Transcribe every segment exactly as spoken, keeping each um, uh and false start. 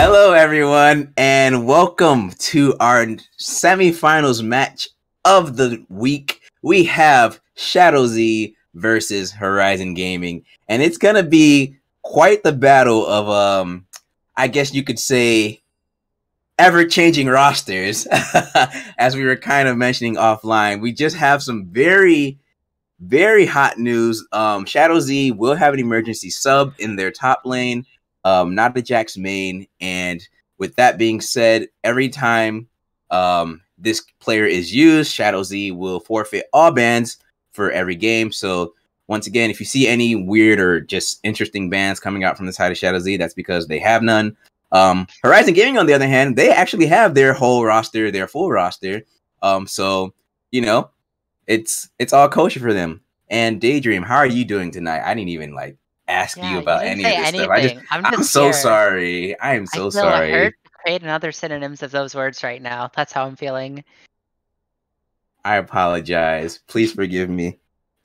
Hello, everyone, and welcome to our semifinals match of the week. We have Shadow Z versus Horizon Gaming, and it's gonna be quite the battle of, um, I guess you could say, ever-changing rosters. As we were kind of mentioning offline, we just have some very, very hot news. Um, Shadow Z will have an emergency sub in their top lane. Um, not the Jax main, and with that being said, every time um, this player is used, Shadow Z will forfeit all bans for every game. So once again, if you see any weird or just interesting bans coming out from the side of Shadow Z, that's because they have none. Um, Horizon Gaming, on the other hand, they actually have their whole roster, their full roster. Um, so you know, it's it's all kosher for them. And Daydream, how are you doing tonight? I didn't even like ask Yeah, you you about didn't any of say this stuff. I just, anything. I'm I'm just so here. sorry. I am I so feel hurt sorry. to create another synonyms of those words right now. That's how I'm feeling. I apologize. Please forgive me.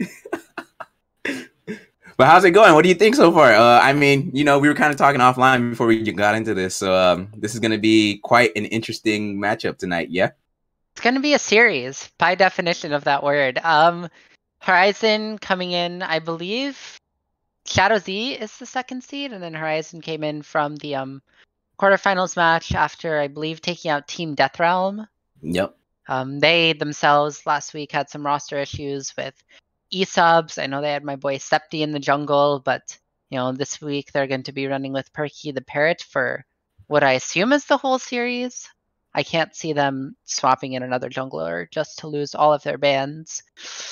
But how's it going? What do you think so far? Uh, I mean, you know, we were kind of talking offline before we got into this, so um, this is going to be quite an interesting matchup tonight. Yeah. It's gonna be a series by definition of that word. Um, Horizon coming in, I believe. Shadow Z is the second seed, and then Horizon came in from the um quarterfinals match after, I believe, taking out Team Death Realm. Yep. Um, they themselves last week had some roster issues with E-subs. I know they had my boy Septi in the jungle, but you know, this week they're going to be running with Perky the Parrot for what I assume is the whole series. I can't see them swapping in another jungler just to lose all of their bans.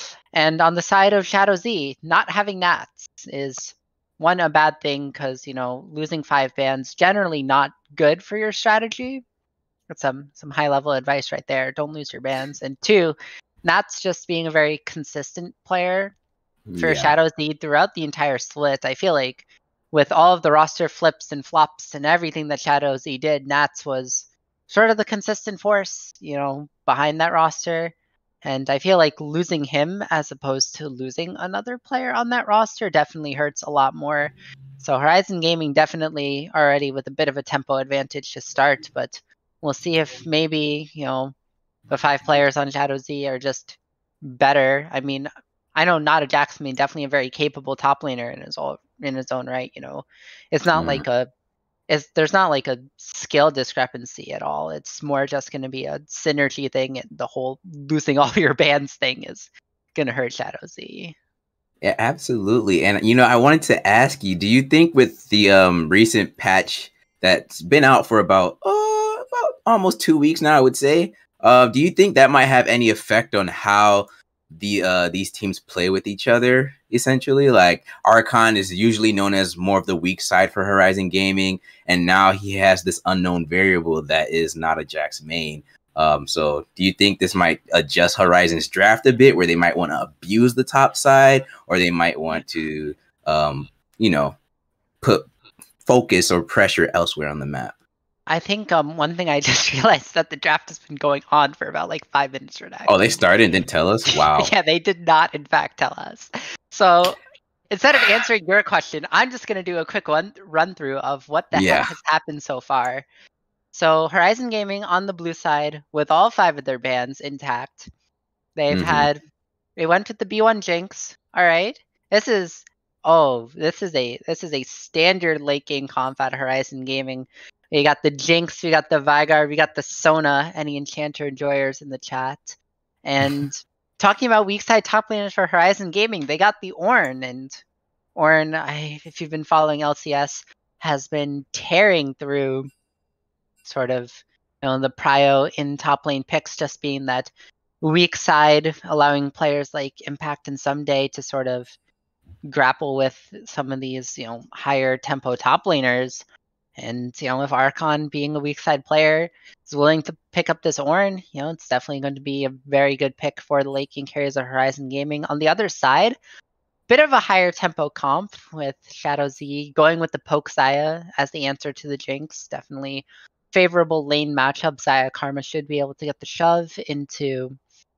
And on the side of Shadow Z, not having Nats is one, a bad thing because, you know, losing five bans generally not good for your strategy. That's some some high level advice right there. Don't lose your bans. And two, Nats just being a very consistent player for Yeah. Shadow Z throughout the entire split. I feel like with all of the roster flips and flops and everything that Shadow Z did, Nats was sort of the consistent force, you know, behind that roster. And I feel like losing him as opposed to losing another player on that roster definitely hurts a lot more. So Horizon Gaming definitely already with a bit of a tempo advantage to start, but we'll see if maybe, you know, the five players on Shadow Z are just better. I mean, I know not a Jax main, definitely a very capable top laner in his all in his own right. You know, it's not Mm. like a it's there's not like a skill discrepancy at all. It's more just going to be a synergy thing, and the whole losing all your bans thing is going to hurt Shadow Z. Yeah, absolutely. And you know, I wanted to ask you, do you think with the um recent patch that's been out for about uh about almost two weeks now, I would say, uh, do you think that might have any effect on how the uh these teams play with each other? Essentially, like Archon is usually known as more of the weak side for Horizon Gaming, and now he has this unknown variable that is not a Jax main. Um, so do you think this might adjust Horizon's draft a bit, where they might want to abuse the top side, or they might want to, um, you know, put focus or pressure elsewhere on the map? I think um one thing I just realized that the draft has been going on for about like five minutes right now. Oh, they started and didn't tell us? Wow. Yeah, they did not in fact tell us. So instead of answering your question, I'm just gonna do a quick one run through of what the Yeah. heck has happened so far. So Horizon Gaming on the blue side with all five of their bans intact. They've Mm-hmm. had they went with the B one Jinx. All right. This is oh, this is a this is a standard late game comp at Horizon Gaming. We got the Jinx, we got the Vigar, we got the Sona, any Enchanter enjoyers in the chat. And talking about weak side top laners for Horizon Gaming, they got the Ornn, and Ornn, I, if you've been following L C S, has been tearing through sort of, you know, the prio in top lane picks, just being that weak side, allowing players like Impact and Someday to sort of grapple with some of these, you know, higher tempo top laners. And, you know, if Archon being a weak side player is willing to pick up this Ornn, you know, it's definitely going to be a very good pick for the late game carriers of Horizon Gaming. On the other side, bit of a higher tempo comp with Shadow Z going with the Poke Xayah as the answer to the Jinx. Definitely favorable lane matchup. Xayah Karma should be able to get the shove into.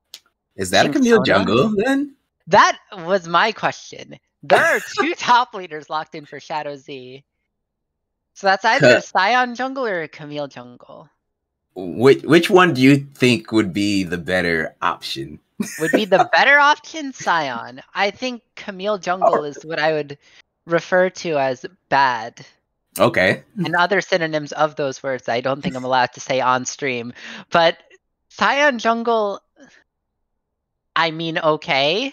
Is that Jinx a Camille Sona? jungle then? That was my question. There are two top leaders locked in for Shadow Z. So that's either a Sion jungle or a Camille jungle. Which which one do you think would be the better option? Would be the better option, Sion. I think Camille jungle oh. is what I would refer to as bad. Okay. And other synonyms of those words I don't think I'm allowed to say on stream. But Sion jungle, I mean, okay.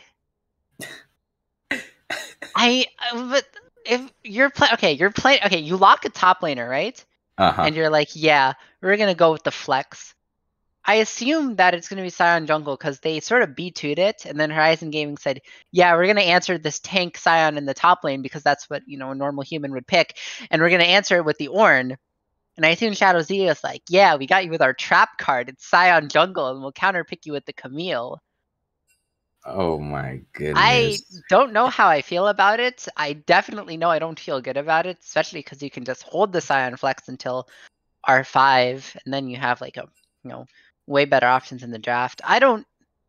I but if you're playing, okay, you're playing, okay, you lock a top laner, right? Uh-huh. And you're like, yeah, we're gonna go with the flex. I assume that it's gonna be Sion jungle because they sort of B two'd it, and then Horizon Gaming said, yeah, we're gonna answer this tank Sion in the top lane because that's what, you know, a normal human would pick, and we're gonna answer it with the Ornn. And I assume Shadow Z is like, yeah, we got you with our trap card. It's Sion jungle, and we'll counter pick you with the Camille. Oh my goodness. I don't know how I feel about it. I definitely know I don't feel good about it, especially because you can just hold the Sion flex until R five, and then you have like a, you know, way better options in the draft. I don't.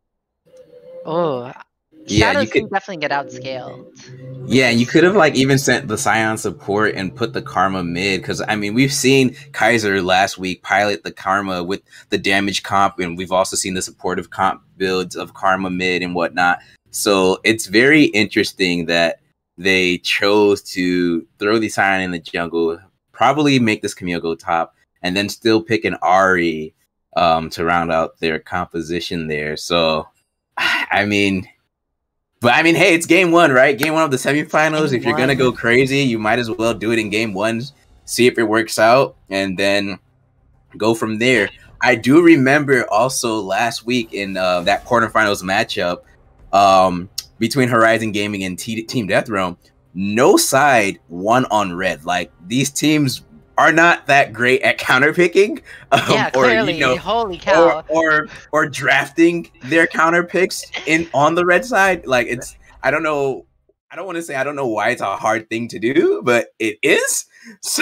Oh, yeah, Shadows you could can definitely get outscaled. Yeah, you could have like even sent the Sion support and put the Karma mid, because I mean we've seen Kaiser last week pilot the Karma with the damage comp, and we've also seen the supportive comp builds of Karma mid and whatnot. So it's very interesting that they chose to throw the Sion in the jungle, probably make this Camille go top, and then still pick an Ahri um, to round out their composition there. So, I mean. But I mean, hey, it's game one, right? Game one of the semifinals. Game if you're one. gonna go crazy, you might as well do it in game one, see if it works out, and then go from there. I do remember also last week in uh, that quarterfinals matchup um, between Horizon Gaming and T Team Death Realm, no side won on red. Like, these teams are not that great at counterpicking, um, yeah, or clearly. you know, holy cow, or, or or drafting their counter picks in on the red side. Like, it's, I don't know, I don't want to say I don't know why it's a hard thing to do, but it is. So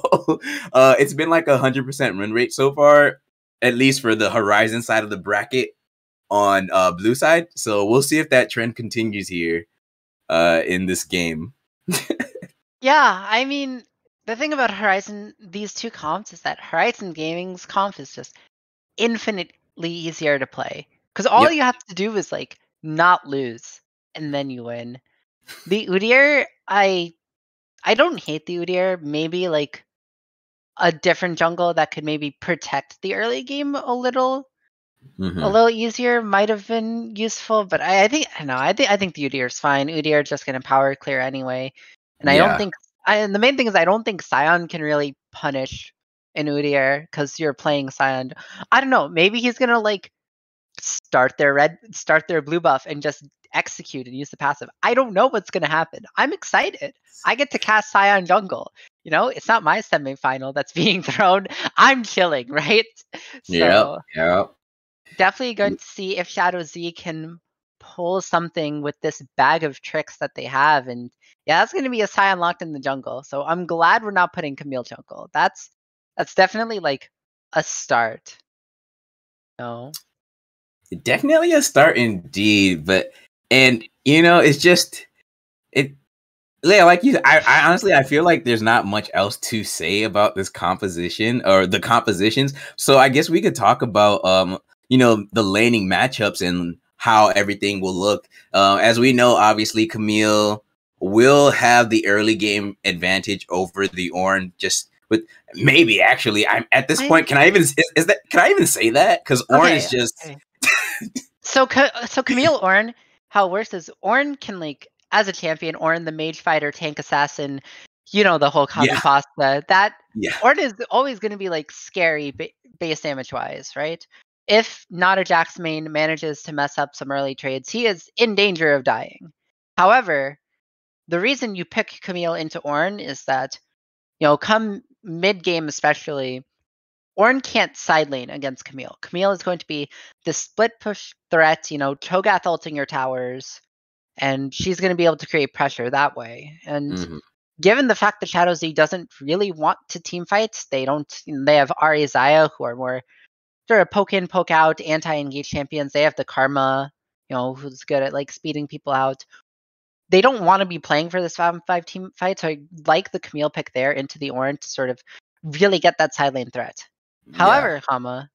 uh, it's been like a hundred percent win rate so far, at least for the Horizon side of the bracket on uh, blue side. So we'll see if that trend continues here uh, in this game. Yeah, I mean. The thing about Horizon, these two comps, is that Horizon Gaming's comp is just infinitely easier to play. Because all yep. you have to do is, like, not lose, and then you win. The Udyr, I I don't hate the Udyr. Maybe, like, a different jungle that could maybe protect the early game a little, mm-hmm. a little easier might have been useful. But I, I think, I don't know, I think, I think the Udyr is fine. Udyr just going to power clear anyway. And I yeah. don't think I, and the main thing is I don't think Sion can really punish an Udyr because you're playing Sion. I don't know. Maybe he's gonna like start their red, start their blue buff, and just execute and use the passive. I don't know what's gonna happen. I'm excited. I get to cast Sion jungle. You know, it's not my semifinal that's being thrown. I'm chilling, right? Yeah. So, yeah. Definitely going to see if Shadow Z can pull something with this bag of tricks that they have, and yeah, that's going to be a Sion locked in the jungle. So I'm glad we're not putting Camille jungle. That's that's definitely like a start. No, definitely a start indeed. But and you know, it's just it. Yeah, like you, I, I honestly, I feel like there's not much else to say about this composition or the compositions. So I guess we could talk about, um, you know, the laning matchups and how everything will look. Uh, as we know, obviously, Camille will have the early game advantage over the Ornn. Just with maybe actually, I'm at this point. Can I even is, is that? Can I even say that? Because Ornn okay, is just okay. so so Camille Ornn. How it works is Ornn can like. As a champion, Ornn, the mage fighter, tank assassin, you know, the whole copy yeah. pasta, that yeah. Ornn is always going to be like scary ba- base damage wise, right? If not a Jax main manages to mess up some early trades, he is in danger of dying. However, the reason you pick Camille into Ornn is that, you know, come mid game especially, Ornn can't side lane against Camille. Camille is going to be the split push threat, you know, Cho'Gath ulting your towers. And she's going to be able to create pressure that way. And mm-hmm. given the fact that Shadow Z doesn't really want to team fight, they don't. They have Ahri Xayah, who are more sort of poke in, poke out, anti-engage champions. They have the Karma, you know, who's good at like speeding people out. they don't want to be playing for this five on five team fight, so I like the Camille pick there into the Ornn to sort of really get that side lane threat. However, yeah. Hama,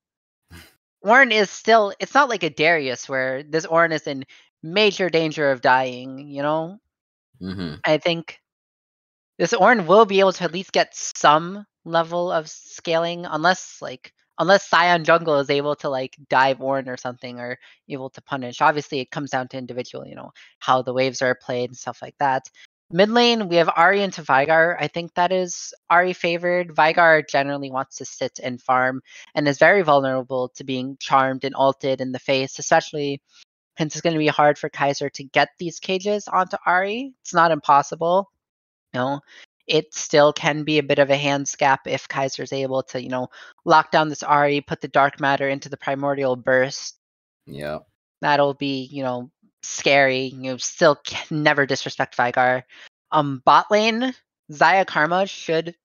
Ornn is still, it's not like a Darius where this Ornn is in major danger of dying, you know? Mm-hmm. I think this Ornn will be able to at least get some level of scaling, unless like unless Scion Jungle is able to like dive Ornn or something, or able to punish. Obviously, it comes down to individual, you know, how the waves are played and stuff like that. Mid lane, we have Ahri into Veigar. I think that is Ahri favored. Veigar generally wants to sit and farm and is very vulnerable to being charmed and ulted in the face, especially since it's going to be hard for Kai'Sa to get these cages onto Ahri. It's not impossible. You know, it still can be a bit of a hands gap if Kai'Sa is able to, you know, lock down this Ahri, put the dark matter into the primordial burst. Yeah. That'll be, you know, scary. You know, still can never disrespect Veigar. Um, bot lane, Xayah Karma should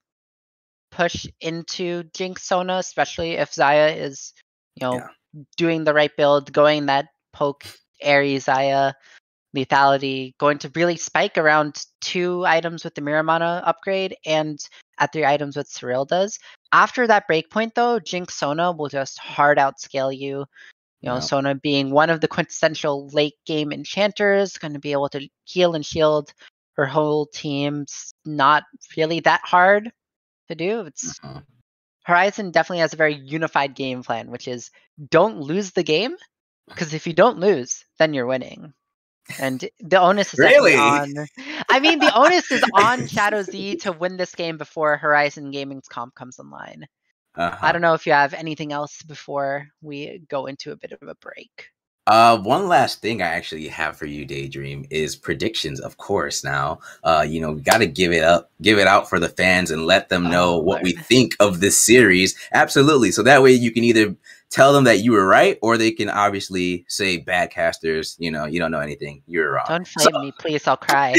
push into Jinx Sona, especially if Xayah is, you know, yeah. doing the right build, going that poke, Airy Xayah, lethality, going to really spike around two items with the Mirror Mana upgrade and at three items with Serylda's. After that breakpoint, though, Jinx Sona will just hard outscale you. You know, yeah. Sona being one of the quintessential late game enchanters, going to be able to heal and shield her whole team's not really that hard to do. It's uh-huh. Horizon definitely has a very unified game plan, which is don't lose the game, because if you don't lose, then you're winning. And the onus is really on. I mean, the onus is on ShadowZ to win this game before Horizon Gaming's comp comes online. Uh-huh. I don't know if you have anything else before we go into a bit of a break. Uh, one last thing I actually have for you, Daydream, is predictions. Of course, now, uh, you know, we got to give it up, give it out for the fans, and let them know oh, what Lord. we think of this series. Absolutely. So that way, you can either tell them that you were right, or they can obviously say, bad casters, you know, you don't know anything. You're wrong. Don't flame so, me, please. I'll cry.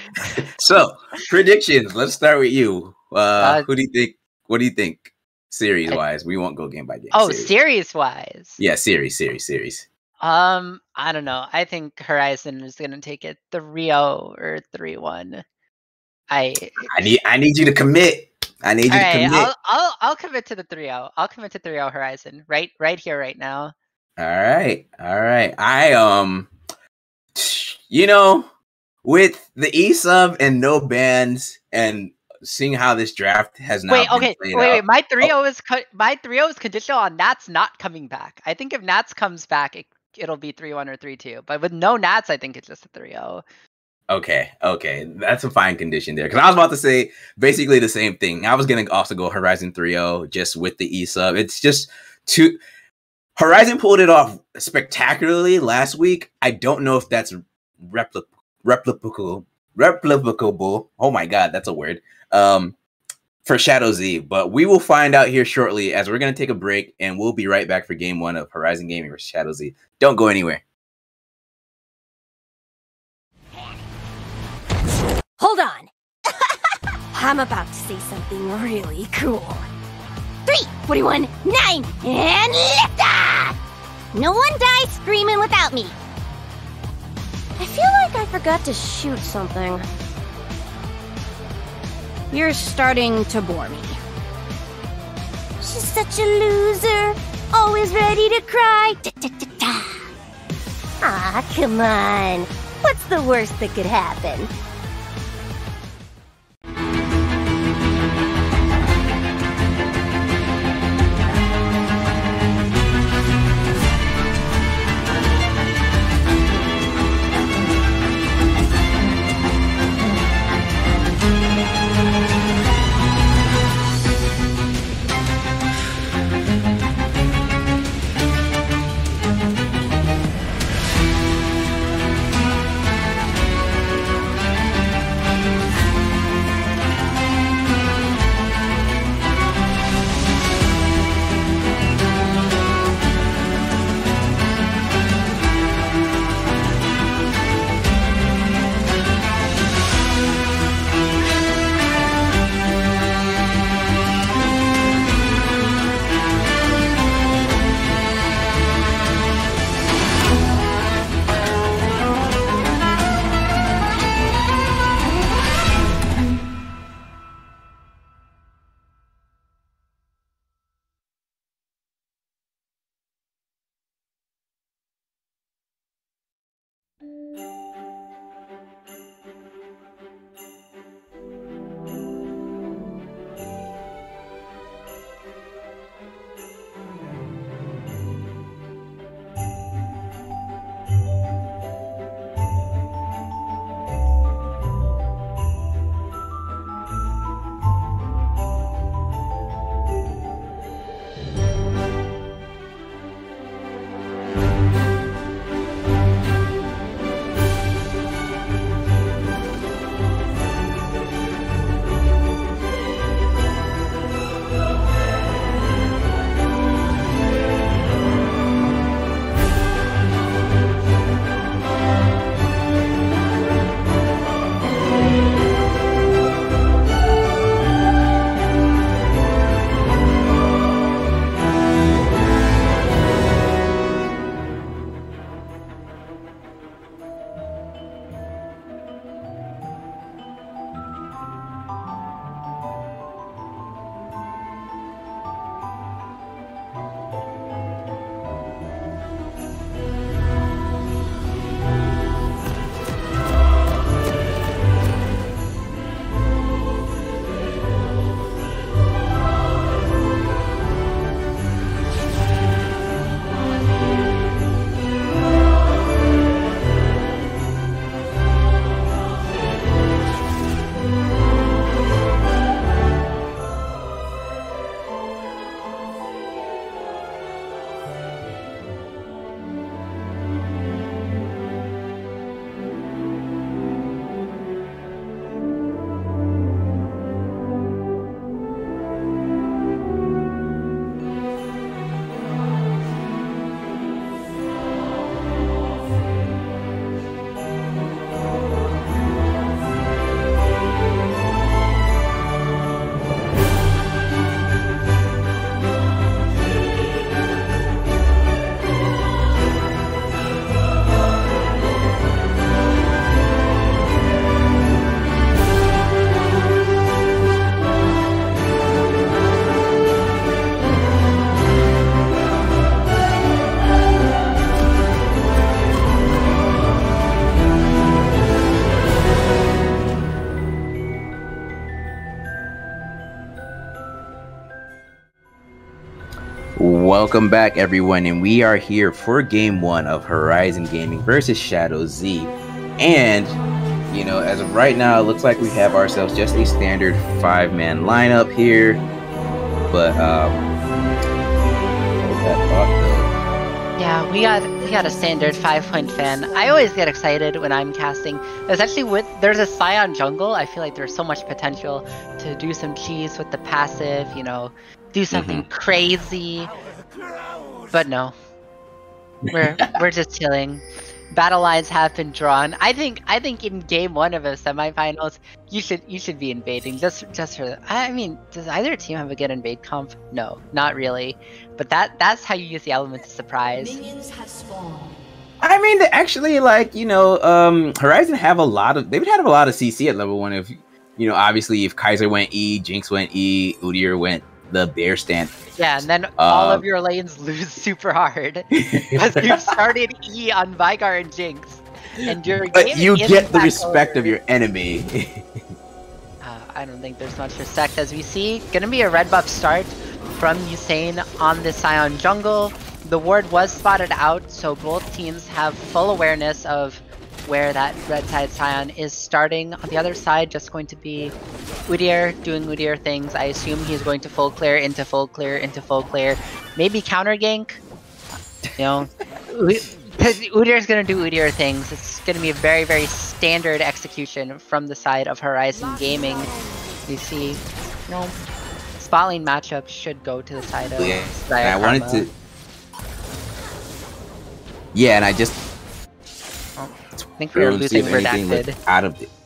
So predictions. Let's start with you. Uh, uh, who do you think? What do you think? Series wise, we won't go game by game. Oh, series wise. Yeah, series, series, series. Um, I don't know. I think Horizon is gonna take it three oh or three one. I I need I need you to commit. I need you right, to commit. I'll I'll I'll commit to the three oh. I'll commit to three oh Horizon. Right right here, right now. All right. All right. I um you know, with the E-sub and no bans and seeing how this draft has not wait, been okay, played wait, out. wait. My three oh oh is co- my three oh is conditional on Nats not coming back. I think if Nats comes back, it, it'll be three one or three two. But with no Nats, I think it's just a three oh. Okay, okay, that's a fine condition there. Because I was about to say basically the same thing. I was gonna also go Horizon three oh just with the E-sub. It's just too. Horizon pulled it off spectacularly last week. I don't know if that's repli- replicable. Replicable. Oh my god, that's a word. Um, for ShadowZ, but we will find out here shortly as we're going to take a break and we'll be right back for game one of Horizon Gaming versus ShadowZ. Don't go anywhere. Hold on. I'm about to say something really cool. Three, forty-one, nine, and lift off! No one dies screaming without me. I feel like I forgot to shoot something. You're starting to bore me. She's such a loser. Always ready to cry. Da-da-da-da. Aw, come on. What's the worst that could happen? Welcome back, everyone, and we are here for game one of Horizon Gaming versus Shadow Z. And, you know, as of right now, it looks like we have ourselves just a standard five-man lineup here. But, um, what was that thought, though? Yeah, we got we got a standard five-point fan. I always get excited when I'm casting, especially with there's a Scion jungle. I feel like there's so much potential to do some cheese with the passive, you know, do something mm-hmm. crazy. But no, we're we're just chilling. Battle lines have been drawn. I think I think in game one of the semifinals, you should you should be invading just just for. I mean, does either team have a good invade comp? No, not really. But that that's how you use the element of surprise. Minions have spawned. I mean, they actually, like, you know, um, Horizon have a lot of. They would have a lot of C C at level one. If you know, obviously, if Kaiser went E, Jinx went E, Udyr went the bear stand. Yeah, and then uh, all of your lanes lose super hard because you started E on Veigar and Jinx, and your but game you get the respect over. of your enemy. uh, I don't think there's much respect, as we see. Gonna be a red buff start from Usain on the Scion jungle. The ward was spotted out, so both teams have full awareness of where that red side Scion is starting. On the other side, just going to be Udyr doing Udyr things. I assume he's going to full clear into full clear into full clear. Maybe counter gank. You know, Udyr's going to do Udyr things. It's going to be a very, very standard execution from the side of Horizon Gaming. You see, you know, spot lane matchup should go to the side of yeah, Zaya and I wanted Karma. to. Yeah, and I just. I think we were losing Redacted. Out of the...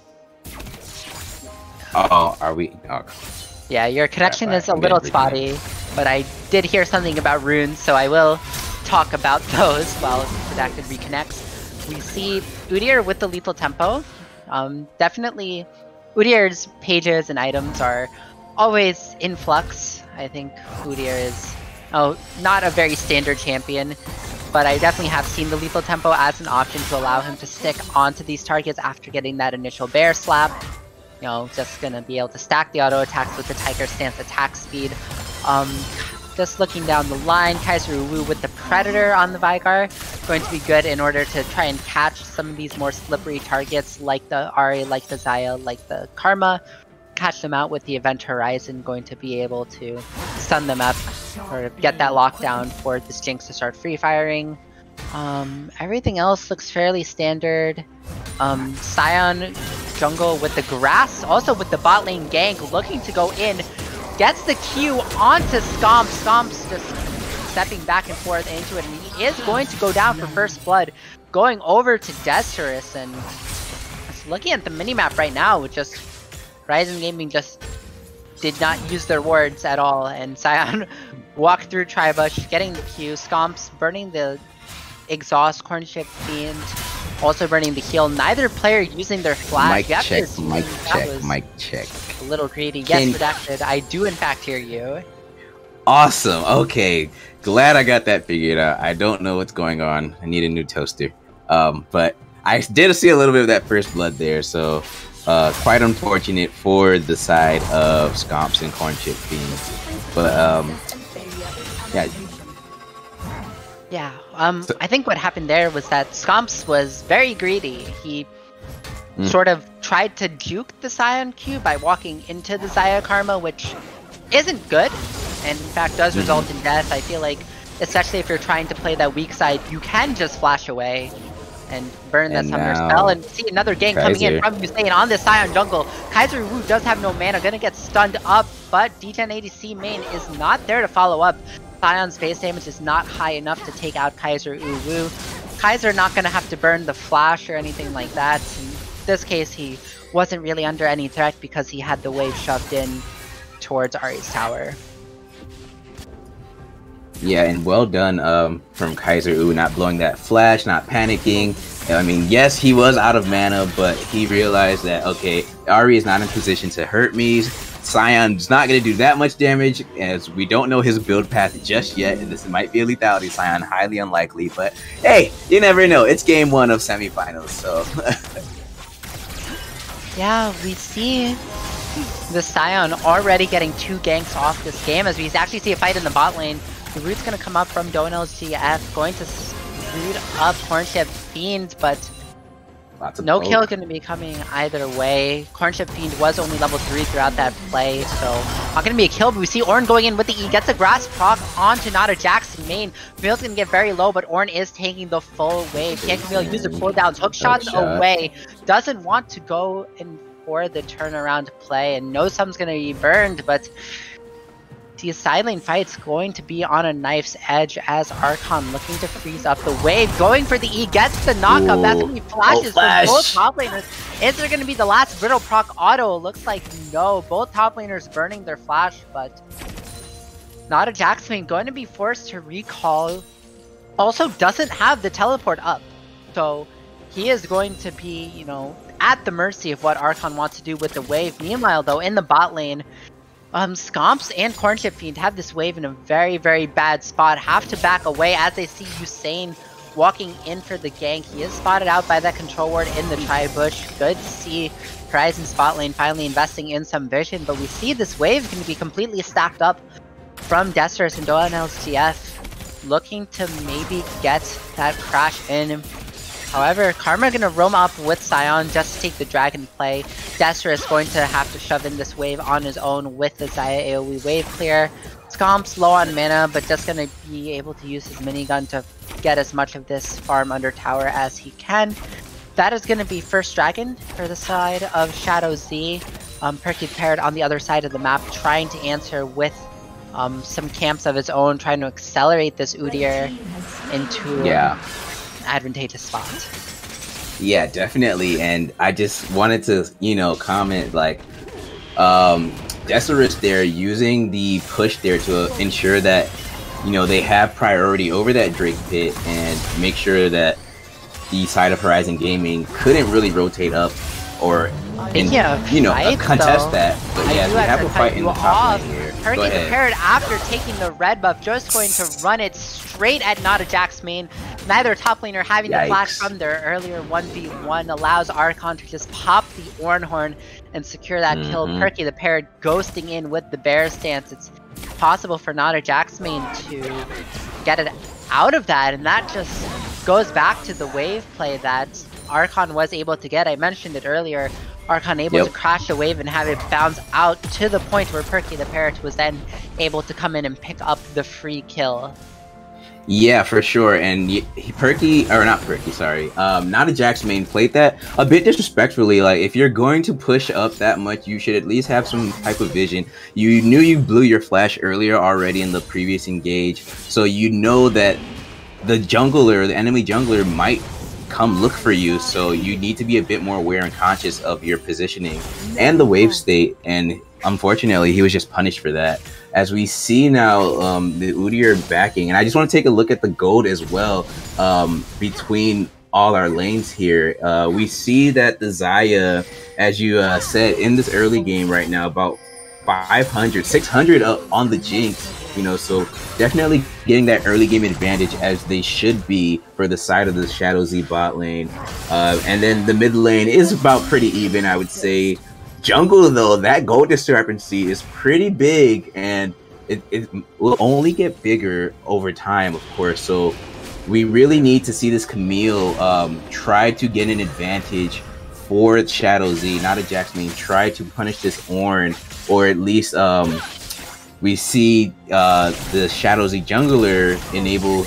Oh, are we? Oh. Yeah, your connection right, is a little spotty, but I did hear something about runes, so I will talk about those while Redacted reconnects. We see Udyr with the lethal tempo. Um, definitely, Udyr's pages and items are always in flux. I think Udyr is oh, not a very standard champion. But I definitely have seen the lethal tempo as an option to allow him to stick onto these targets after getting that initial bear slap. You know, just gonna be able to stack the auto attacks with the Tiger Stance attack speed. Um, just looking down the line, Kaiser Uwu with the Predator on the Veigar, going to be good in order to try and catch some of these more slippery targets like the Ahri, like the Xayah, like the Karma. Catch them out with the Event Horizon, going to be able to stun them up or get that lockdown for this Jinx to start free firing. Um, everything else looks fairly standard. Um, Scion jungle with the grass, also with the bot lane gank, looking to go in, gets the Q onto Scomp. Scomp's just stepping back and forth into it, and he is going to go down for first blood, going over to Desterus. And just looking at the minimap right now, with just Horizon Gaming just did not use their wards at all, and Scion walked through Tribush, getting the Q, Scomps burning the exhaust, Cornship Fiend also burning the heal. Neither player using their flash. Mic check, mic check, mic check. A little greedy. Can... Yes, Redacted. I do in fact hear you. Awesome. Okay, glad I got that figured out. I don't know what's going on. I need a new toaster. Um, but I did see a little bit of that first blood there, so. Uh, quite unfortunate for the side of Scomps and Cornchip Fiends, but um, yeah, yeah. Um, so, I think what happened there was that Scomps was very greedy. He mm. sort of tried to juke the Scion Q by walking into the Xayah Karma, which isn't good, and in fact does mm-hmm. result in death. I feel like, especially if you're trying to play that weak side, you can just flash away and burn that Summoner spell, and see another gank Kaiser. coming in from Usain on this Scion jungle. Kaiser Wu does have no mana, gonna get stunned up, but D ten A D C main is not there to follow up. Scion's base damage is not high enough to take out Kaiser Uwu. Kaiser not gonna have to burn the flash or anything like that. In this case, he wasn't really under any threat because he had the wave shoved in towards Ahri's tower. Yeah, and well done um, from Kaiser Uwu, not blowing that flash, not panicking. I mean, yes, he was out of mana, but he realized that, okay, Ahri is not in position to hurt me. Scion's not going to do that much damage, as we don't know his build path just yet, and this might be a lethality Scion, highly unlikely, but hey, you never know. It's game one of semifinals, so... Yeah, we see the Scion already getting two ganks off this game, as we actually see a fight in the bot lane The root's going to come up from Donel's G F, going to root up Cornchip Fiend, but no poke. kill going to be coming either way. Cornchip Fiend was only level three throughout that play, so not going to be a kill, but we see Ornn going in with the E, gets a grass proc onto Nada Jackson main. Camille's going to get very low, but Ornn is taking the full wave. Can Camille use the cooldowns? Hook shots Hook shot. away. Doesn't want to go in for the turnaround play, and knows something's going to be burned, but the side lane fight's going to be on a knife's edge as Archon looking to freeze up the wave, going for the E, gets the knockup. Ooh. That's going to be flashes Oh, flash. from both top laners. Is there going to be the last brittle proc auto? Looks like no. Both top laners burning their flash, but Nada Jackson going to be forced to recall. Also doesn't have the teleport up, so he is going to be, you know, at the mercy of what Archon wants to do with the wave. Meanwhile, though, in the bot lane, Um, Scomps and Cornchip Fiend have this wave in a very, very bad spot. Have to back away as they see Usain walking in for the gank. He is spotted out by that control ward in the tri-bush. Good to see Horizon spot lane finally investing in some vision, but we see this wave can be completely stacked up from Desterus and Donel's G F, looking to maybe get that crash in. However, Karma gonna roam up with Sion just to take the dragon play. Destra is going to have to shove in this wave on his own with the Xayah AoE wave clear. Scomp's low on mana, but just gonna be able to use his minigun to get as much of this farm under tower as he can. That is gonna be first dragon for the side of Shadow Z. Um, Perky paired on the other side of the map, trying to answer with um, some camps of his own, trying to accelerate this Udyr into Yeah. advantageous spot. Yeah, definitely. And I just wanted to, you know, comment like, um, Desterus there using the push there to ensure that, you know, they have priority over that Drake pit and make sure that the side of Horizon Gaming couldn't really rotate up or, in, Yeah, you know, fight, contest though. that. But I yeah, do we have have to a cut fight in you the top off. lane here. Perky Go the ahead. Parrot, after taking the red buff, just going to run it straight at Nada Jack's main. Neither top laner having Yikes. the flash from their earlier one v one allows Archon to just pop the Ornn Horn and secure that Mm-hmm. kill. Perky the Parrot ghosting in with the bear stance. It's possible for Nada Jack's main to get it out of that, and that just goes back to the wave play that Archon was able to get. I mentioned it earlier. Archon able Yep. to crash a wave and have it bounce out to the point where Perky the Parrot was then able to come in and pick up the free kill. Yeah, for sure. And y- he, Perky, or not Perky, sorry. Um, Nada Jack's main played that a bit disrespectfully. Like, if you're going to push up that much, you should at least have some type of vision. You knew you blew your flash earlier already in the previous engage, so you know that the jungler, the enemy jungler, might come look for you. So you need to be a bit more aware and conscious of your positioning and the wave state. And unfortunately, he was just punished for that. As we see now, um, the Udyr backing, and I just want to take a look at the gold as well um, between all our lanes here. Uh, we see that the Xayah, as you uh, said, in this early game right now, about five hundred, six hundred up on the Jinx, you know, so definitely getting that early game advantage as they should be for the side of the Shadow Z bot lane. Uh, and then the mid lane is about pretty even, I would say. Jungle, though, that gold discrepancy is pretty big, and it, it will only get bigger over time, of course. So we really need to see this Camille um, try to get an advantage for Shadow Z. Nada Jack's main try to punish this Ornn, or at least um, we see uh, the Shadow Z jungler enable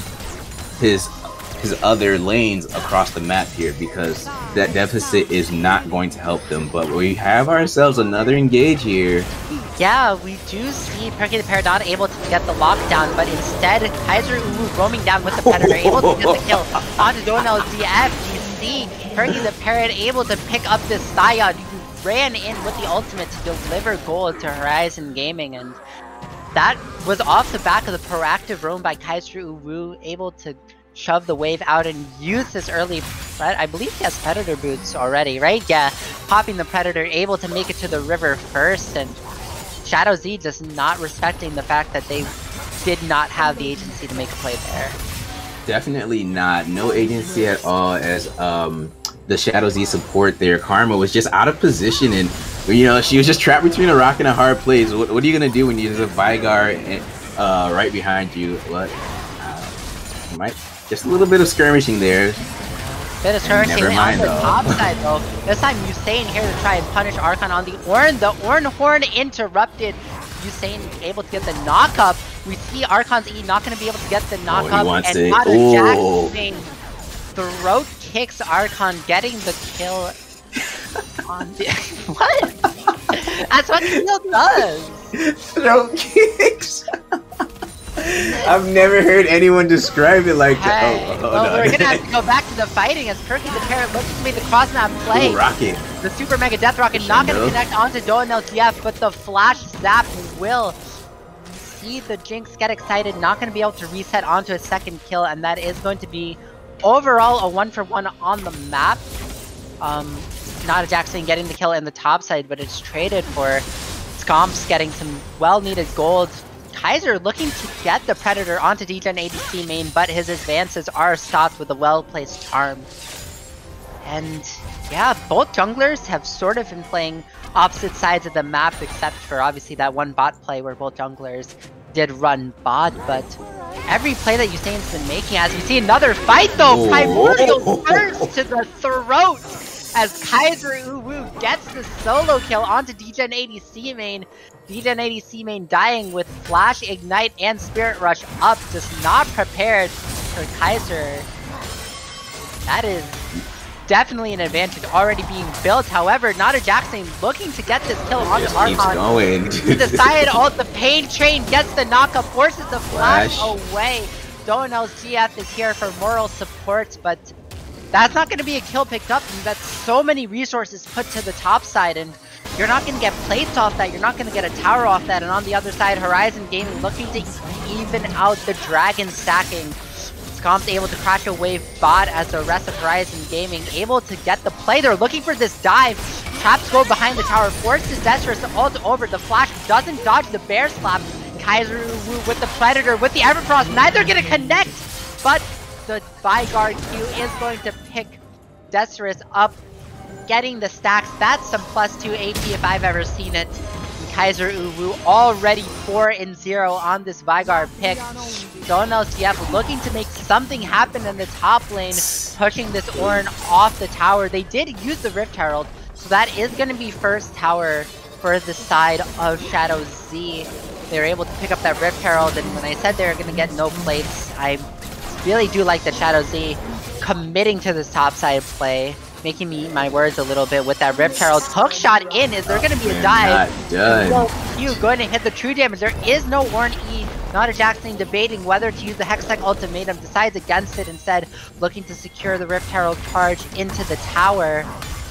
his his other lanes across the map here, because that deficit is not going to help them. But we have ourselves another engage here. Yeah, we do see Perky the Parrot not able to get the lockdown, but instead Kaiser Uwu roaming down with the Predator, able to get the kill onto Donel's D F. You see Perky the Parrot able to pick up this Xayah, who ran in with the ultimate to deliver gold to Horizon Gaming, and that was off the back of the proactive roam by Kaiser Uwu, able to shove the wave out and use this early threat. I believe he has Predator boots already, right? Yeah, popping the Predator, able to make it to the river first, and Shadow Z just not respecting the fact that they did not have the agency to make a play there. Definitely not. No agency at all, as um, the Shadow Z support there. Karma was just out of position, and you know, she was just trapped between a rock and a hard place. What, what are you gonna do when you use a Veigar and, uh, right behind you. What? Uh, might just a little bit of skirmishing there. Bit of skirmishing Never mind, on the though. top side though. This time Usain here to try and punish Archon on the Ornn. The Ornn Horn interrupted. Usain able to get the knock up. We see Archon's E not going to be able to get the knock Oh, he up, wants and it. not a Ooh. Jack throat kicks Archon, getting the kill on the what? That's what Kill does. Throat kicks. I've never heard anyone describe it like that. Hey, Oh, oh, well, no. we're gonna have to go back to the fighting as Perky the Parrot looks to make the cross map play. Ooh, rocket. The Super Mega Death Rocket not gonna Shadow. connect onto Doan L T F, but the Flash Zap will see the Jinx get excited, not gonna be able to reset onto a second kill, and that is going to be overall a one for one on the map. Um, not a Jackson getting the kill in the top side, but it's traded for Scomps getting some well-needed gold. Kaiser looking to get the Predator onto D-Gen A D C main, but his advances are stopped with a well-placed charm. And yeah, both junglers have sort of been playing opposite sides of the map, except for obviously that one bot play where both junglers did run bot, but every play that Usain's been making, as you see another fight though, Ooh. Primordial first to the throat, as Kaiser Uwu gets the solo kill onto D-Gen A D C main. D-Gen A D C main dying with Flash, Ignite, and Spirit Rush up, just not prepared for Kaiser. That is definitely an advantage already being built. However, Nada Jackson looking to get this kill onto Just keeps Archon. going. The Side ult, the Pain Train gets the knockup, forces the Flash, Flash. away. Donel's G F is here for moral support, but that's not going to be a kill picked up. And that's so many resources put to the top side, and you're not going to get plates off that. You're not going to get a tower off that. And on the other side, Horizon Gaming looking to even out the Dragon stacking. Scomps able to crash a wave bot as the rest of Horizon Gaming able to get the play. They're looking for this dive. Traps go behind the tower, forces Destrus to ult over. The Flash doesn't dodge the bear slap. Kaiser Uwu with the Predator, with the Everfrost, neither gonna connect, but the Vigard Q is going to pick Destrus up, getting the stacks. That's some plus two A P if I've ever seen it. And Kaiser Uwu already four and zero on this Vigard pick. Donel C F looking to make something happen in the top lane, pushing this Ornn off the tower. They did use the Rift Herald, so that is going to be first tower for the side of Shadow Z. They were able to pick up that Rift Herald, and when I said they were going to get no plates, I really do like the Shadow Z committing to this top side play, making me eat my words a little bit with that Rift Herald. Hook shot in. Is there going to be a dive? Not done. You going to hit the true damage. There is no Ornn E. Nada Jackson debating whether to use the Hextech Ultimatum, decides against it instead, looking to secure the Rift Herald charge into the tower.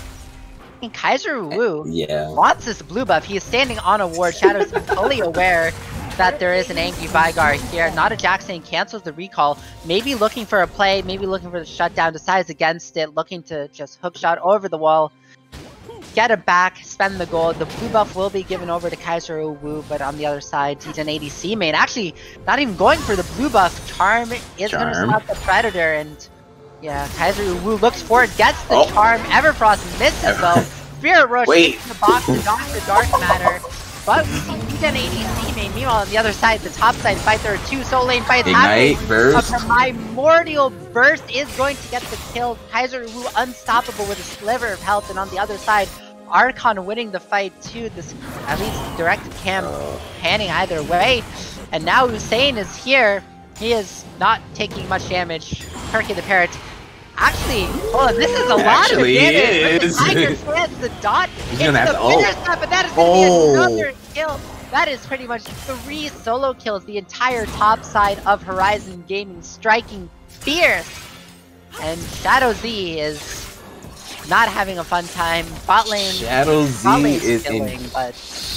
And Kaiser Uwu Yeah. wants this blue buff. He is standing on a ward. Shadow's fully aware that there is an angry Vigard here. Nada Jackson cancels the recall, maybe looking for a play, maybe looking for the shutdown, decides against it, looking to just hook shot over the wall, get it back, spend the gold. The blue buff will be given over to Kaiser Uwu, but on the other side, D-Gen A D C main actually not even going for the blue buff. Charm is going to Charm. stop the Predator, and yeah, Kaiser Uwu looks for it, gets the Oh. charm. Everfrost misses though. Spirit Rush Wait. into the box to dodge the Dark Matter. But we see D-Gen A D C main. Meanwhile, on the other side, the top side fight, there are two soul lane fights Ignite, happening. burst. A primordial burst is going to get the kill. Kaiser Uwu unstoppable with a sliver of health, and on the other side, Archon winning the fight too. This at least direct cam Oh. panning either way. And now Usain is here. He is not taking much damage. Perky the Parrot. Actually, hold on, this is a lot Actually, of he damage. is. The Tiger slams the dot He's into gonna have the to ult. finish snap, but that is going to Oh. be another kill. That is pretty much three solo kills. The entire top side of Horizon Gaming striking fierce. And Shadow Z is not having a fun time. Bot lane, Shadow bot Z lane's is killing, in. but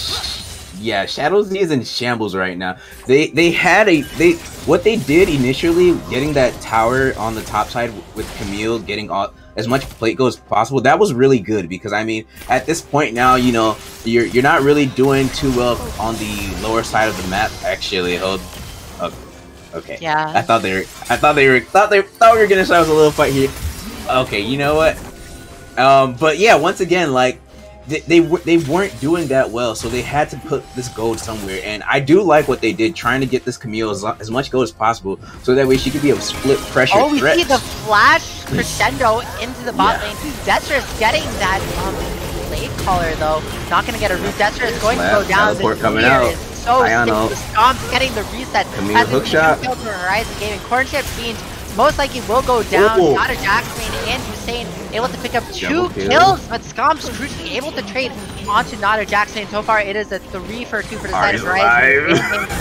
Yeah, Shadow Z is in shambles right now. They they had a they what they did initially, getting that tower on the top side with Camille, getting all as much plate go as possible. That was really good because I mean, at this point now, you know, you're you're not really doing too well on the lower side of the map. Actually, hold up. Okay. yeah. I thought they were. I thought they were. Thought they thought we were gonna start with a little fight here. Okay, you know what? Um, but yeah, once again, like they, they they weren't doing that well, so they had to put this gold somewhere. And I do like what they did, trying to get this Camille as, as much gold as possible, so that way she could be a split pressure Oh, we threat. see the flash crescendo into the bot Yeah. lane. Destrus getting that um, blade caller though. Not going to get a root. Destrus is going Slap, to go down. teleport This coming Meteor out. is so Ayano. sick. The Stomp's getting the reset. Camille As hook shot. Kill for Horizon Gaming. Cornchip Fiend most likely will go down. Oh. Not a Jackman and Hussein able to pick up two Double kill. kills, but Scomp's crucially able to trade onto Nada Jackson. So far, it is a three for two for the side of Horizon.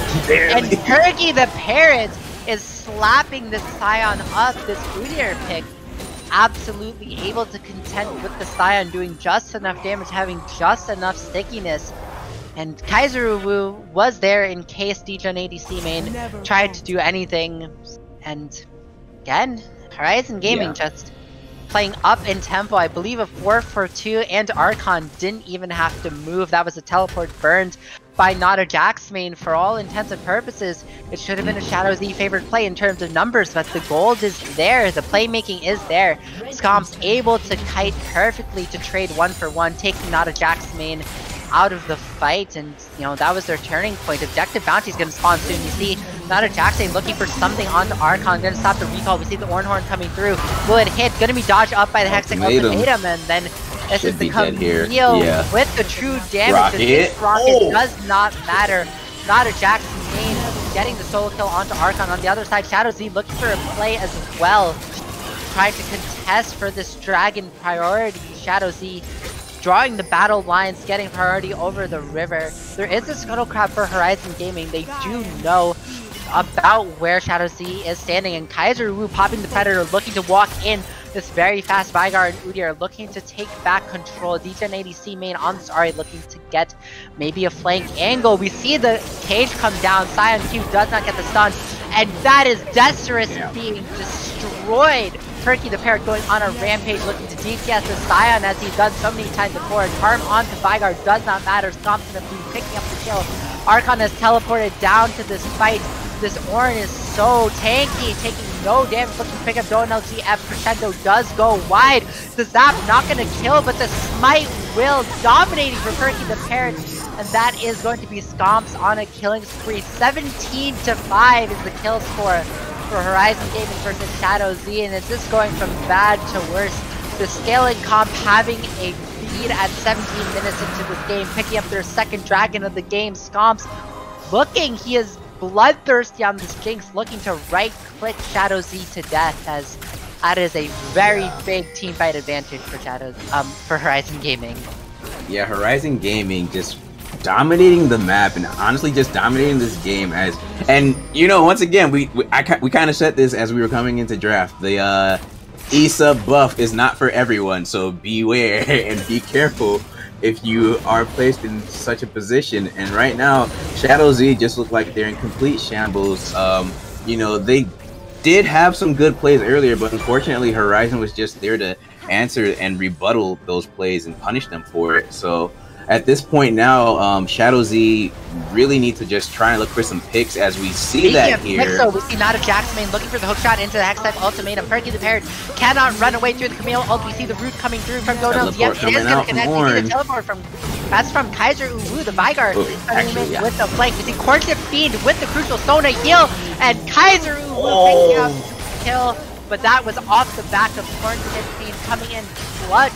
And Perky the Parrot is slapping this Scion up, this Udyr pick. Absolutely able to contend with the Scion, doing just enough damage, having just enough stickiness. And Kaiser Wu was there in case D Gen A D C main tried to do anything. And again, Horizon Gaming Yeah. just playing up in tempo. I believe a four for two, and Archon didn't even have to move. That was a teleport burned by Nada Jax main. For all intents and purposes, it should have been a Shadow Z favored play in terms of numbers, but the gold is there, the playmaking is there. Scomp's able to kite perfectly to trade one for one, taking Nada Jax main out of the fight, and you know that was their turning point. Objective bounty's gonna spawn soon. You see Nada Jackson looking for something onto Archon, gonna stop the recall. We see the Ornhorn coming through. Will it hit? Gonna be dodged up by the Hextech Ultimatum. Ultimatum, and then this Should is the be dead here. Camille Yeah. with the true damage. Rocket. This rocket Oh. does not matter. Nada Jackson main getting the solo kill onto Archon. On the other side, Shadow Z looking for a play as well, trying to contest for this dragon priority. Shadow Z drawing the battle lines, getting priority over the river. There is a Scuttle Crab for Horizon Gaming. They do know about where Shadow Z is standing, and Kaiser Wu popping the Predator, looking to walk in this very fast Vygar and Udyr, looking to take back control. D Gen A D C main on this Ahri looking to get maybe a flank angle. We see the cage come down. Scion Q does not get the stun, and that is Destrus Yeah. being destroyed. Perky the Parrot going on a rampage, looking to D P S the Scion as he's done so many times before. Charm onto Vygar does not matter. Thompson and Blue picking up the kill. Archon has teleported down to this fight. This Ornn is so tanky, taking no damage, looking to pick up Donut G F. Crescendo does go wide. The Zap not going to kill, but the Smite will, dominating for Perky the Parrot. And that is going to be Scomps on a killing spree. seventeen to five is the kill score for Horizon Gaming versus Shadow Z. And it's just going from bad to worse. The Scaling Comp having a lead at seventeen minutes into this game, picking up their second dragon of the game. Scomps looking, he is bloodthirsty on this Jinx, looking to right-click Shadow Z to death, as that is a very Yeah. big team fight advantage for Shadows, um, for Horizon Gaming. Yeah, Horizon Gaming just dominating the map and honestly just dominating this game. As and you know, once again, we we, I, ki- we kind of said this as we were coming into draft. The uh, E-sub buff is not for everyone, so beware and be careful if you are placed in such a position. And right now, Shadow Z just look like they're in complete shambles. Um, you know, they did have some good plays earlier, but unfortunately, Horizon was just there to answer and rebuttal those plays and punish them for it. So at this point now, um, Shadow Z really need to just try and look for some picks, as we see Speaking that of here. Pixel, we see Nada Jackson looking for the hook shot into the Hextech Ultimatum. Perky the Parrot cannot run away through the Camille ult. We see the root coming through from Donut. Teleport Yep, it is coming going out to connect. from We see the Ornn. teleport from, that's from Kaiser Uwu, the Vygar, Oh, coming actually, in yeah. with the flank. We see Cornchip Fiend with the Crucial Stone, a heal, and Kaiser Uwu Oh. picking up the kill, but that was off the back of Cornchip Fiend coming in clutch.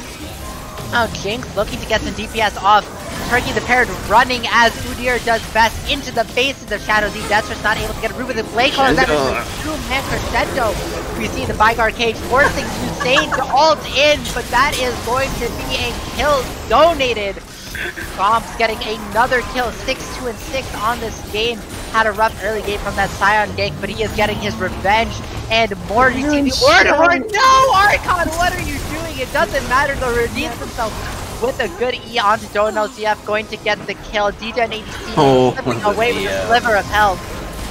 Oh, Jinx looking to get some D P S off. Perky the Parrot running as Udyr does best into the faces of Shadow Z. Destrus not able to get a root with the Blade Caller. That is true man Crescendo. We see the Vygar cage forcing Hussein to ult in, but that is going to be a kill donated. Scomps getting another kill, six two and six on this game. Had a rough early game from that Scion gank, but he is getting his revenge. And more, you see the Ornhorn. No, Archon, what are you doing? It doesn't matter, though, redeems himself with a good E onto Donut Z F, going to get the kill. D Gen A D C Oh, slipping away with yeah. a sliver of health.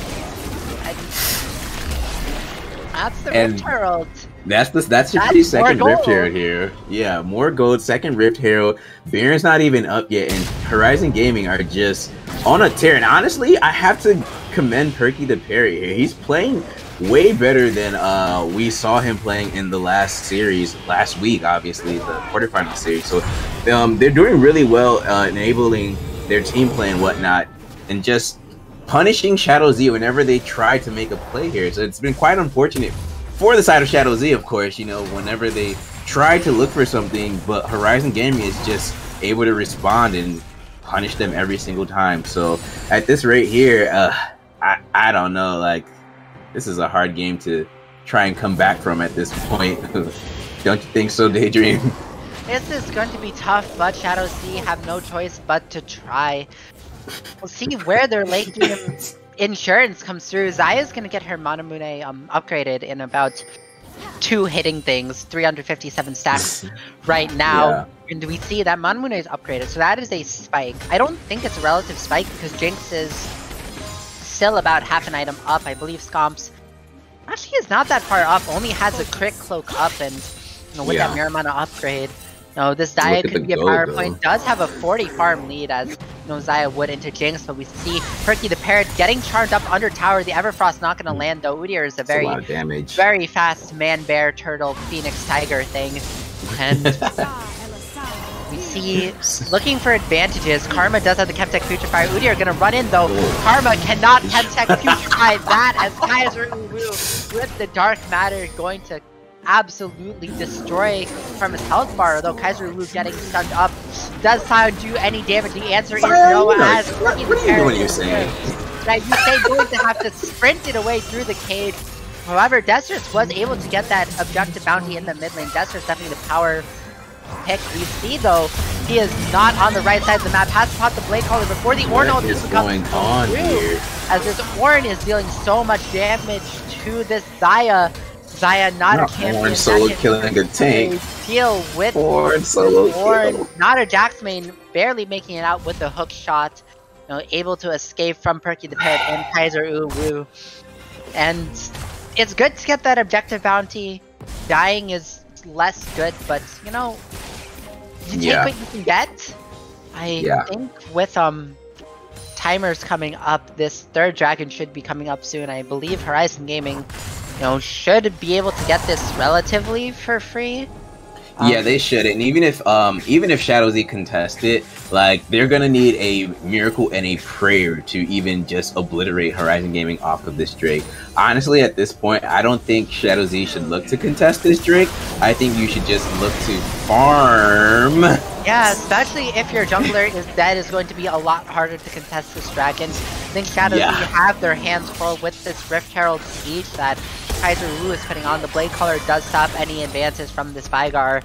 And that's the And- Rift Herald. That's the that's your That's pretty second more Rift gold. Herald here. Yeah, more gold, second Rift Herald. Baron's not even up yet, and Horizon Gaming are just on a tear. And honestly, I have to commend Perky the Parrot here. He's playing way better than uh, we saw him playing in the last series, last week, obviously, the quarterfinal series. So um, they're doing really well, uh, enabling their team play and whatnot, and just punishing Shadow Z whenever they try to make a play here. So it's been quite unfortunate for the side of Shadow Z, of course, you know, whenever they try to look for something, but Horizon Gaming is just able to respond and punish them every single time. So at this rate here, uh, I, I don't know, like, this is a hard game to try and come back from at this point. Don't you think so, Daydream? This is going to be tough, but Shadow Z have no choice but to try. We'll see where their late game insurance comes through. Zaya's going to get her Monamune um, upgraded in about two hitting things, three hundred fifty-seven stacks right now. Yeah. And we see that Monamune is upgraded, so that is a spike. I don't think it's a relative spike because Jinx is still about half an item up. I believe Scomps actually is not that far up, only has a crit cloak up, and you know, with yeah. that Miramana upgrade, you know, this Zaya could be a power point. Does have a forty farm lead as you know, Zaya would into Jinx, but we see Perky the Parrot getting charged up under tower. The Everfrost not going to land though. Udyr is a very, a damage. very fast man, bear, turtle, phoenix, tiger thing, and we see looking for advantages. Karma does have the Chemtech Putrefy. Udyr are going to run in though. Oh. Karma cannot Chemtech Putrefy that as Kaiser Uwu with the Dark Matter going to absolutely destroy from his health bar, although Kaiser Uwu getting stunned up. Does Sion do any damage? The answer is no, as what, what are you doing, you saying? That Yusei going to have to sprint it away through the cage. However, Destrus was able to get that objective bounty in the mid lane. Destrus definitely the power pick. We see though, he is not on the right side of the map. Has to pop the Blade Caller before the Ornn ult is going on here. As this Ornn is dealing so much damage to this Zaya. Zaya not, not a champion. Ornn solo killing a tank. Deal with Ornn solo Ornn, kill. Not a Jax main, barely making it out with the hook shot. You know, able to escape from Perky the Parrot and Kaiser Uwu. And it's good to get that objective bounty. Dying is less good, but you know, you take yeah. what you can get. I yeah. think with um timers coming up, this third dragon should be coming up soon. I believe Horizon Gaming, you know, should be able to get this relatively for free. Um, yeah, they should. And even if um even if Shadow Z contest it, like they're gonna need a miracle and a prayer to even just obliterate Horizon Gaming off of this Drake. Honestly, at this point, I don't think Shadow Z should look to contest this Drake. I think you should just look to farm. Yeah, especially if your jungler is dead, is going to be a lot harder to contest this dragon. I think Shadow Z yeah. have their hands full with this Rift Herald siege that Kaiser Uwu is putting on. The Blade Caller does stop any advances from this Veigar.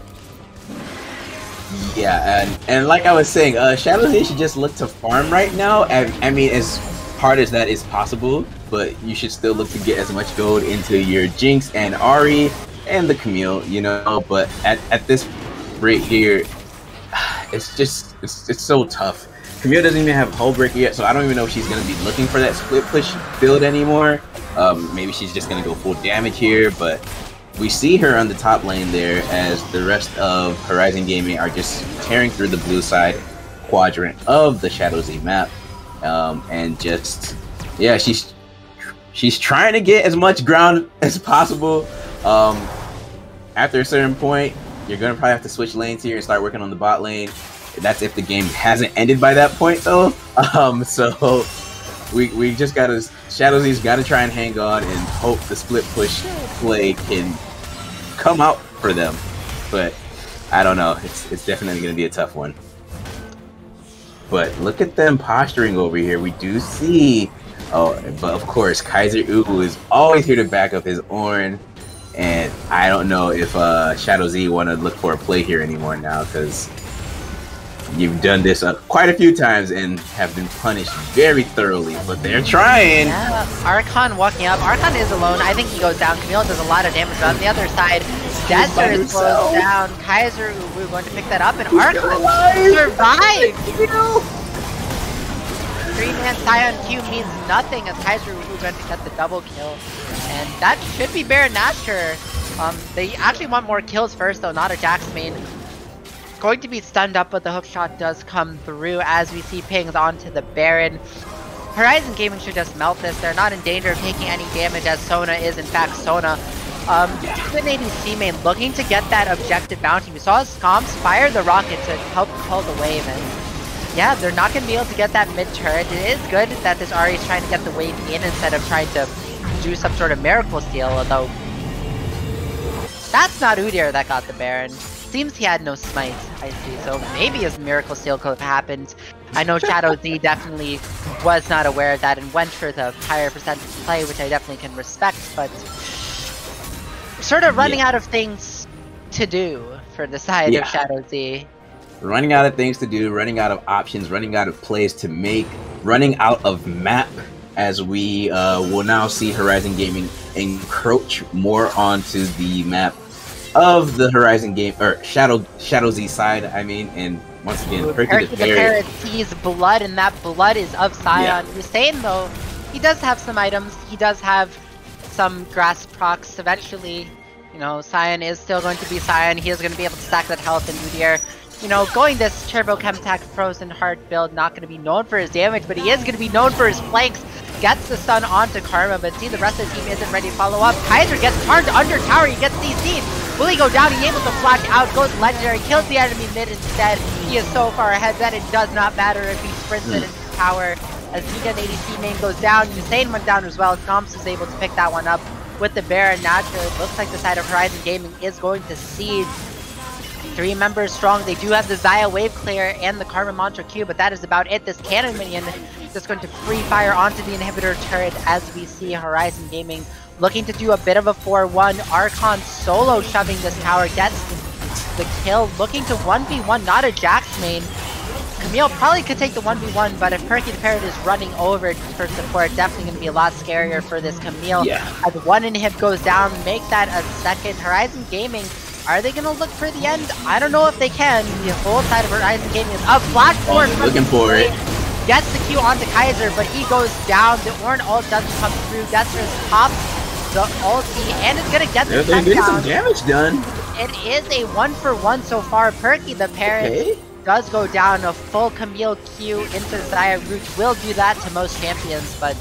Yeah, and, and like I was saying, uh, Shadow Z should just look to farm right now. I, I mean, as hard as that is possible, but you should still look to get as much gold into your Jinx and Ahri and the Camille, you know. But at, at this rate here, it's just, it's, it's so tough. Camille doesn't even have Hullbreaker yet, so I don't even know if she's going to be looking for that split push build anymore. Um, maybe she's just going to go full damage here, but we see her on the top lane there as the rest of Horizon Gaming are just tearing through the blue side quadrant of the Shadow Z map. Um, and just, yeah, she's she's trying to get as much ground as possible. Um, after a certain point, you're going to probably have to switch lanes here and start working on the bot lane. That's if the game hasn't ended by that point, though. Um, so we we just gotta Shadow Z's gotta try and hang on and hope the split push play can come out for them. But I don't know. It's it's definitely gonna be a tough one. But look at them posturing over here. We do see. Oh, but of course, Kaiser Uwu is always here to back up his Ornn. And I don't know if uh, Shadow Z want to look for a play here anymore now, because you've done this uh, quite a few times and have been punished very thoroughly, but they're trying. Yeah, Archon walking up. Archon is alone. I think he goes down. Camille does a lot of damage on the other side. Desert is closed down. Kaiser Uwu going to pick that up, and Archon survived! You know? Three-man Sion Q means nothing as Kaiser Uwu going to get the double kill. And that should be Baron Nashor. Um, they actually want more kills first, though, not a Jax main. Going to be stunned up, but the hook shot does come through as we see pings onto the Baron. Horizon Gaming should just melt this. They're not in danger of taking any damage as Sona is in fact Sona. Um, Twin A D C main looking to get that objective bounty. We saw Scomps fire the rocket to help pull the wave, and yeah, they're not going to be able to get that mid turret. It is good that this Ahri is trying to get the wave in instead of trying to do some sort of miracle steal, although that's not Udyr that got the Baron. Seems he had no smite, I see, so maybe his miracle steal could have happened. I know Shadow Z definitely was not aware of that and went for the higher percentage play, which I definitely can respect, but sort of running yeah. out of things to do for the side yeah. of Shadow Z. Running out of things to do, running out of options, running out of plays to make, running out of map, as we uh, will now see Horizon Gaming encroach more onto the map of the Horizon Game, or Shadow Shadow Z side, I mean, and once again, Perky, Perky the, the Parrot sees blood, and that blood is of Sion. Yeah. Hussein, though, he does have some items, he does have some grass procs. Eventually, you know, Sion is still going to be Sion. He is going to be able to stack that health in Udyr. You know, going this Turbo Chemtech Frozen Heart build, not going to be known for his damage, but he is going to be known for his flanks. Gets the stun onto Karma, but see the rest of the team isn't ready to follow up. Kaiser gets turned under tower, he gets C C'd. Will he go down? He's able to flash out, goes legendary, kills the enemy mid instead. He is so far ahead that it does not matter if he sprints mm. it into tower. As Vegan A D C main goes down, Hussein went down as well. Scomps is able to pick that one up with the Baron. Naturally, it looks like the side of Horizon Gaming is going to cede. Three members strong. They do have the Xayah Wave Clear and the Karma Mantra Q, but that is about it. This cannon minion is just going to free fire onto the inhibitor turret as we see Horizon Gaming looking to do a bit of a four one. Archon solo shoving this tower, gets the kill, looking to one v one, not a Jax main. Camille probably could take the one v one, but if Perky the Parrot is running over for support, definitely going to be a lot scarier for this Camille. Yeah. As one inhib goes down, make that a second. Horizon Gaming, are they going to look for the end? I don't know if they can. The whole side of Horizon Gaming is up. Flash forward. Oh, looking for it. Gets the Q onto Kaiser, but he goes down. The Ornn ult doesn't come through. Destrus pops the ulti, and it's going to get the They're getting some damage done. It is a one for one so far. Perky the Parrot okay. does go down. A full Camille Q into Xayah Root will do that to most champions, but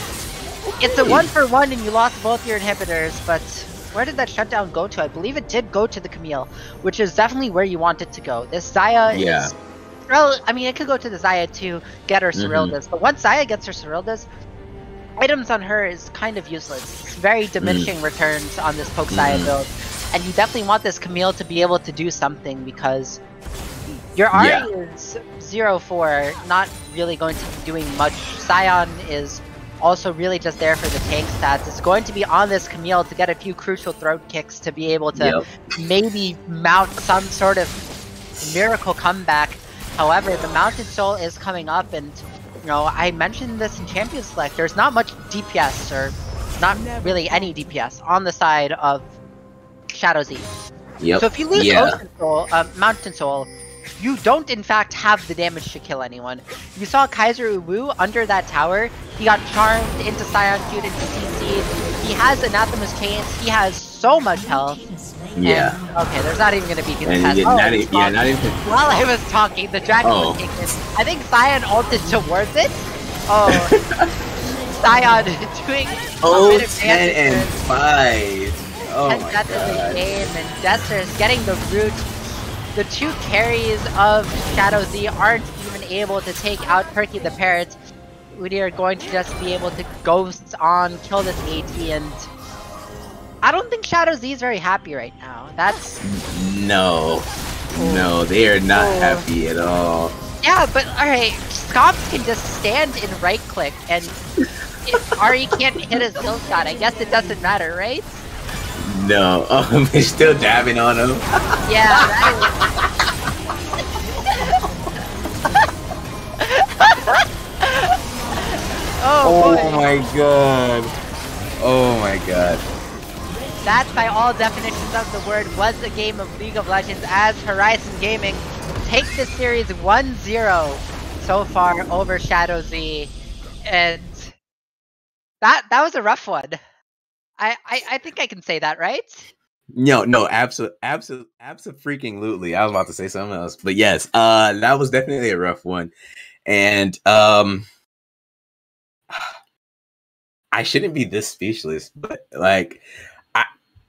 it's a one for one and you lost both your inhibitors, but where did that shutdown go to? I believe it did go to the Camille, which is definitely where you want it to go. This Xayah yeah. is... Well, I mean, it could go to the Xayah to get her Serylda's, mm-hmm. but once Xayah gets her Serylda's, items on her is kind of useless. It's very diminishing mm. returns on this Poke Xayah mm. build, and you definitely want this Camille to be able to do something, because your Ahri yeah. is zero four, not really going to be doing much. Sion is also really just there for the tank stats. It's going to be on this Camille to get a few crucial throat kicks to be able to yep. maybe mount some sort of miracle comeback. However, the Mountain Soul is coming up, and you know, I mentioned this in Champion Select, there's not much D P S, or not really any D P S, on the side of Shadow Z. Yep. So if you lose yeah. Ocean Soul, uh, Mountain Soul, you don't in fact have the damage to kill anyone. You saw Kaiser Uwu under that tower, he got charmed into Sion Q'd into C C, he has Anathema's Chains, he has so much health. Yeah. And, okay, there's not even going to be contest. Oh, not even, yeah, not even. While I was talking, the dragon oh. was taken. I think Sion ulted towards it. Oh, Sion doing oh, a bit of ten and five. Oh and my that's god. The game, and Destrus getting the root. The two carries of Shadow Z aren't even able to take out Perky the Parrot. Udyr are going to just be able to ghost on, kill this AT, and I don't think Shadow Z is very happy right now. That's... No. Oh. No, they are not oh. happy at all. Yeah, but alright, Scomps can just stand and right click, and if Ahri can't hit a skill shot, I guess it doesn't matter, right? No. Oh, they're still dabbing on him. Yeah, that oh, oh my god. Oh my god. That, by all definitions of the word, was a game of League of Legends as Horizon Gaming takes this series one zero so far over Shadow Z. And that that was a rough one. I, I, I think I can say that, right? No, no, absolutely, absolutely, absolutely. I was about to say something else, but yes, uh, that was definitely a rough one. And um, I shouldn't be this speechless, but like, I,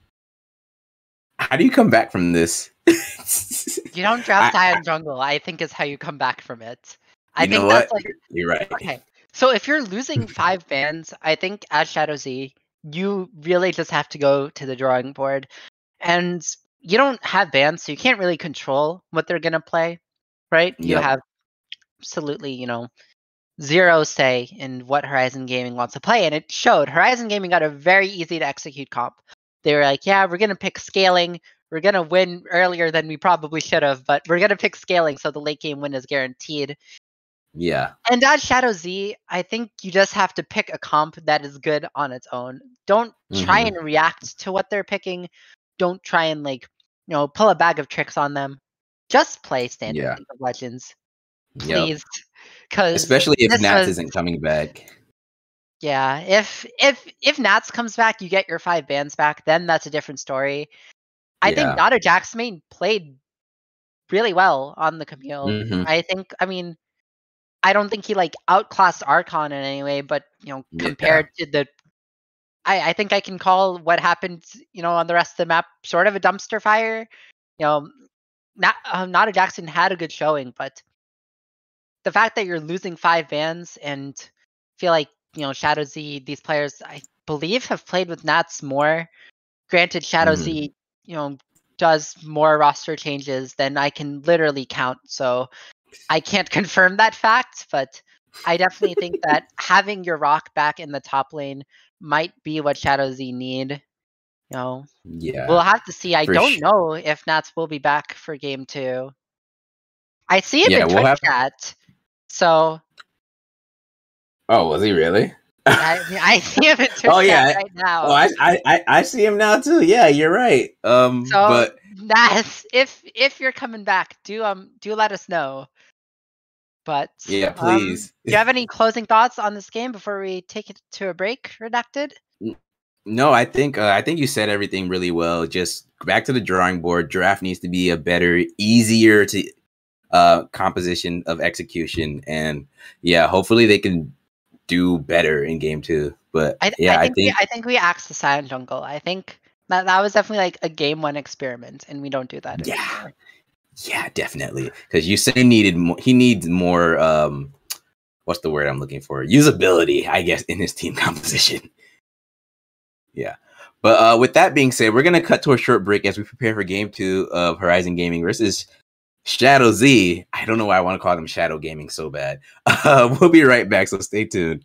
how do you come back from this? You don't draft high in jungle, I think is how you come back from it. I You think know that's what? like You're right. okay. So if you're losing five bans, I think as Shadow Z, you really just have to go to the drawing board. And you don't have bans, so you can't really control what they're gonna play, right? You Yep. have absolutely, you know, zero say in what Horizon Gaming wants to play, and it showed. Horizon Gaming got a very easy to execute comp. They were like, yeah, we're gonna pick scaling. We're gonna win earlier than we probably should have, but we're gonna pick scaling so the late game win is guaranteed. Yeah. And as Shadow Z, I think you just have to pick a comp that is good on its own. Don't try Mhm. and react to what they're picking. Don't try and like, you know, pull a bag of tricks on them. Just play standard Yeah. League of Legends, Yep. please. Because Especially if this Nats was- isn't coming back. yeah, if if if Nats comes back, you get your five bans back. Then that's a different story. I Yeah. think Nada Jaxmane played really well on the Camille. Mhm. I think, I mean, I don't think he like outclassed Archon in any way, but you know, Yeah. compared to the, I I think I can call what happened, you know, on the rest of the map sort of a dumpster fire. You know, not um, Nada Jackson had a good showing, but the fact that you're losing five bans and feel like, you know, Shadow Z, these players I believe have played with Nats more. Granted, Shadow Mhm. Z, you know, does more roster changes than I can literally count, so I can't confirm that fact, but I definitely think that having your rock back in the top lane might be what Shadow Z need. You know, Yeah. we'll have to see. I for don't sure. know if Nats will be back for game two. I see him Yeah, in we'll Twitch have- chat, so Oh, was he really? I, I see him in Twitch Oh, yeah. chat right now. Oh, I, I I I see him now too. Yeah, you're right. Um, so but Nats, if if you're coming back, do um do let us know. But yeah, um, please. do you have any closing thoughts on this game before we take it to a break, Redacted? No, I think uh, I think you said everything really well. Just back to the drawing board. Draft needs to be a better, easier to uh composition of execution, and yeah, hopefully they can do better in game two. But I, yeah, I I think, think, we, I think we axed the Silent Jungle. I think that that was definitely like a game one experiment, and we don't do that Yeah. anymore. yeah, definitely, because you say needed more. He needs more. Um, what's the word I'm looking for? Usability, I guess, in his team composition. Yeah. But uh, with that being said, we're going to cut to a short break as we prepare for game two of Horizon Gaming versus Shadow Z. I don't know why I want to call them Shadow Gaming so bad. Uh, we'll be right back, so stay tuned.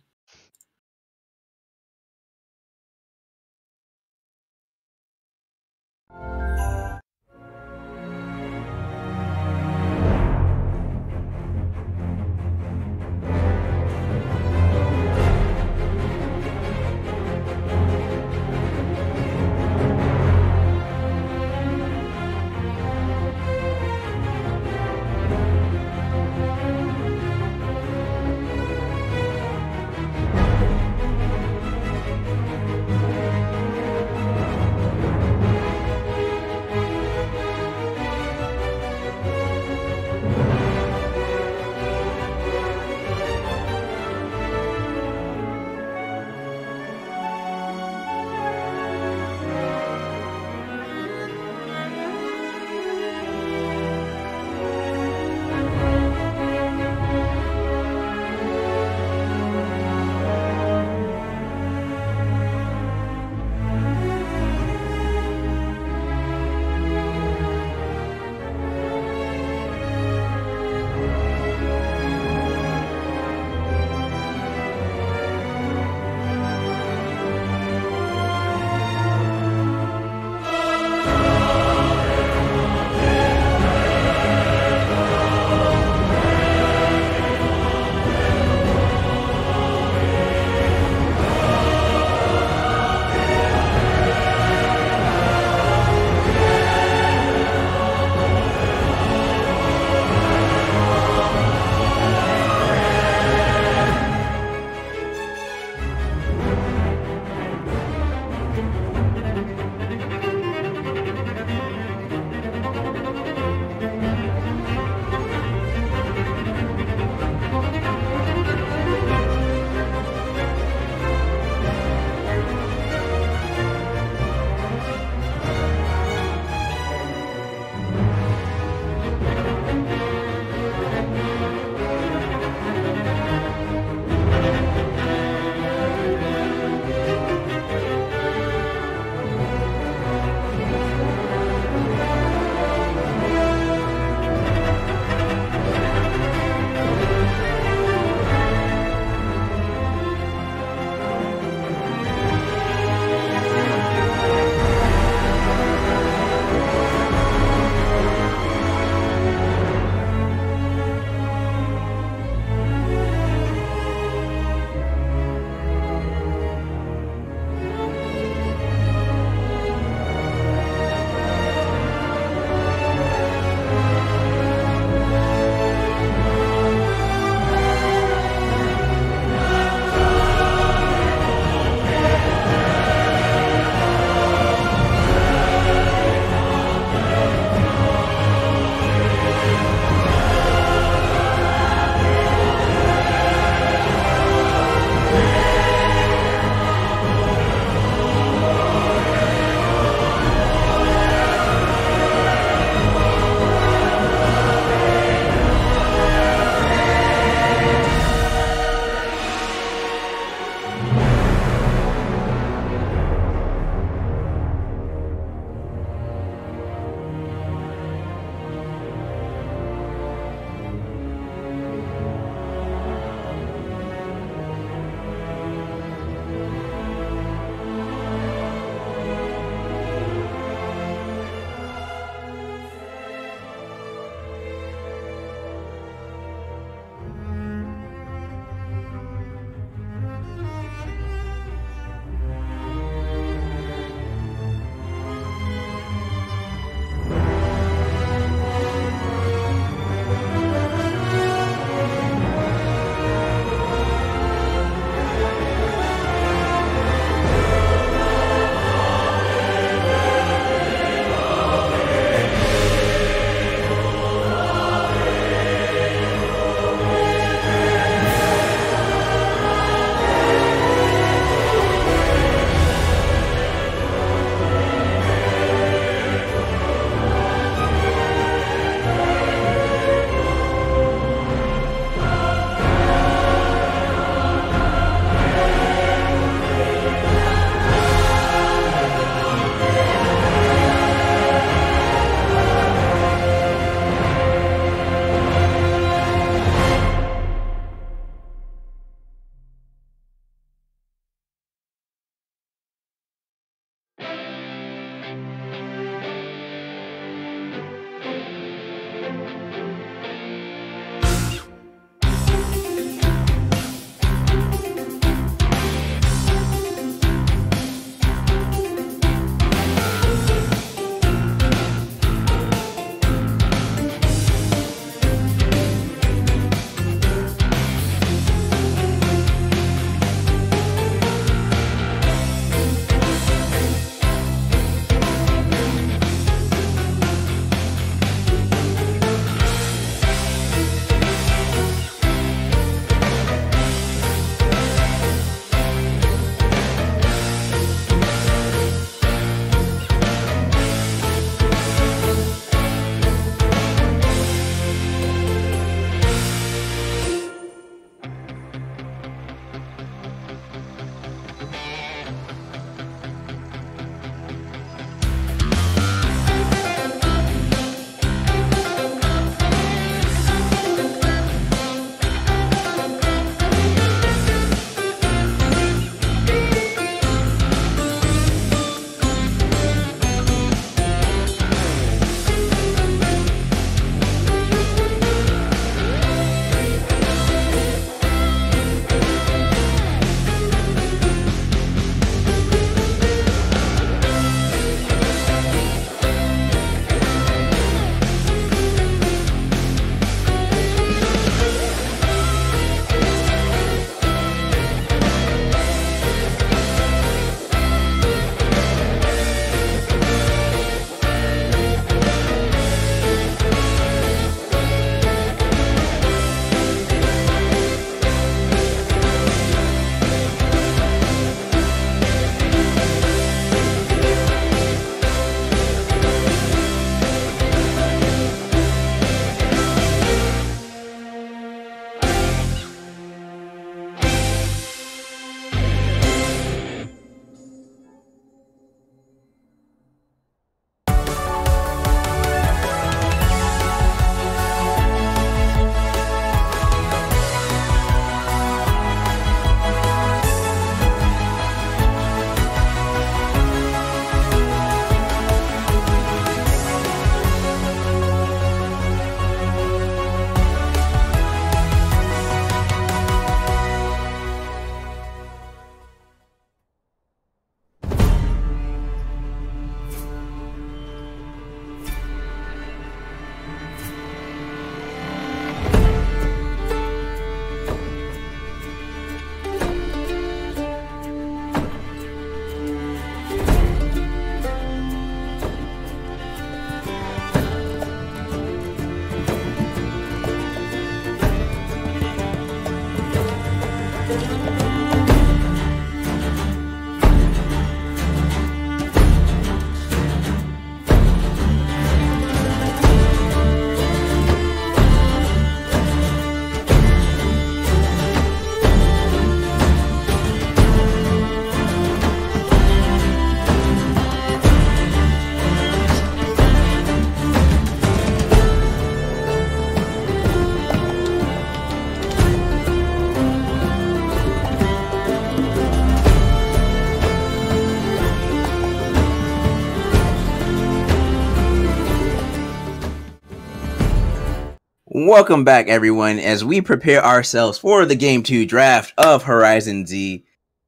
Welcome back, everyone, as we prepare ourselves for the Game two draft of Horizon Z.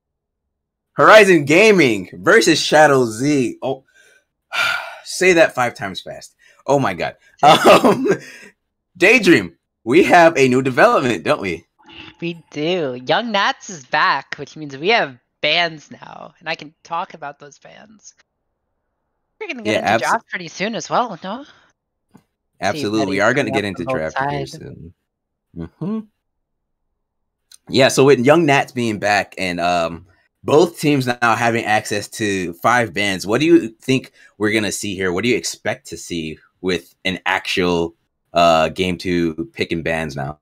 Horizon Gaming versus Shadow Z. Oh, say that five times fast. Oh my god. Um, Daydream, we have a new development, don't we? We do. Young Nats is back, which means we have bans now, and I can talk about those bans. We're gonna get Yeah, into abso- draft pretty soon as well, no? Absolutely. We Betty's are going to coming get up into on both draft here sides. soon. Mm-hmm. Yeah, so with Young Nats being back and um, both teams now having access to five bans, what do you think we're going to see here? What do you expect to see with an actual uh, Game two picking bans now?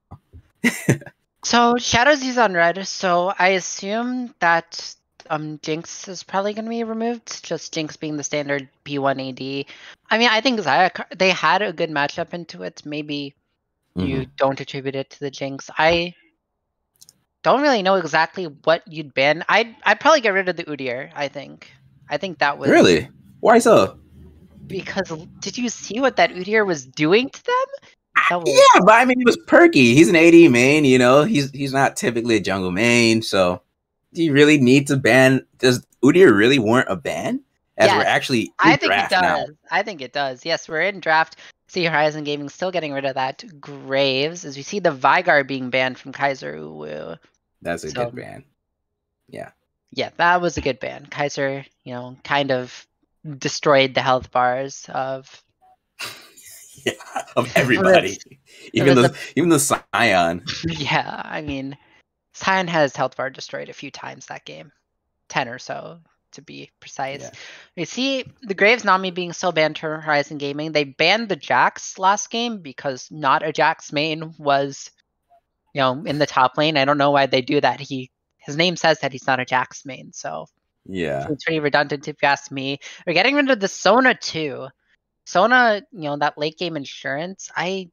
So Shadows is on red, so I assume that um Jinx is probably going to be removed. Just Jinx being the standard B one A D. I mean, I think Zaya, they had a good matchup into it. Maybe you Mhm. don't attribute it to the Jinx. I don't really know exactly what you'd ban. I'd I'd probably get rid of the Udyr. I think. I think that was Really? Why so? because did you see what that Udyr was doing to them? That was Yeah, but I mean, he was perky. He's an A D main, you know. He's he's not typically a jungle main, so do you really need to ban? Does Udyr really warrant a ban? As we're Yes, actually in I think it draft now. does. I think it does. Yes, we're in draft. See Horizon Gaming still getting rid of that Graves, as we see the Vygar being banned from Kaiser Uwu. That's a So- good ban. Yeah. Yeah, that was a good ban. Kaiser, you know, kind of destroyed the health bars of Yeah, of everybody. even was the even the Scion. yeah, I mean, Sion has health bar destroyed a few times that game, ten or so to be precise. Yeah. We see the Graves Nami being so banned to Horizon Gaming. They banned the Jax last game because not a Jax main was, you know, in the top lane. I don't know why they do that. He his name says that he's not a Jax main, so Yeah. it's pretty redundant if you ask me. We're getting rid of the Sona too. Sona, you know, that late game insurance. I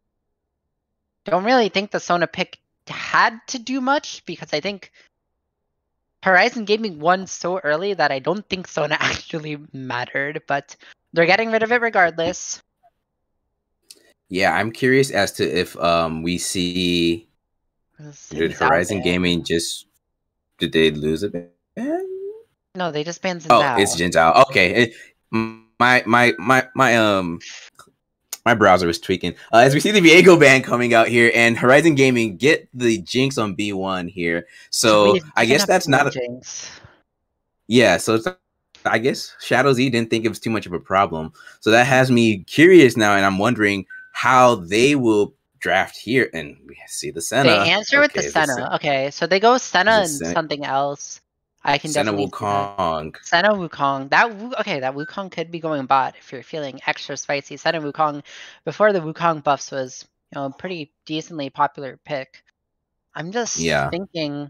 don't really think the Sona pick had to do much because I think Horizon Gaming won so early that I don't think Sona actually mattered, but they're getting rid of it regardless. Yeah, I'm curious as to if um we see did Xin Zhao Horizon ban. Gaming just did they lose a ban? No, they just banned Xin Oh, Zhao. it's Jin Zhao. Okay. It, my my my my um my browser was tweaking. Uh, as we see the Viego ban coming out here, and Horizon Gaming get the Jinx on B one here. So We've I given guess up that's on not a, Jinx. yeah. So it's, I guess Shadow Z didn't think it was too much of a problem. So that has me curious now, and I'm wondering how they will draft here. And we see the Senna. They answer with the Okay, Senna. Okay, so they go Senna Is and it Senna? something else. I can Senna definitely see that. Wukong. Senna Wukong. That Wu- okay, that Wukong could be going bot if you're feeling extra spicy. Senna Wukong before the Wukong buffs was, you know, a pretty decently popular pick. I'm just Yeah. thinking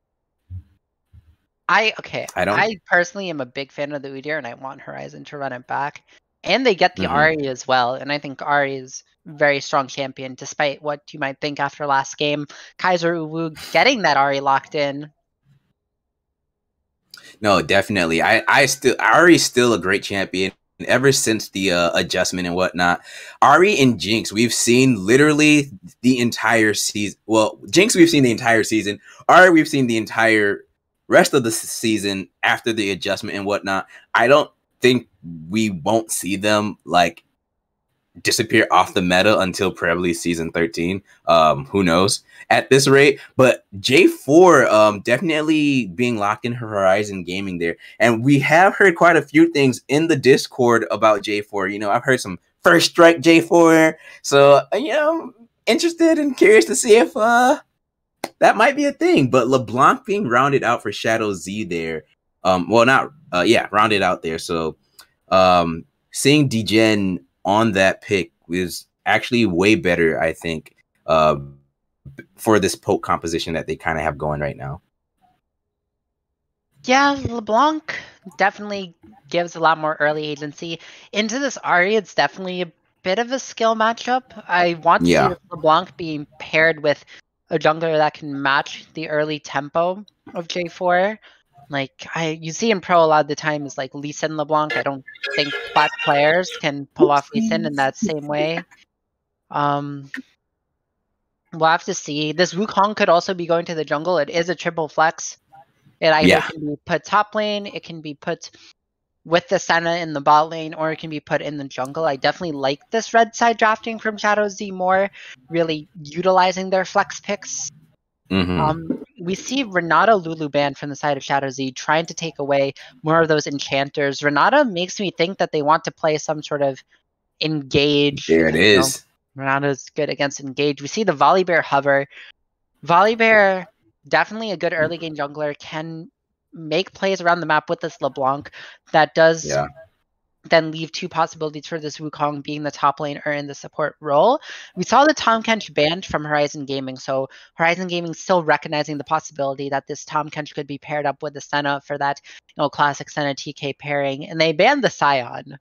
I okay, I don't- I personally am a big fan of the Udyr and I want Horizon to run it back. And they get the Mhm. Ahri as well, and I think Ahri is a very strong champion despite what you might think after last game. Kaiser Uwu getting that Ahri locked in. No, definitely. I, I still Ari's still a great champion. Ever since the uh, adjustment and whatnot, Ahri and Jinx, we've seen literally the entire season. Well, Jinx, we've seen the entire season. Ahri, we've seen the entire rest of the s- season after the adjustment and whatnot. I don't think we won't see them like disappear off the meta until probably season thirteen. Um, who knows at this rate? But J four um definitely being locked in Horizon Gaming there. And we have heard quite a few things in the Discord about J four. You know, I've heard some first strike J four. So uh, you know, interested and curious to see if uh that might be a thing. But LeBlanc being rounded out for Shadow Z there. Um, well not uh yeah, rounded out there. So um seeing Degen on that pick was actually way better, I think, uh, for this poke composition that they kind of have going right now. Yeah, LeBlanc definitely gives a lot more early agency. Into this Ahri, it's definitely a bit of a skill matchup. I want to Yeah. see LeBlanc being paired with a jungler that can match the early tempo of J four. Like I, you see in pro a lot of the time is like Lee Sin LeBlanc. I don't think plat players can pull off Lee Sin in that same way. Um, we'll have to see. This Wukong could also be going to the jungle. It is a triple flex. It either Yeah. can be put top lane, it can be put with the Senna in the bot lane, or it can be put in the jungle. I definitely like this red side drafting from Shadow Z more, really utilizing their flex picks. Mm-hmm. Um, we see Renata Lulu banned from the side of Shadow Z, trying to take away more of those enchanters. Renata makes me think that they want to play some sort of engage. There it you know, is. Renata's good against engage. We see the Volibear hover. Volibear, definitely a good early game jungler, can make plays around the map with this LeBlanc that does Yeah. then leave two possibilities for this Wukong being the top lane or in the support role. We saw the Tahm Kench banned from Horizon Gaming, so Horizon Gaming still recognizing the possibility that this Tahm Kench could be paired up with the Senna for that, you know, classic Senna T K pairing, and they banned the Scion.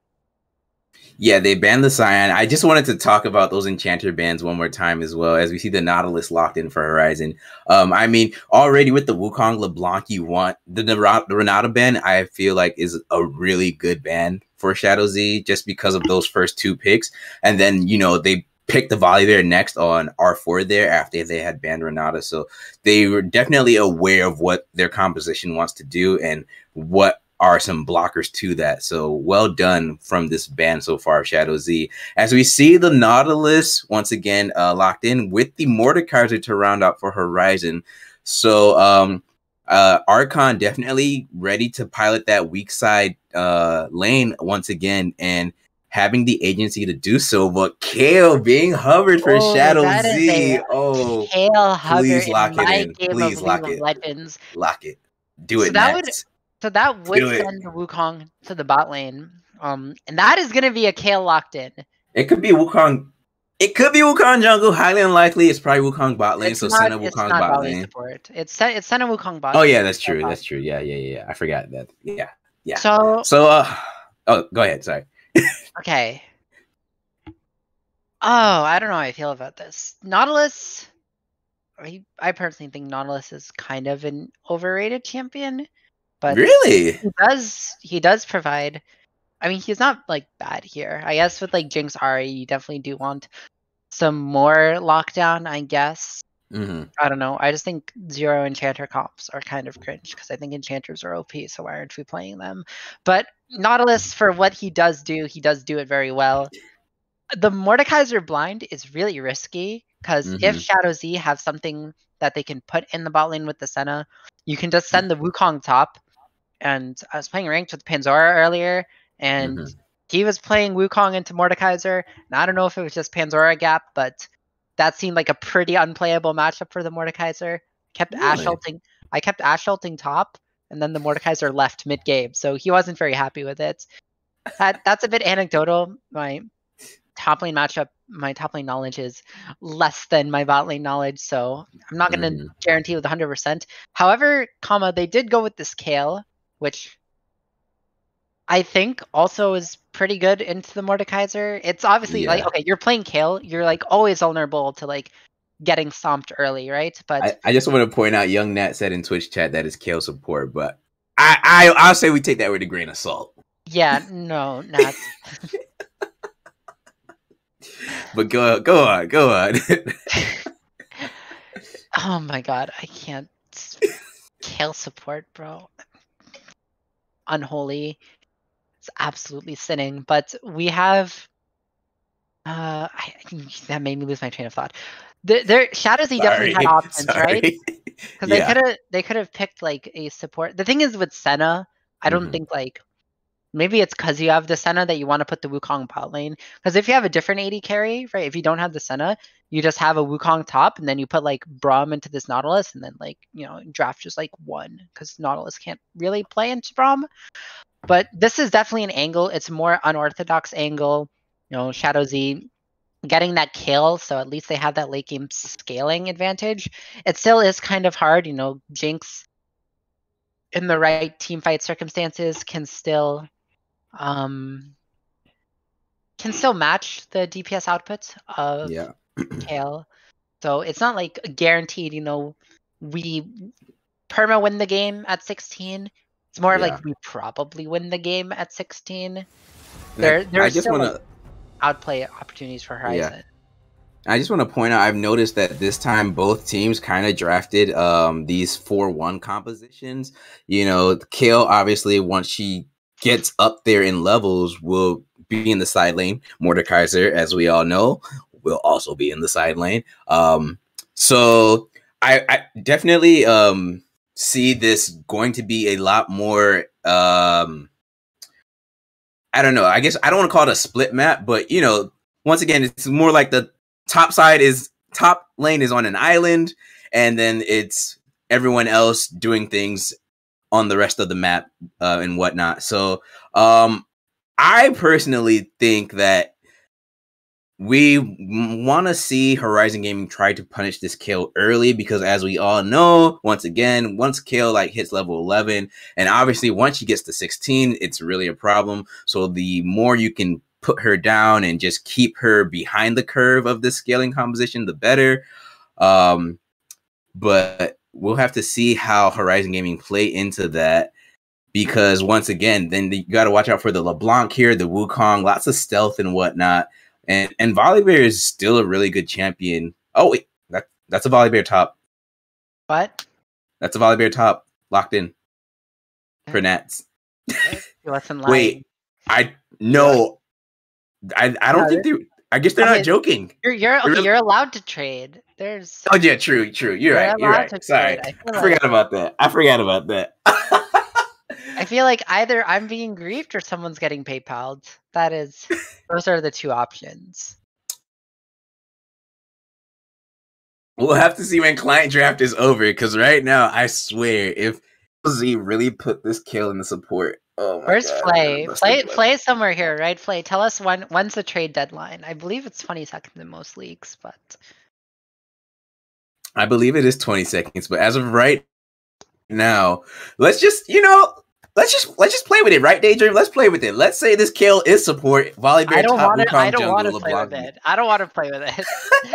Yeah, they banned the Scion. I just wanted to talk about those Enchanter bans one more time as well, as we see the Nautilus locked in for Horizon. Um, I mean, already with the Wukong LeBlanc, you want the, the, the Renata ban, I feel like is a really good ban for Shadow Z, just because of those first two picks. And then, you know, they picked the Volibear next on R four there after they had banned Renata. So they were definitely aware of what their composition wants to do and what are some blockers to that. So well done from this band so far, Shadow Z. As we see the Nautilus once again uh, locked in with the Mordekaiser to round out for Horizon. So um, uh, Archon definitely ready to pilot that weak side uh, lane once again and having the agency to do so. But Kayle being hovered for Oh, Shadow that is Z. a Oh, Kayle hover please in lock it my in. game Please of lock League it. of Legends. Lock it. Do So it, that would Nets. so that would Do it. send Wukong to the bot lane. Um, and that is gonna be a Kayle locked in. It could be Wukong. It could be Wukong jungle. Highly unlikely. It's probably Wukong bot lane. It's so not, Senna it's Wukong not bot bot lane lane. support. It's Sen- it's Senna Wukong bot. Oh lane. yeah, that's true. Bot. That's true. Yeah, yeah, yeah. I forgot that. Yeah, yeah. So So, uh, oh, go ahead. Sorry. okay. Oh, I don't know how I feel about this. Nautilus. I, I personally think Nautilus is kind of an overrated champion, but Really? he does he does provide. I mean, he's not like bad here. I guess with like Jinx Ari, you definitely do want some more lockdown, I guess. Mm-hmm. I don't know. I just think zero enchanter comps are kind of cringe because I think enchanters are O P, so why aren't we playing them? But Nautilus, for what he does do, he does do it very well. The Mordekaiser blind is really risky because Mhm. if Shadow Z have something that they can put in the bot lane with the Senna, you can just send the Wukong top. And I was playing ranked with Panzora earlier, and Mhm. he was playing Wukong into Mordekaiser. And I don't know if it was just Panzora gap, but that seemed like a pretty unplayable matchup for the Mordekaiser. Kept Ash Really? ulting. I kept Ash ulting top, and then the Mordekaiser left mid game, so he wasn't very happy with it. That that's a bit anecdotal. My top lane matchup, my top lane knowledge is less than my bot lane knowledge, so I'm not going to Mhm. guarantee with one hundred percent. However, comma, they did go with this Kayle, which I think also is pretty good into the Mordekaiser. It's obviously like, Yeah. okay, you're playing Kayle, you're like always vulnerable to like getting stomped early, right? But I, I just want to point out, Young Nat said in Twitch chat that is Kayle support, but I, I I'll say we take that with a grain of salt. yeah, no, not. But go go on, go on. Oh my god, I can't. Kayle support, bro. Unholy. It's absolutely sinning. But we have. Uh, I, that made me lose my train of thought. The, their Shadow Z definitely had options, Sorry. right? Because Yeah. they could have they could have picked like a support. The thing is with Senna, I don't Mhm. think like maybe it's because you have the Senna that you want to put the Wukong bot lane. Because if you have a different A D carry, right? If you don't have the Senna, you just have a Wukong top, and then you put like Braum into this Nautilus, and then like you know draft just like one because Nautilus can't really play into Braum. But this is definitely an angle. It's a more unorthodox angle. You know, Shadow Z getting that kill, so at least they have that late game scaling advantage. It still is kind of hard, you know, Jinx in the right team fight circumstances can still um can still match the D P S output of Yeah. Kayle. So it's not like guaranteed, you know, we perma win the game at sixteen. It's more of Yeah. like we probably win the game at sixteen. And There I, there I are just still want like, to outplay opportunities for Horizon. I just want to point out, I've noticed that this time both teams kind of drafted um, these four one compositions. You know, Kale, obviously, once she gets up there in levels, will be in the side lane. Mordekaiser, as we all know, will also be in the side lane. Um, so I, I definitely um, see this going to be a lot more... Um, I don't know. I guess I don't want to call it a split map, but, you know, once again, it's more like the top side is top lane is on an island, and then it's everyone else doing things on the rest of the map uh, and whatnot. So um, I personally think that we want to see Horizon Gaming try to punish this Kale early, because as we all know, once again, once Kale like hits level eleven, and obviously once she gets to sixteen, it's really a problem. So the more you can put her down and just keep her behind the curve of the scaling composition, the better. Um, but we'll have to see how Horizon Gaming play into that, because once again, then you got to watch out for the LeBlanc here, the Wukong, lots of stealth and whatnot. And and Volibear is still a really good champion. Oh, wait, that, that's a Volibear top. What? That's a Volibear top locked in for Nats. You wasn't lying. Wait, I no, I I don't No, think they. I guess they're okay, not joking. You're you're okay, Really? you're allowed to trade. There's Oh yeah, true, true. You're You're right. You're allowed right. to Sorry, trade. I I, feel like- forgot about that. I forgot about that. I feel like either I'm being griefed or someone's getting PayPal'd. That is, those are the two options. We'll have to see when client draft is over, because right now, I swear, if Z really put this kill in the support, oh my Where's god. Flay? that's Flay, the- Flay somewhere here, right? Flay, tell us when when's the trade deadline? I believe it's twenty seconds in most leagues, but I believe it is twenty seconds, but as of right now, let's just, you know, let's just let's just play with it, right, Daydream? Let's play with it. Let's say this kill is support. Volibear I don't top want to. Wukong I don't jungle, want to play LeBlanc with mid. it. I don't want to play with it.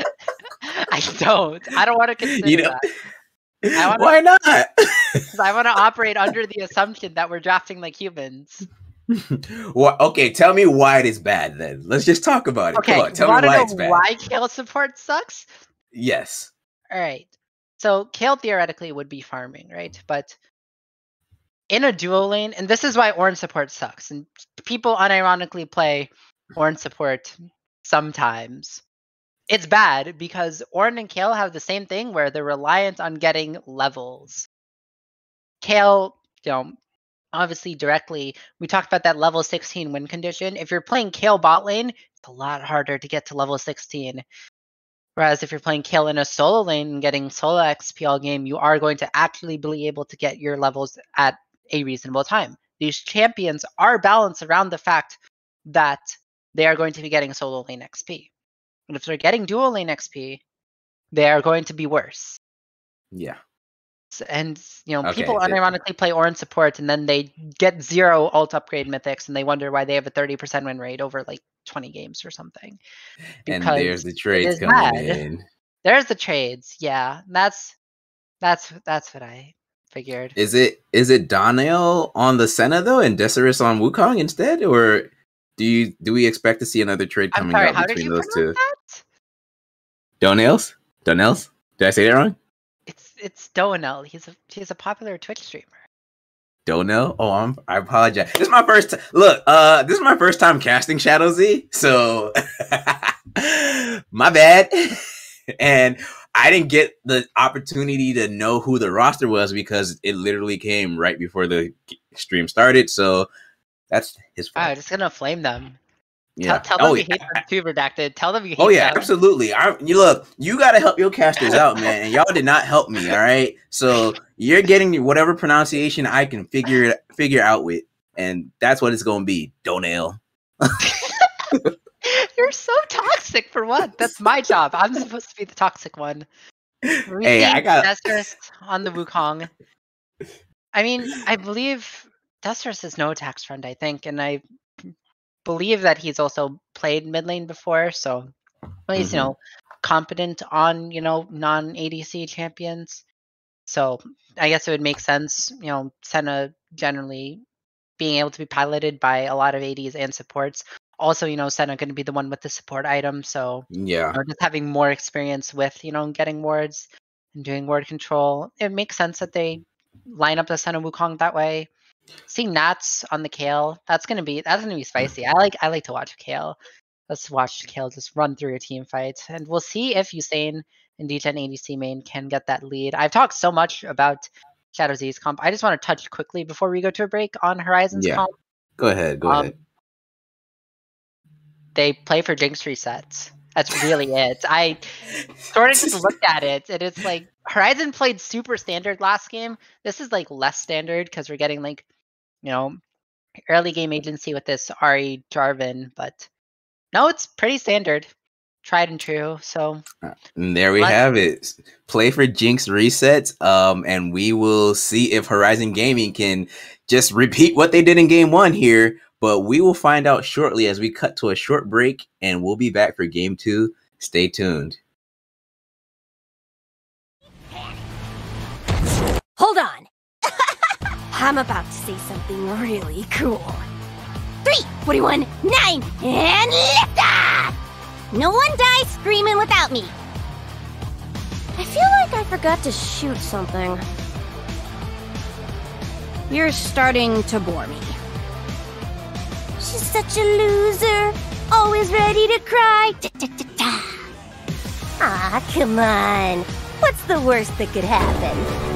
I don't. I don't want to consider You know, that. I wanna- why not? 'Cause I want to operate under the assumption that we're drafting like humans. Well, okay, tell me why it is bad then. Let's just talk about it. Okay, Come on, you tell me want to why know it's bad. why Kale support sucks? Yes. All right. So Kale theoretically would be farming, right? But in a duo lane, and this is why Ornn support sucks, and people unironically play Ornn support sometimes. It's bad because Ornn and Kale have the same thing where they're reliant on getting levels. Kale, you know, obviously directly, we talked about that level sixteen win condition. If you're playing Kale bot lane, it's a lot harder to get to level sixteen. Whereas if you're playing Kale in a solo lane and getting solo X P all game, you are going to actually be able to get your levels at a reasonable time. These champions are balanced around the fact that they are going to be getting solo lane X P. And if they're getting dual lane X P, they are going to be worse. Yeah. S- And you know, Okay, people th- unironically play Ornn support and then they get zero ult upgrade mythics and they wonder why they have a thirty percent win rate over like twenty games or something. And Because there's the trades is coming bad. in. There's the trades, yeah. That's that's that's what I figured. Is it is it Donnell on the Senna though, and Deciris on Wukong instead, or do you do we expect to see another trade I'm coming sorry, out how did between you those pronounce two? that? Donnell's? Donnell's? Did I say that wrong? It's it's Donell. He's a he's a popular Twitch streamer. Donell? Oh, I'm, I apologize. This is my first. T- Look, uh, this is my first time casting Shadow Z, so my bad. And I didn't get the opportunity to know who the roster was because it literally came right before the stream started. So that's his fault. Wow, just gonna flame them. Yeah. Tell, tell them oh, you yeah. hate them too, redacted. Tell them you hate Oh yeah, them. absolutely. I, you look, you gotta help your casters out, man. And y'all did not help me. All right, so you're getting whatever pronunciation I can figure it figure out with, and that's what it's gonna be. Donell. You're so toxic for what? That's my job. I'm supposed to be the toxic one. We Hey, see I got- Destrus on the Wukong. I mean, I believe Destrus is no tax friend, I think, and I believe that he's also played mid lane before, so well, he's Mhm. you know competent on you know non A D C champions. So I guess it would make sense, you know, Senna generally being able to be piloted by a lot of A Ds and supports. also, you know, Senna going to be the one with the support item. So Yeah. you know, just having more experience with, you know, getting wards and doing ward control. It makes sense that they line up the Senna Wukong that way. Seeing Nats on the Kayle, that's gonna be that's gonna be spicy. I like I like to watch Kayle. Let's watch Kayle just run through a team fight, and we'll see if Usain and D ten A D C main can get that lead. I've talked so much about Shadow Z's comp. I just want to touch quickly before we go to a break on Horizon's Yeah. comp. Go ahead. Go Um, ahead. They play for Jinx resets. That's really it. I sort of just looked at it, and it's like Horizon played super standard last game. This is like less standard because we're getting like, you know, early game agency with this Ari Jarvan, but no, it's pretty standard, tried and true. So And there we let's- have it. Play for Jinx resets, um, and we will see if Horizon Gaming can just repeat what they did in game one here. But we will find out shortly as we cut to a short break, and we'll be back for game two. Stay tuned. Hold on. I'm about to say something really cool. Three, forty-one, nine, and lift off! No one dies screaming without me. I feel like I forgot to shoot something. You're starting to bore me. She's such a loser. Always ready to cry. Da-da-da-da. Ah, come on. What's the worst that could happen?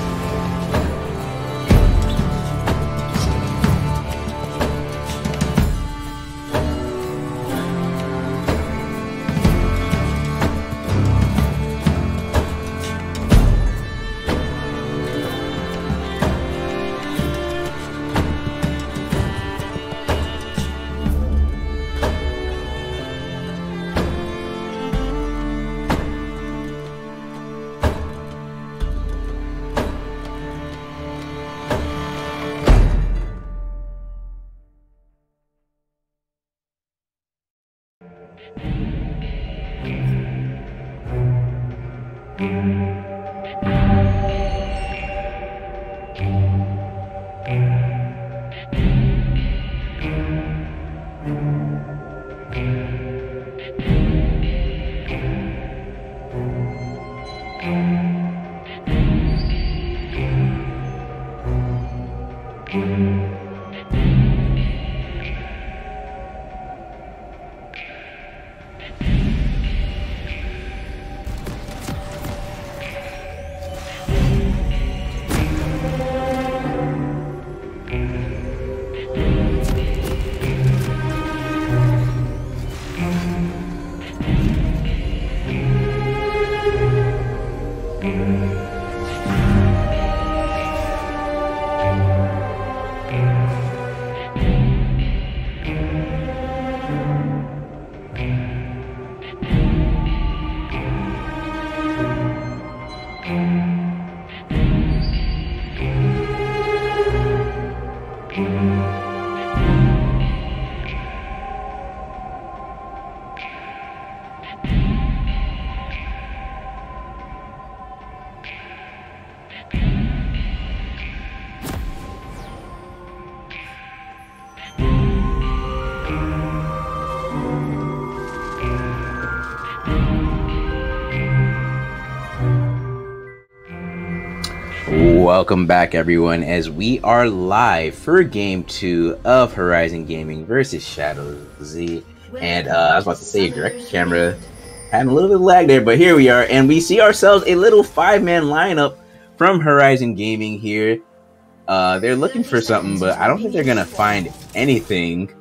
Welcome back, everyone, as we are live for game two of Horizon Gaming versus Shadow Z. And uh, I was about to say, direct camera had a little bit of lag there, but here we are, and we see ourselves a little five-man lineup from Horizon Gaming here. Uh, they're looking for something, but I don't think they're gonna find anything,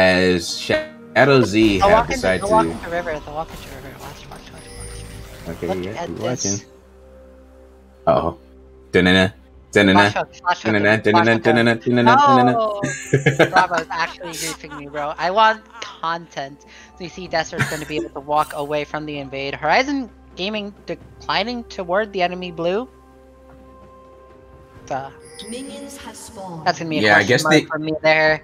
as Shadow Z They'll have walk into, decided they'll walk to. into river. They'll walk into river. Watch, watch, watch, watch. Okay, Look yeah, at keep this. watching. Uh oh. Da-na-na. Da-na-na. Flash hook, flash hook, Da-na-na. flash Da-na-na. hook. Da-na-na. Da-na-na. Da-na-na. No! Bravo's actually griefing me, bro. I want content. So you see Desert's going to be able to walk away from the invade. Horizon Gaming declining toward the enemy blue. Uh, Minions have spawned. that's going to be a Yeah, I question guess mark they- for me there.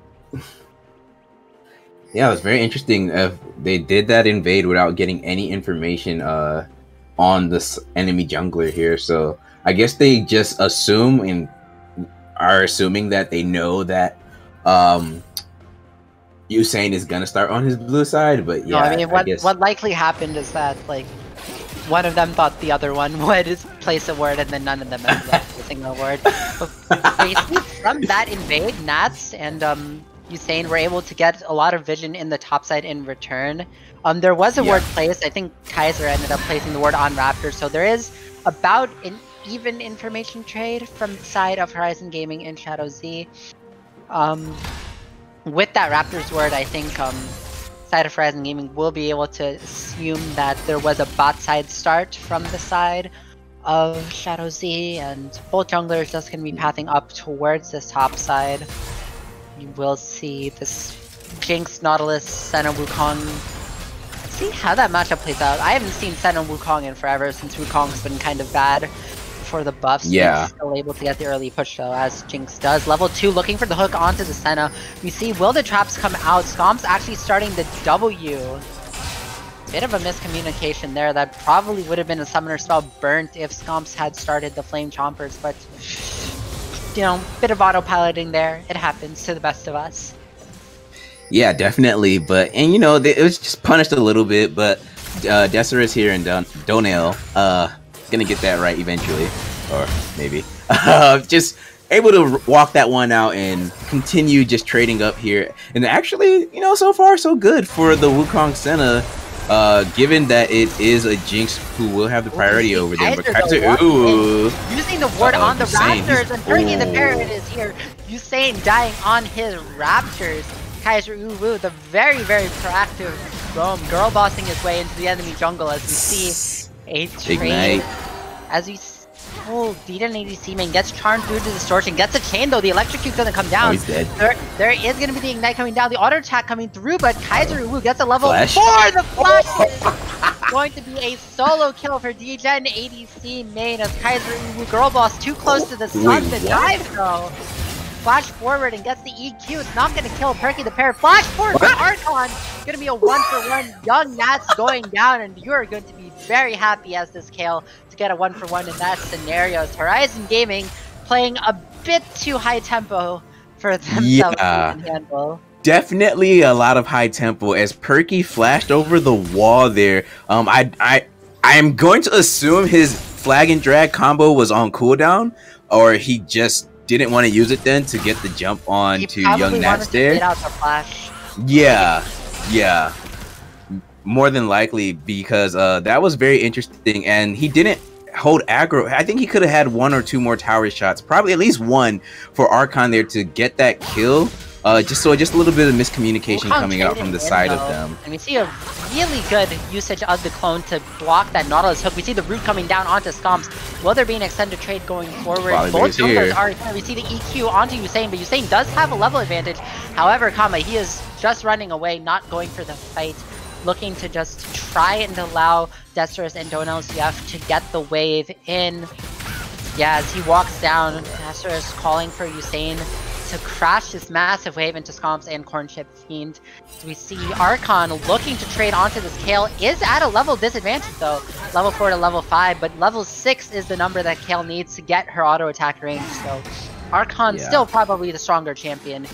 Yeah, it was very interesting. If they did that invade without getting any information uh, on this enemy jungler here, so I guess they just assume and are assuming that they know that um, Usain is gonna start on his blue side, but yeah. No, I mean, what I guess... what likely happened is that like one of them thought the other one would place a word, and then none of them ended up placing a word. But basically, from that invade, Nats and um, Usain were able to get a lot of vision in the top side in return. Um, there was a yeah. word placed. I think Kaiser ended up placing the word on Raptor, so there is about an even information trade from the side of Horizon Gaming and Shadow Z. Um, with that Raptors word, I think um, side of Horizon Gaming will be able to assume that there was a bot side start from the side of Shadow Z, and both junglers just going to be pathing up towards this top side. You will see this Jinx, Nautilus, Senna, Wukong. Let's see how that matchup plays out. I haven't seen Senna Wukong in forever since Wukong's been kind of bad for the buffs. Yeah. Still able to get the early push though, as Jinx does. Level two looking for the hook onto the Senna. We see will the traps come out. Scomp's actually starting the W. Bit of a miscommunication there. That probably would have been a summoner spell burnt if Scomps had started the Flame Chompers, but you know, bit of autopiloting there. It happens to the best of us. Yeah, definitely. But and you know, they, it was just punished a little bit, but uh, Desiree here and Don Donell uh gonna get that right eventually, or maybe uh, just able to walk that one out and continue just trading up here. And actually, you know, so far so good for the Wukong Senna, uh, given that it is a Jinx who will have the priority ooh, over them. But Kaiser, ooh, using the ward uh -oh, on the Usain, Raptors, and Perky the Parrot is here. Usain dying on his Raptors. Kaiser Uwu, the very, very proactive roam, girl bossing his way into the enemy jungle as we see a trade. As we oh, D ten A D C main gets charmed through to distortion, gets a chain though. The electrocute doesn't come down. Oh, he's dead. There, there is going to be the ignite coming down. The auto attack coming through, but Kaiser Uwu gets a level flash. four. The flash is going to be a solo kill for D ten A D C main as Kaiser Uwu girl boss too close to the sun to dive though. Flash forward and gets the E Q. It's not going to kill Perky the Parrot. Flash forward from Archon. Going to be a one for one. Young Nats going down, and you are going to be very happy as this Kale to get a one for one in that scenario. As Horizon Gaming playing a bit too high tempo for themselves yeah. to handle. Definitely a lot of high tempo as Perky flashed over the wall there. Um, I I I am going to assume his flag and drag combo was on cooldown, or he just didn't want to use it then to get the jump on he to Young Nats there. Get out the flash. Yeah, yeah, more than likely, because uh, that was very interesting, and he didn't hold aggro. I think he could have had one or two more tower shots, probably at least one for Archon there to get that kill. Uh, just so just a little bit of miscommunication Wukong coming out from the side though. of them. And we see a really good usage of the clone to block that Nautilus hook. We see the root coming down onto Scomps. Will there be an extended trade going forward? Both junglers are here. We see the E Q onto Usain, but Usain does have a level advantage. However, Kama, he is just running away, not going for the fight, looking to just try and allow Desterus and Donell C F to get the wave in. Yeah, as he walks down, Desterus calling for Usain to crash this massive wave into Scomps and Cornchip Fiend. So we see Archon looking to trade onto this Kale, is at a level disadvantage though. Level four to level five, but level six is the number that Kale needs to get her auto attack range. So Archon yeah. still probably the stronger champion.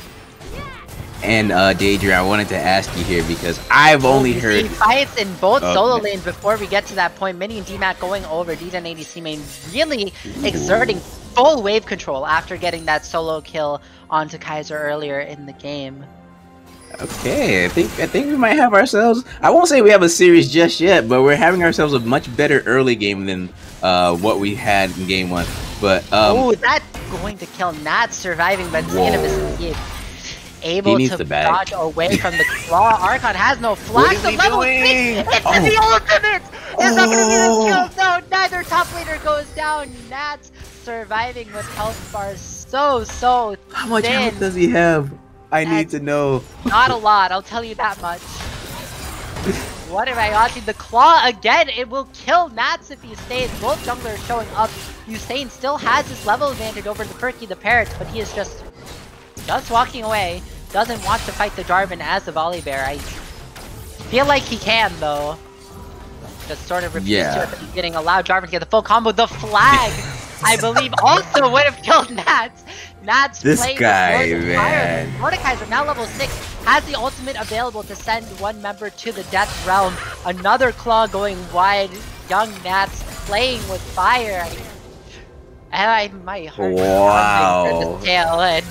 And uh, Daedra, I wanted to ask you here because I've only we heard see fights in both oh, solo man. lanes before we get to that point. Mini and D MAC going over, D ten A D C main really exerting full wave control after getting that solo kill onto Kaiser earlier in the game. Okay, I think I think we might have ourselves. I won't say we have a series just yet, but we're having ourselves a much better early game than uh, what we had in game one. But um, oh, that's going to kill Nats surviving, but Xanavis able he to the dodge away from the claw. Archon has no flash. The level six. It's oh. the ultimate. It's not going to be the kill. No, neither top laner goes down. Nats surviving with health bars so so. How much thin. health does he have? I That's need to know. Not a lot, I'll tell you that much. What am I watching? The claw again, it will kill Nats if he stays. Both junglers showing up. Usain still has his level advantage over the Perky the Parrot, but he is just just walking away. Doesn't want to fight the Jarvan as the Volibear. I feel like he can though. Just sort of refuses yeah. to, but he's getting allowed Jarvan to get the full combo. The flag I believe also would have killed Nats. Nats This playing guy, with man. Mordekaiser, now level six, has the ultimate available to send one member to the Death Realm. Another claw going wide. Young Nats playing with fire. And I might hurt Wow. the tail end.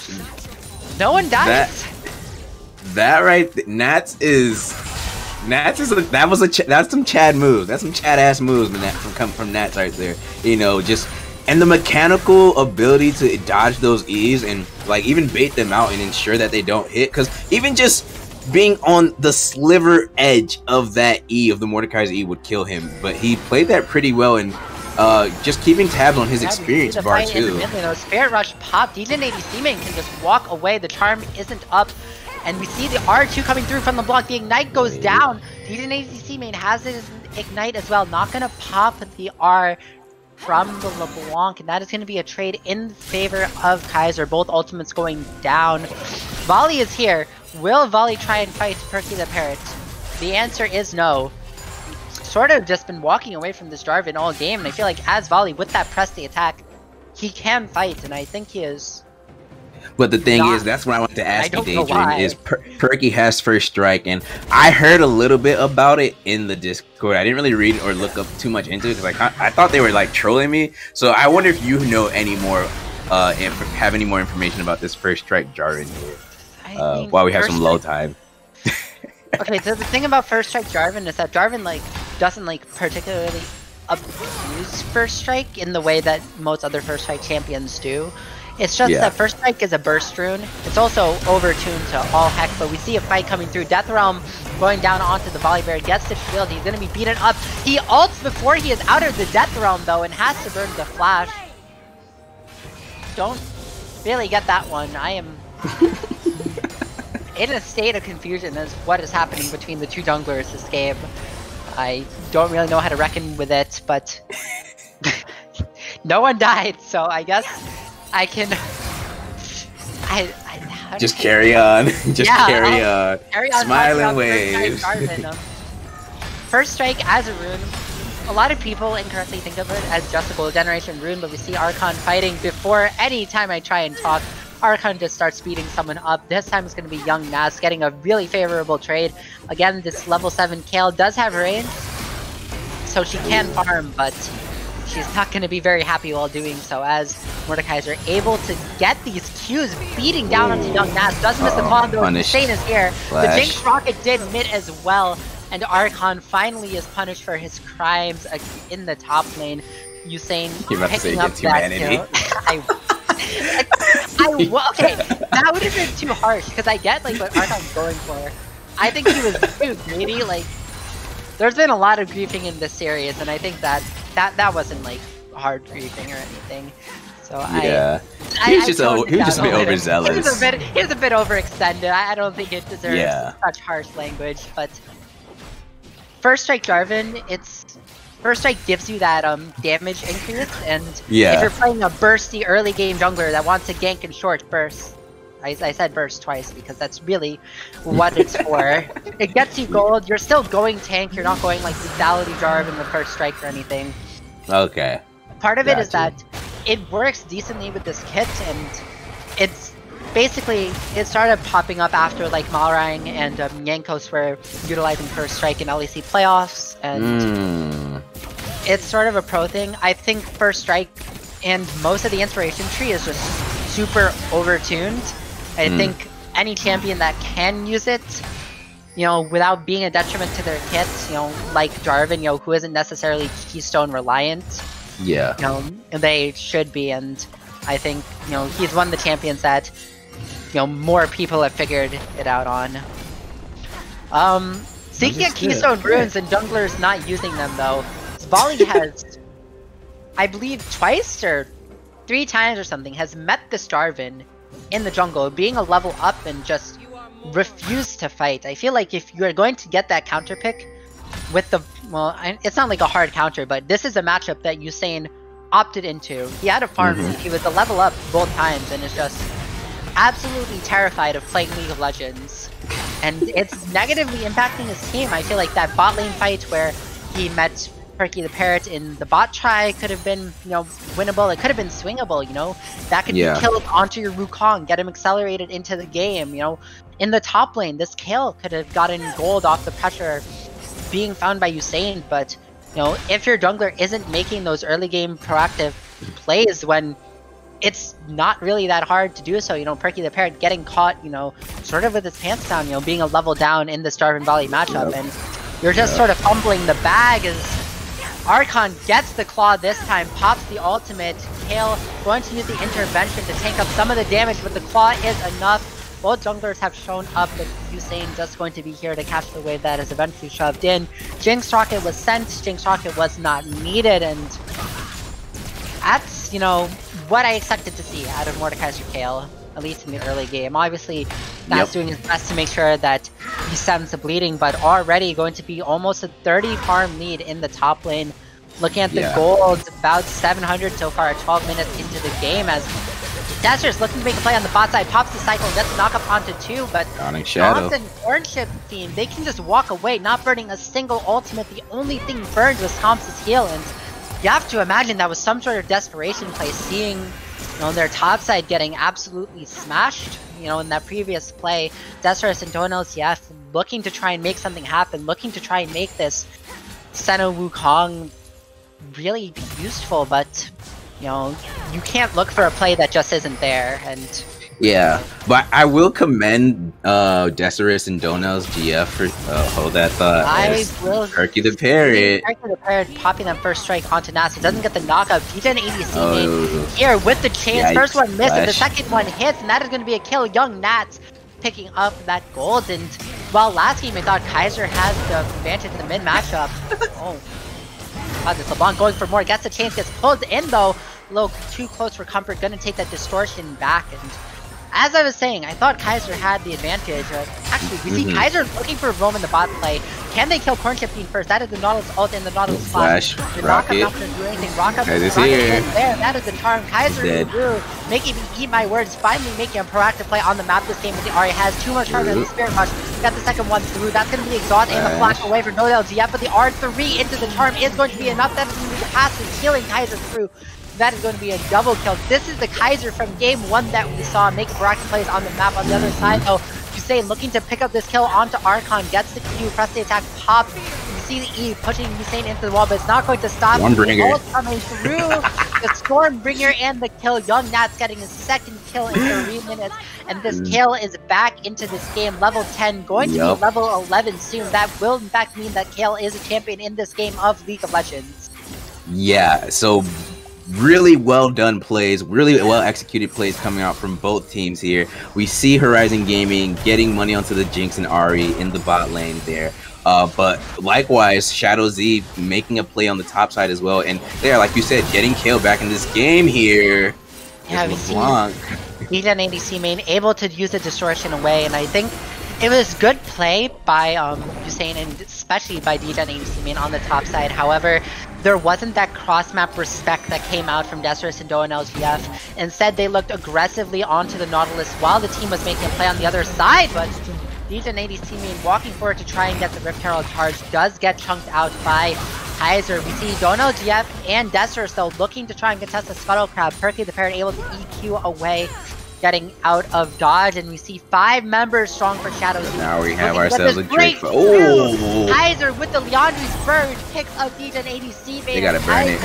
No one dies. That, that right, th- Nats is Nats is a, that was a ch- that's some Chad moves. That's some Chad ass moves from Nat, from come from Nats right there. You know, just and the mechanical ability to dodge those E's and like even bait them out and ensure that they don't hit. Because even just being on the sliver edge of that E of the Mordekaiser E would kill him. But he played that pretty well and uh, just keeping tabs on his Yeah, experience we see the bar fight in the too. middle, though. Spirit Rush popped. D J eighty C-Main can just walk away. The charm isn't up. And we see the R two coming through from the block. The Ignite goes down. D J eighty C-Main has his Ignite as well. Not going to pop the R from the LeBlanc. And that is going to be a trade in favor of Kaiser. Both ultimates going down. Volley is here. Will Volley try and fight Perky the Parrot? The answer is no. Sort of just been walking away from this Jarvan all game. And I feel like as Volley, with that press the attack, he can fight. And I think he is... But the thing Not- is, that's what I want to ask I you, don't know Daydream, why. is per- Perky has first strike, and I heard a little bit about it in the Discord. I didn't really read or look up too much into it because like, I, I thought they were like trolling me. So I wonder if you know any more, uh, inf- have any more information about this first strike Jarvan here, I uh, mean, while we have First some low Strike- time. Okay, so the thing about First Strike Jarvan is that Jarvan like doesn't like particularly abuse First Strike in the way that most other First Strike champions do. It's just Yeah. that First Strike is a burst rune. It's also overtuned to all heck, but we see a fight coming through. Death Realm going down onto the Volibear, gets the shield. He's gonna be beaten up. He ults before he is out of the Death Realm though, and has to burn the flash. Don't really get that one. I am in a state of confusion as what is happening between the two junglers this game. I don't really know how to reckon with it, but no one died, so I guess I can. I, I how Just do I- carry on, just Yeah, carry I'll on, carry on smiling talking about waves. First Strike Jarvan, um, First Strike as a rune. A lot of people incorrectly think of it as just a gold generation rune, but we see Archon fighting before any time I try and talk. Archon just starts speeding someone up. This time it's going to be Young Nas getting a really favorable trade. Again, this level seven Kale does have range, so she can farm, but she's not going to be very happy while doing so, as Mordekaiser able to get these Qs beating down onto Young Nas. Does miss the Uh-oh, claw though. punished. Insane is here. The Flash. Jinx Rocket did mid as well, and Archon finally is punished for his crimes uh, in the top lane. Usain You're about to say picking up against that humanity. kill. I, I, well, okay, that would have been too harsh, because I get like what Archon's going for. I think he was too greedy. Like, there's been a lot of griefing in this series, and I think that that, that wasn't like hard griefing or anything. So Yeah, I, he was I, just I o- toned he it was just a down bit little He was overzealous. a bit, he was a bit overextended. I, I don't think it deserves Yeah. such harsh language. But First Strike Jarvan, it's First Strike gives you that um damage increase, and Yeah. if you're playing a bursty early game jungler that wants to gank in short bursts, I, I said burst twice because that's really what it's for. It gets you gold. You're still going tank. You're not going like lethality Jarvan with First Strike or anything. Okay. Part of it is Gotcha. that it works decently with this kit, and it's basically, it started popping up after like Malrang and um, Yankos were utilizing First Strike in L E C playoffs, and Mm. it's sort of a pro thing. I think First Strike and most of the inspiration tree is just super overtuned. I Mm. think any champion that can use it, you know, without being a detriment to their kit, you know, like Jarvan, you know, who isn't necessarily Keystone reliant, Yeah. you know, they should be, and I think, you know, he's one of the champions that, you know, more people have figured it out on. Um, speaking of Understood. Keystone runes and junglers not using them though, Volley has, I believe twice or three times or something, has met this Jarvan in the jungle, being a level up and just refused to fight. I feel like if you're going to get that counter pick with the, well, I- it's not like a hard counter, but this is a matchup that Usain opted into. He had a farm, Mhm. he was a level up both times, and is just absolutely terrified of playing League of Legends. And it's negatively impacting his team. I feel like that bot lane fight where he met Perky the Parrot in the bot try could have been, you know, winnable. It could have been swingable, you know. That could Yeah. be killed onto your Wukong, get him accelerated into the game, you know. In the top lane, this kill could have gotten gold off the pressure being found by Usain, but, you know, if your jungler isn't making those early game proactive plays when it's not really that hard to do so, you know, Perky the Parrot getting caught, you know, sort of with his pants down, you know, being a level down in the Starving Valley matchup, Yep. and you're just Yep. sort of fumbling the bag as Archon gets the claw this time, pops the ultimate. Kayle going to use the intervention to tank up some of the damage, but the claw is enough. Both junglers have shown up, but Usain just going to be here to catch the wave that is eventually shoved in. Jinx Rocket was sent, Jinx Rocket was not needed, and that's, you know, what I expected to see out of Mordekaiser Kayle, at least in the early game. Obviously, that's Yep. doing his best to make sure that he stems the bleeding, but already going to be almost a thirty farm lead in the top lane. Looking at the Yeah. gold, about seven hundred so far, twelve minutes into the game, as Desper's looking to make a play on the bot side, pops the cycle, gets the knock up onto two, but Dawning Shadow. Stomps and Orange team, they can just walk away, not burning a single ultimate. The only thing burned was Stomps' heal, and you have to imagine that was some sort of desperation play, seeing, you know, their top side getting absolutely smashed, you know, in that previous play. Desperate and Don L C F looking to try and make something happen, looking to try and make this Senna Wukong really useful, but, you know, you can't look for a play that just isn't there, and Yeah, but I will commend uh Desirus and Donel's G F for uh, hold that thought. I as will Perky the Parrot. Perky the Parrot popping that first strike onto Nasa, doesn't get the knockup. D J and A D C Oh. main here with the chance. Yikes, First one missed, and the Flash. second one hits, and that is going to be a kill. Young Nats picking up that gold, and while last game I thought Kaiser has the advantage in the mid matchup. Oh, wow, this LeBlanc going for more, gets the chance, gets pulled in though. A little too close for comfort, gonna take that distortion back, and as I was saying, I thought Kaiser had the advantage. Uh, actually, we see Mhm. Kaiser looking for roam in the bot play. Can they kill Corn Chip Bean first? That is the Nautilus ult and the Nautilus Flash, flash. The Rocket. Knockup not gonna do anything. Rocket, Kaiser's Rocket here. is there. That is the charm. Kaiser Dead. Uru making me eat my words. Finally making a proactive play on the map this game with the Ahri. Has too much charm in the Oop. Spirit Rush. Got the second one through. That's going to be exhaust and the Flash. flash away for no L G F, but the R three into the charm is going to be enough. That is going to be the passive, healing Kaiser through. That is going to be a double kill. This is the Kaiser from game one that we saw make proactive plays on the map. On the other side, though, Usain looking to pick up this kill onto Archon, gets the Q, press the attack, pop. You see the E pushing Usain into the wall, but it's not going to stop. Stormbringer. The ult coming through. The Stormbringer and the kill. Young Nat's getting his second kill in three minutes, and this Mm. kill is back into this game. Level ten, going to Yup. be level eleven soon. That will in fact mean that Kayle is a champion in this game of League of Legends. Yeah, so really well done plays, really well executed plays coming out from both teams here. We see Horizon Gaming getting money onto the Jinx and Ahri in the bot lane there. Uh, but likewise, Shadow Z making a play on the top side as well. And there, like you said, getting Kayle back in this game here. Yeah, is we see LeBlanc. D J and A D C main able to use the distortion away, and I think it was good play by um, Usain, and especially by D J and A D C main on the top side. However, there wasn't that cross-map respect that came out from Desirus and Doa and L G F. Instead, they looked aggressively onto the Nautilus while the team was making a play on the other side, but D J and A D C main walking forward to try and get the Rift Herald charge does get chunked out by Kaiser. We see Doa and L G F and Desirus though looking to try and contest the Scuttle Crab. Perky the Parrot able to E Q away, getting out of dodge, and we see five members strong for Shadow Z. Now we have Looking to get ourselves a this break Drake. through. Oh, Kaiser with the Leandri's Burn picks up D J and A D C. They gotta burn it.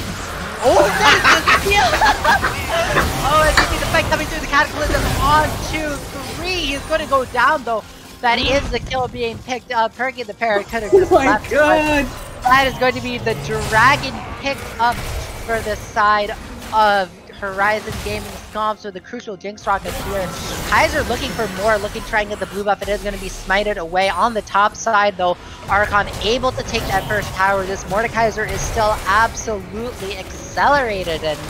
Oh, that is the steal! Oh, and you see the fight coming through the Cataclysm on two, three. He's going to go down though. That is the kill being picked up. Perky the Parrot could have just oh my left, but god! that is going to be the Dragon picked up for the side of Horizon Gaming Scomp, so the crucial Jinx Rocket here. Kaiser looking for more, looking to try and get the blue buff. It is going to be smited away on the top side though. Archon able to take that first tower. This Mordekaiser is still absolutely accelerated, and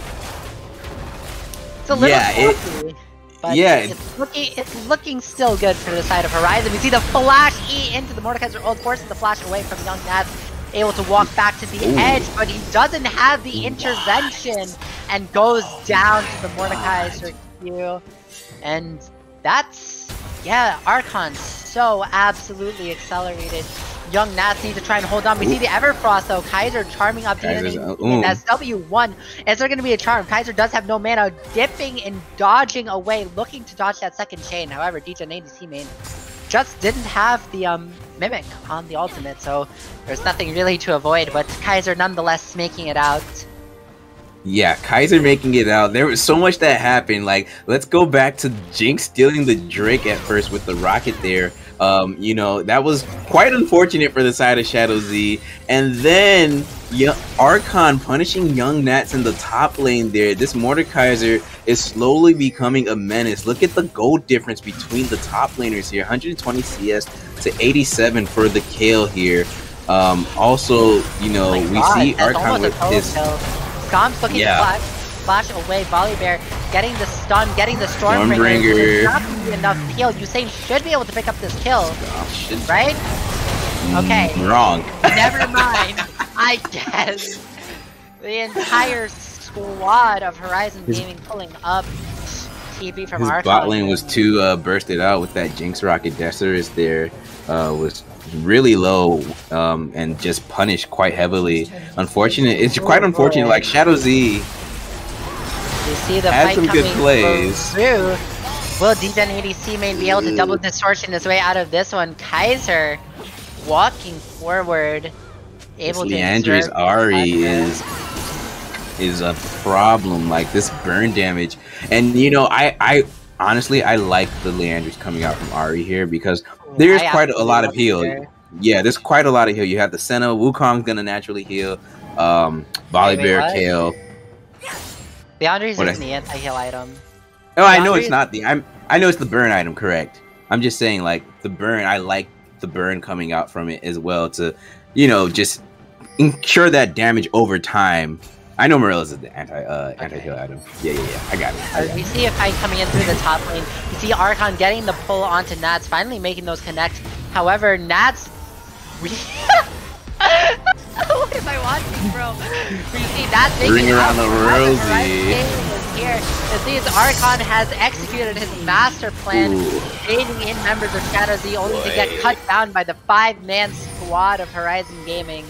it's a little Yeah, it- sloppy, but yeah. it's looking it's looking still good for the side of Horizon. We see the flash E into the Mordekaiser ult, forces the flash away from Young Nats. Able to walk back to the Ooh. edge, but he doesn't have the intervention and goes down to the Mordekaiser Q. And that's, yeah, Archon so absolutely accelerated. young Nats need to try and hold on. We Ooh. see the Everfrost though. Kaiser charming up the That's W one. Is there going to be a charm? Kaiser does have no mana, dipping and dodging away, looking to dodge that second chain. However, D J eighty's teammate just didn't have the um, Mimic on the ultimate, so there's nothing really to avoid, but Kaiser nonetheless making it out. Yeah, Kaiser making it out. There was so much that happened. Like, let's go back to Jinx stealing the Drake at first with the rocket there. Um, you know, that was quite unfortunate for the side of Shadow Z. And then yeah, Archon punishing young Nats in the top lane there. This Mordekaiser is slowly becoming a menace. Look at the gold difference between the top laners here. one hundred twenty C S to eighty-seven for the Kayle here. Um, also, you know, oh we God, see Archon with his... Scomp's looking yeah. to flash, flash away. Volibear getting the stun, getting the Stormbringer. Stormbringer. Not going to be enough heal. Usain should be able to pick up this kill, oh, right? Mm, okay. Wrong. Never mind. I guess. The entire squad of Horizon his, Gaming pulling up T P from his Archon. Bot lane was too uh, bursted out with that Jinx Rocket. Desirus there uh, was really low um, and just punished quite heavily. Unfortunate. It's quite unfortunate. Like Shadow Z you see the had fight some good plays. Through. Will D J eighty C may be able to double distortion his way out of this one? Kaiser walking forward, able this to. Leandra's Ahri is is a problem. Like this burn damage, and you know, I I honestly I like the Leandra's coming out from Ahri here because there's I quite a lot of heal. There. Yeah, there's quite a lot of heal. You have the Senna, Wukong's gonna naturally heal. Um, Volibear, Kayle. Leandra's isn't the anti-heal item. Oh, Leandry's... I know it's not the. I'm. I know it's the burn item, correct? I'm just saying, like the burn. I like the burn coming out from it as well to, you know, just ensure that damage over time. I know Morella's is the anti uh, okay. anti-heal item. Yeah, yeah, yeah. I got it. I got we it. see a fight coming in through the top lane. You see Archon getting the pull onto Nats, finally making those connect. However, Nats. What am I watching, bro? We see Nats making Bring around the Rosie. Here, it seems Archon has executed his master plan, aiding in members of Shadow Z, only Boy. to get cut down by the five-man squad of Horizon Gaming.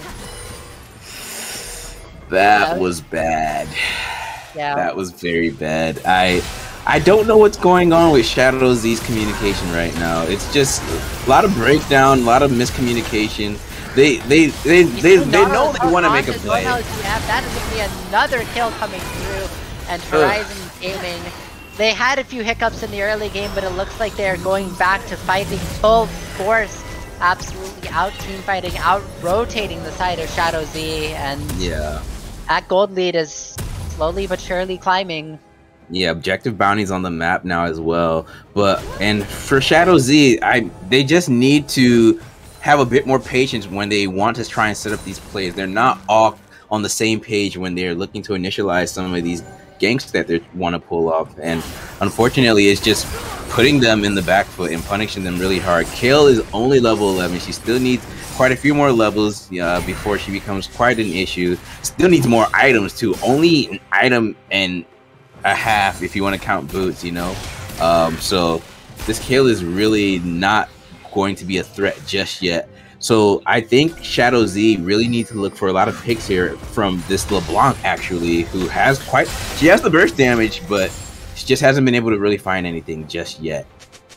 That was bad. Yeah. That was very bad. I I don't know what's going on with Shadow Z's communication right now. It's just a lot of breakdown, a lot of miscommunication. They they they they, they, they know they want to make a play. Yeah, that is going to be another kill coming through. And Horizon Ugh. Gaming, they had a few hiccups in the early game, but it looks like they're going back to fighting full force. Absolutely out team fighting, out rotating the side of Shadow Z, and yeah, that gold lead is slowly but surely climbing. Yeah, objective bounties on the map now as well. But and for Shadow Z, I they just need to have a bit more patience when they want to try and set up these plays. They're not all on the same page when they're looking to initialize some of these ganks that they want to pull off, and unfortunately it's just putting them in the back foot and punishing them really hard. Kayle is only level eleven. She still needs quite a few more levels uh, before she becomes quite an issue. Still needs more items too. Only an item and a half if you want to count boots, you know. Um, so this Kayle is really not going to be a threat just yet. So I think Shadow Z really needs to look for a lot of picks here from this LeBlanc, actually, who has quite... She has the burst damage, but she just hasn't been able to really find anything just yet.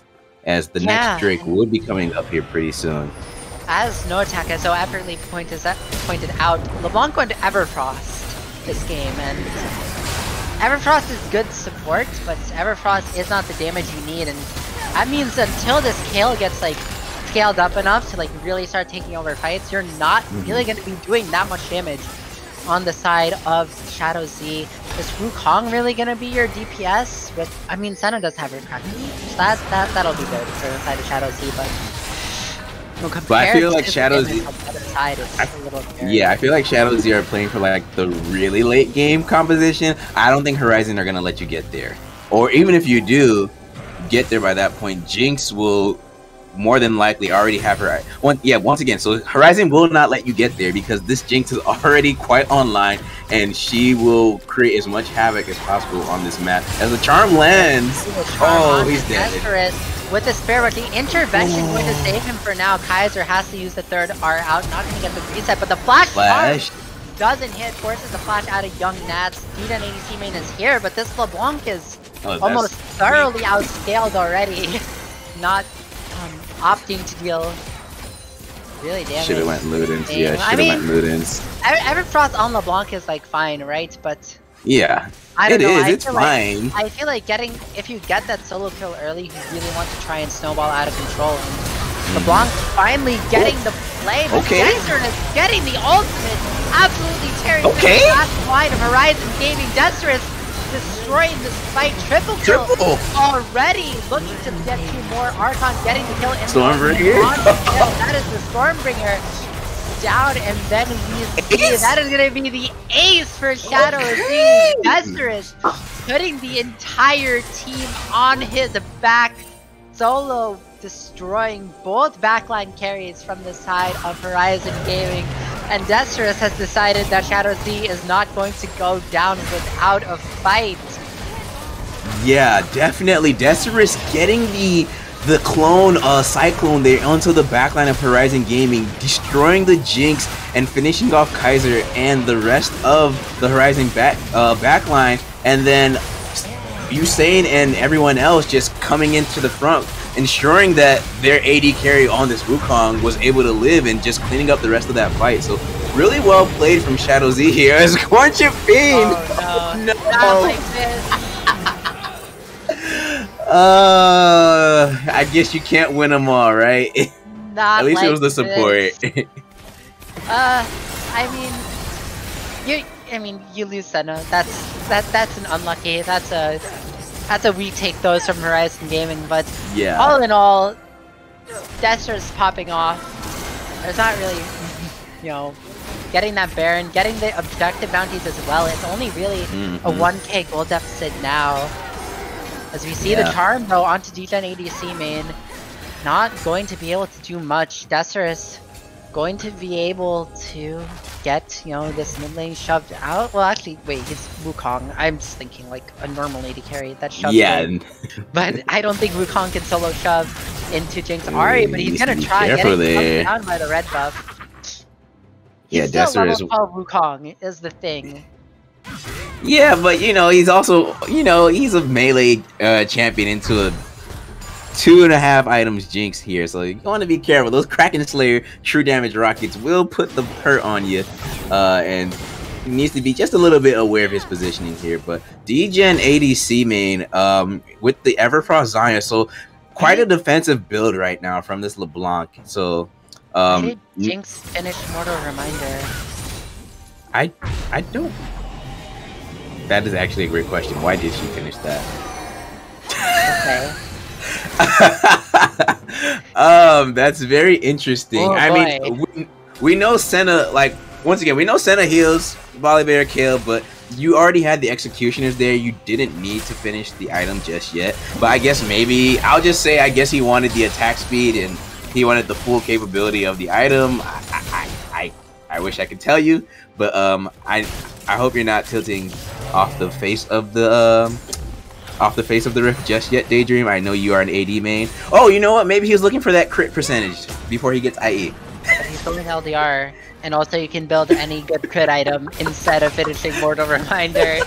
As the yeah. next Drake will be coming up here pretty soon. As Noatak has so aptly pointed, pointed out, LeBlanc went to Everfrost this game, and Everfrost is good support, but Everfrost is not the damage you need, and that means until this Kayle gets, like, scaled up enough to like really start taking over fights, you're not mm-hmm. really going to be doing that much damage on the side of Shadow Z. Is Wukong really going to be your D P S? With I mean, Senna does have her practice, so that that that'll be good for the side of Shadow Z. But, you know, but I feel like Shadow Z. Side, it's I, a little yeah, I feel like Shadow Z are playing for like the really late game composition. I don't think Horizon are going to let you get there, or even if you do get there by that point, Jinx will more than likely already have her one yeah once again so Horizon will not let you get there because this Jinx is already quite online, and she will create as much havoc as possible on this map. As the charm lands, oh, he's dead. with the spare, but the intervention going to save him for now. Kaiser has to use the third R out, not going to get the reset, but the flash, Flash. doesn't hit, forces the flash out of Young Nats. D ten A D C main is here, but this LeBlanc is Oh, almost that's thoroughly outscaled already. Not um, opting to deal really damage. Should have went Ludens. Yeah, should I have mean, went Ludens. Ever- Everfrost on LeBlanc is like fine, right? But Yeah, I don't it know. is. I It's feel fine. Like, I feel like getting, if you get that solo kill early, you really want to try and snowball out of control. And LeBlanc finally getting the play, but Okay. Dexter is getting the ultimate, absolutely tearing Okay. through the last line of Horizon Gaming. Dexter is destroying this fight, triple kill Triple. already, looking to get two more. Archon getting the kill. And Stormbringer. on the kill. That is the Stormbringer down, and then we see Ace? that is going to be the ace for Shadow Z. Dexter is putting the entire team on his back, solo destroying both backline carries from the side of Horizon Gaming. And Desterus has decided that Shadow Z is not going to go down without a fight. Yeah, definitely. Decerus getting the the clone uh, Cyclone there onto the backline of Horizon Gaming, destroying the Jinx and finishing off Kaiser and the rest of the Horizon back uh, backline, and then Usain and everyone else just coming into the front, ensuring that their A D carry on this Wukong was able to live and just cleaning up the rest of that fight. So really well played from Shadow Z here as Cornchip Fiend. Oh no, no. not like this. Uh, I guess you can't win them all, right? Not At least like it was the support. this. Uh, I mean, you. I mean, you lose Senna. That's that. That's an unlucky. That's a. That's a we take those from Horizon Gaming. But Yeah. all in all, Dester's popping off. There's not really, you know, getting that Baron, getting the objective bounties as well. It's only really Mhm. a one K gold deficit now. As we see Yeah. the charm though onto D ten A D C main, not going to be able to do much. Desser is going to be able to get, you know, this mid lane shoved out. Well, actually, wait, it's Wukong. I'm just thinking like a normal A D carry that shoved Yeah. in. But I don't think Wukong can solo shove into Jinx Ari, but he's needs gonna to be try careful getting there. down by the red buff. Yeah, He's still Desser level is- twelve Wukong is the thing. Yeah, but you know, he's also, you know, he's a melee uh, champion into a two and a half items Jinx here, so you want to be careful. Those Kraken Slayer true damage rockets will put the hurt on you, uh, and he needs to be just a little bit aware of his positioning here. But D-Gen A D C main, um, with the Everfrost Zarya, so quite a defensive build right now from this LeBlanc. So, Why um, did Jinx finish Mortal Reminder? I, I don't. That is actually a great question. Why did she finish that? Okay. um, that's very interesting. Oh, I boy. mean, we, we know Senna, like, once again, we know Senna heals, Volibear kill, but you already had the executioners there. You didn't need to finish the item just yet. But I guess maybe, I'll just say, I guess he wanted the attack speed and he wanted the full capability of the item. I, I, I, I wish I could tell you, but um, I, I hope you're not tilting off the face of the um, off the face of the rift just yet, Daydream. I know you are an A D main. Oh, you know what? Maybe he was looking for that crit percentage before he gets I E. He's going L D R, and also you can build any good crit item instead of finishing Mortal Reminder.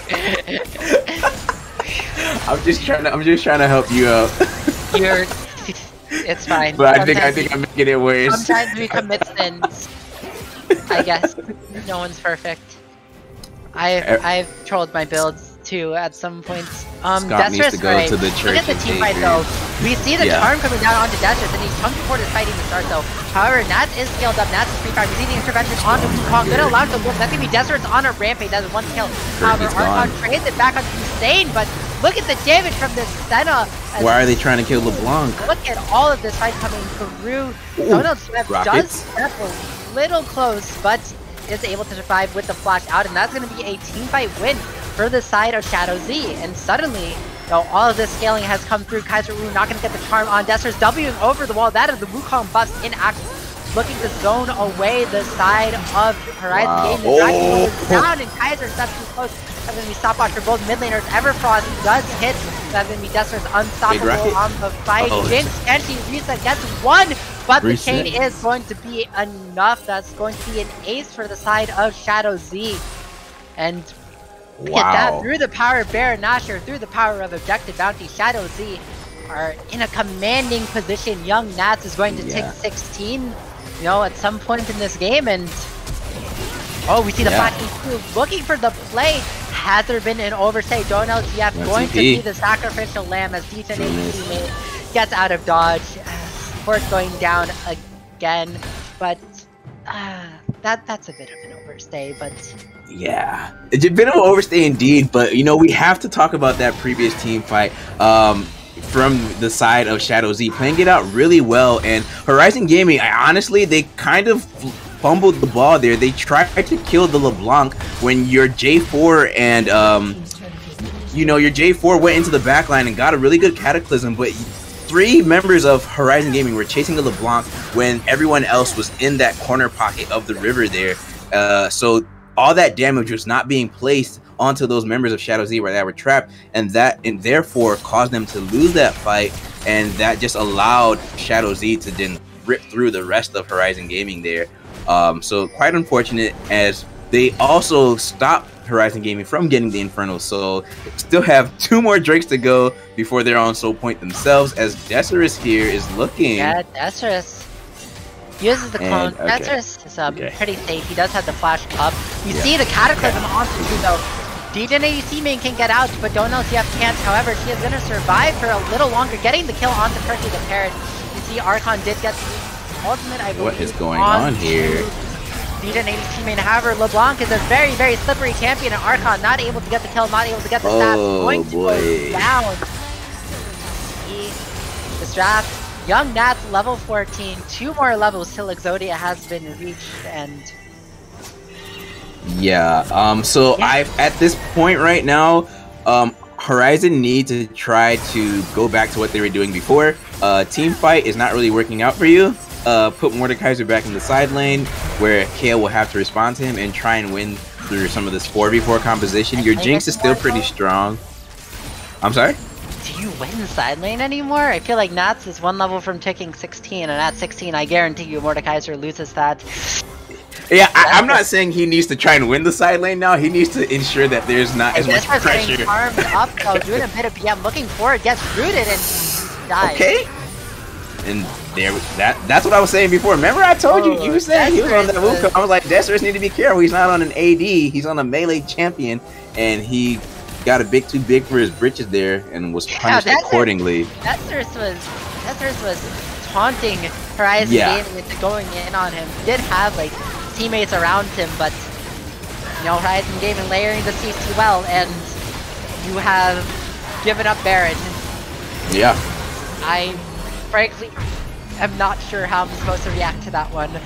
I'm just trying to. I'm just trying to help you out. You're, it's fine. But I think I Sometimes think I'm making it worse. Sometimes we commit sins. I guess no one's perfect. I've Er- I've trolled my builds too at some points. Um, Scott needs Destress, to go right. to the Look at church the and team take fight her. though. We see the Yeah. charm coming down onto Destress, and he's chunky port is fighting the start though. However, Nats is scaled up. Nats is free fire. We see the intervention onto Wukong. Gonna allow him to look. That's gonna be Destress on a rampage. That's one kill. However, he's Archon gone. trades it back onto Usain, but look at the damage from this Senna. as Why are they trying to kill LeBlanc? Look at all of this fight coming through. Donald Swift does rockets. step a little close, but is able to survive with the flash out, and that's going to be a team fight win for the side of Shadow Z. And suddenly, you know, all of this scaling has come through. Kaiser Wu not going to get the charm on Dester's Wing over the wall. That is the Wukong bust in action. looking to zone away the side of Horizon Wow. Gaming. The Dragon Ball Oh. is down, and Kaiser steps too close. That's going to be stopwatch for both mid laners. Everfrost does hit. That's going to be Desper's unstoppable rocket. on the fight. Uh-oh. Jinx, and she reset, gets one, but the Reset. chain is going to be enough. That's going to be an ace for the side of Shadow Z. And get that Wow. through the power of Baron Nashor, through the power of Objective Bounty, Shadow Z are in a commanding position. Young Nats is going to Yeah. take sixteen, you know, at some point in this game, and oh, we see the Yeah. flash move looking for the play. Has there been an overstay? Don't know. T F No going to T P. be the sacrificial lamb as D ten Goodness. teammate gets out of dodge. Support going down again, but uh, that that's a bit of an overstay, but. Yeah, it's a bit of an overstay indeed, but you know, we have to talk about that previous team fight um, from the side of Shadow Z, playing it out really well. And Horizon Gaming, I honestly, they kind of fumbled the ball there. They tried to kill the LeBlanc when your J four and um, you know, your J four went into the backline and got a really good Cataclysm, but three members of Horizon Gaming were chasing the LeBlanc when everyone else was in that corner pocket of the river there. Uh, so all that damage was not being placed onto those members of Shadow Z where they were trapped, and that and therefore caused them to lose that fight, and that just allowed Shadow Z to then rip through the rest of Horizon Gaming there. Um, so quite unfortunate, as they also stopped Horizon Gaming from getting the Inferno, so still have two more Drakes to go before they're on Soul Point themselves, as Desirus here is looking. Yeah, Desirus uses the clone. And- okay. Desirus is um, Okay. pretty safe. He does have the flash up. You Yeah. see the Cataclysm onto you though. D J A D C main can get out, but don't know if T F can't. However, she is going to survive for a little longer, getting the kill onto Percy the Parrot. You see Archon did get the ultimate, I believe. What is going on here? D J A D C main. However, LeBlanc is a very, very slippery champion, and Archon not able to get the kill, not able to get the stab. Oh, Going to boy. go down. He, this draft. Young Nats level fourteen, two more levels till Exodia has been reached, and Yeah, um, so Yeah. I at this point right now, um, Horizon need to try to go back to what they were doing before. Uh, team fight is not really working out for you. Uh, put Mordekaiser back in the side lane, where Kale will have to respond to him and try and win through some of this four v four composition. Your I Jinx is still guess pretty more so. strong. I'm sorry? do you win side lane anymore? I feel like Nats is one level from taking sixteen, and at sixteen, I guarantee you Mordekaiser loses that. Yeah, I, I'm not saying he needs to try and win the side lane now. He needs to ensure that there's not as And much this was getting pressure. farmed up, though, doing a bit of P M, looking forward, gets rooted, and dies. Okay. And there, that that's what I was saying before. Remember, I told you, you Oh, were saying he was on that Desirus move. I was like, Desirus need to be careful. He's not on an A D. He's on a melee champion, and he got a bit too big for his britches there, and was punished Desirus- accordingly. Desirus was, Desirus was taunting Horizon Yeah. Gaming into going in on him. He did have like teammates around him, but you know, Horizon Gaming layering the C C well, and you have given up Baron. Yeah. I frankly am not sure how I'm supposed to react to that one.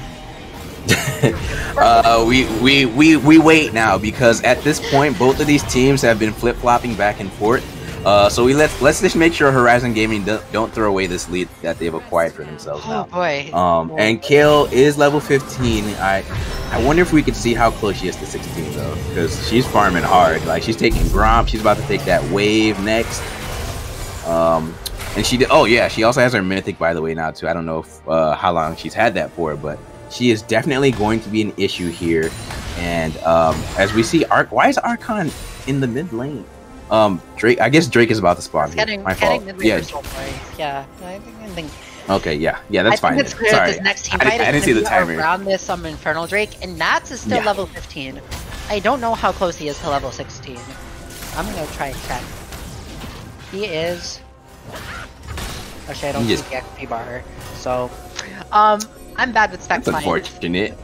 uh, we, we we we wait now, because at this point both of these teams have been flip flopping back and forth. Uh, so we let's let's just make sure Horizon Gaming don't, don't throw away this lead that they've acquired for themselves Oh now. boy. Um, Oh, and boy. Kale is level fifteen. I I wonder if we could see how close she is to sixteen though, because she's farming hard. Like, she's taking Gromp. She's about to take that wave next. Um, and she did. Oh yeah, she also has her mythic, by the way, now too. I don't know if, uh, how long she's had that for, but she is definitely going to be an issue here. And um, as we see, Arc, why is Archon in the mid lane? Um, Drake. I guess Drake is about to spawn. It's Here. getting, My getting fault. mid Yeah. lane for Soul Boy. Yeah, I think, I think Okay. Yeah. Yeah. That's I fine. think it's then. clear Sorry. that this next team I, fight I is didn't see the gonna be timer. around this um, Infernal Drake, and Nats is still Yeah. level fifteen. I don't know how close he is to level sixteen. I'm gonna try and check. He is. Actually, I don't He see the X P bar. So, um, I'm bad with spec That's finding. unfortunate.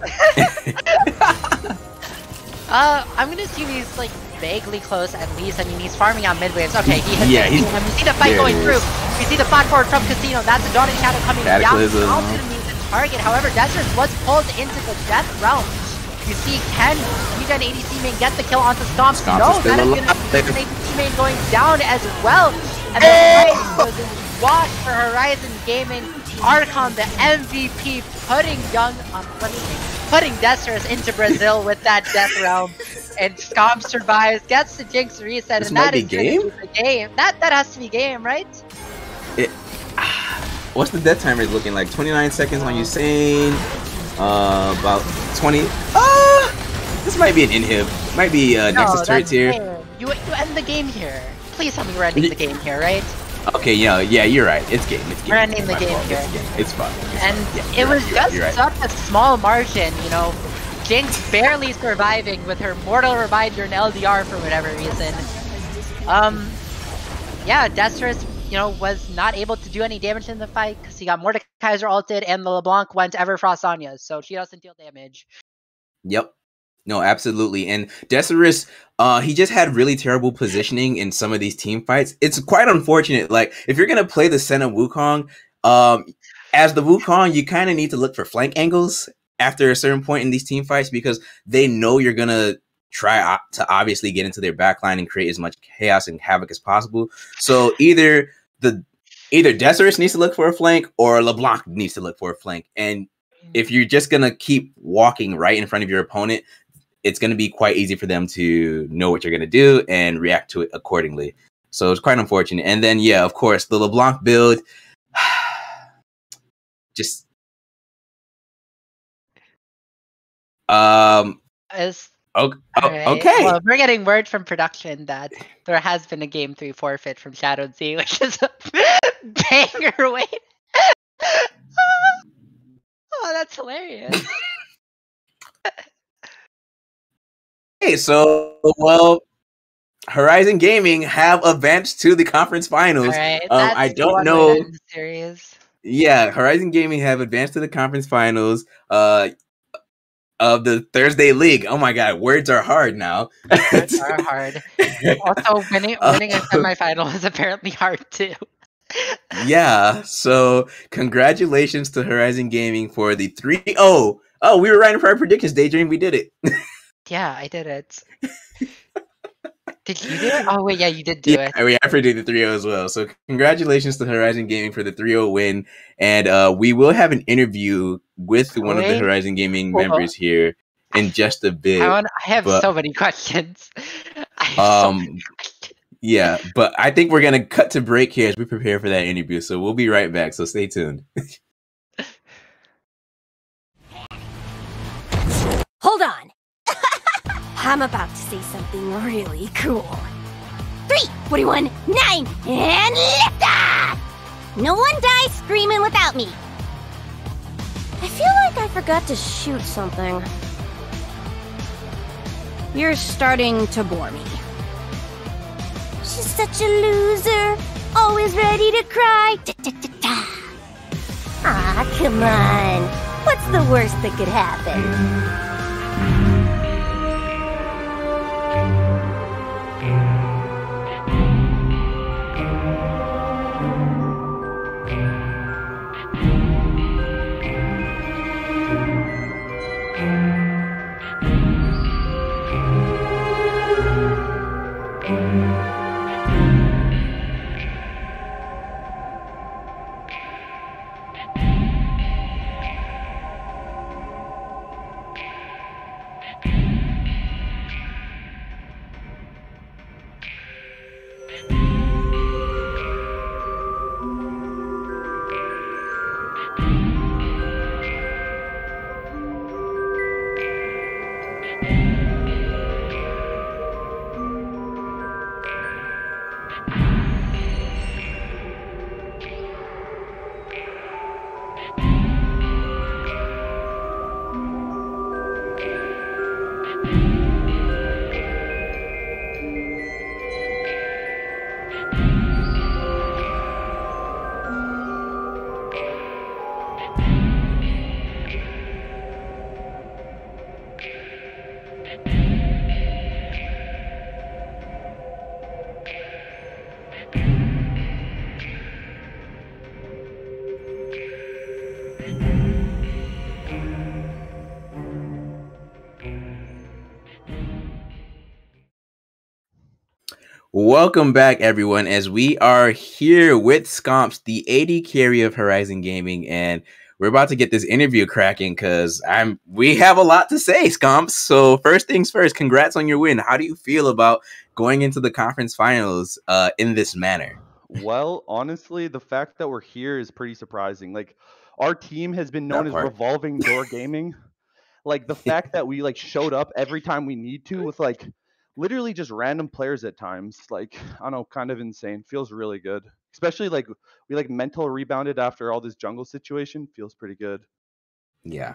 Uh, I'm gonna assume he's like vaguely close at least. I mean, he's farming out mid waves. Okay, he hits Yeah, it. he's- And we see the fight there going it through. is. We see the flat forward from Casino. That's a Dawning Shadow coming down. Cataclysm. Now gonna be the target. However, Desirus was pulled into the Death Realm. You see, can D J A D C main get the kill onto Stomp? Stomp no, is still that is alive. gonna be D J A D C main going down as well. And the fight was washed for Horizon Gaming. Archon, the M V P, putting young, um, what is it? Putting Desterous into Brazil with that Death Realm, and Scom survives, gets the Jinx reset, This and might that be is gonna game? be the game. That that has to be game, right? It, what's the death timer looking like? twenty-nine seconds on Usain. Uh, about twenty. Ah, this might be an inhib. Might be uh, No, Nexus turrets that's here. game. You you end the game here. Please tell me we're ending the game here, right? Okay, yeah, yeah, you're right. It's game. It's game. We're ending the My game fault. here. It's, game. It's fine. It's And fine. Yeah, it you're was right, just you're right, you're right. such a small margin, you know. Jinx barely surviving with her Mortal Reminder and L D R for whatever reason. Um, yeah, Desterous, you know, was not able to do any damage in the fight because he got Mordekaiser ulted and the LeBlanc went Everfrost Anya, so she doesn't deal damage. Yep. No, absolutely. And Desterous, uh, he just had really terrible positioning in some of these team fights. It's quite unfortunate. Like, if you're gonna play the Senna Wukong, um, as the Wukong, you kind of need to look for flank angles after a certain point in these team fights because they know you're gonna try to obviously get into their backline and create as much chaos and havoc as possible. So either the either Desterous needs to look for a flank or LeBlanc needs to look for a flank. And if you're just gonna keep walking right in front of your opponent, it's going to be quite easy for them to know what you're going to do and react to it accordingly. So it's quite unfortunate. And then, yeah, of course, the LeBlanc build, just, um, Is okay. Alright. okay. Well, we're getting word from production that there has been a game three forfeit from Shadow Z, which is a banger. Wait. Oh, that's hilarious. Hey, so, well, Horizon Gaming have advanced to the conference finals. Alright, Um, I that's don't one know. way to end the series. Yeah, Horizon Gaming have advanced to the conference finals uh, of the Thursday League. Oh my god, words are hard now. Words are hard. Also, winning winning a semifinal is apparently hard too. Yeah, so congratulations to Horizon Gaming for the three oh. Oh, we were right in for our predictions, Daydream. We did it. Yeah, I did it. Did you do it? Oh wait, yeah, you did do Yeah, it. we actually did the three oh as well. So congratulations to Horizon Gaming for the three oh win. And uh, we will have an interview with one of the Wait. Horizon Gaming Hold on. members here in just a bit. I want. I have but- so many questions. I have so Um, many questions. Yeah, but I think we're gonna cut to break here as we prepare for that interview. So we'll be right back. So stay tuned. Hold on. I'm about to say something really cool. Three, forty-one, nine, and lift off! No one dies screaming without me. I feel like I forgot to shoot something. You're starting to bore me. She's such a loser, always ready to cry. Da-da-da-da. Ah, come on. What's the worst that could happen? Welcome back, everyone, as we are here with Scomps, the A D carry of Horizon Gaming, and we're about to get this interview cracking because I'm we have a lot to say, Scomps. So first things first, congrats on your win. How do you feel about going into the conference finals uh, in this manner? Well, honestly, the fact that we're here is pretty surprising. Like, our team has been known That as part. revolving door gaming. Like, the fact that we like showed up every time we need to with like literally just random players at times, like I don't know, kind of insane. Feels really good. Especially like we like mental rebounded after all this jungle situation. Feels pretty good. Yeah.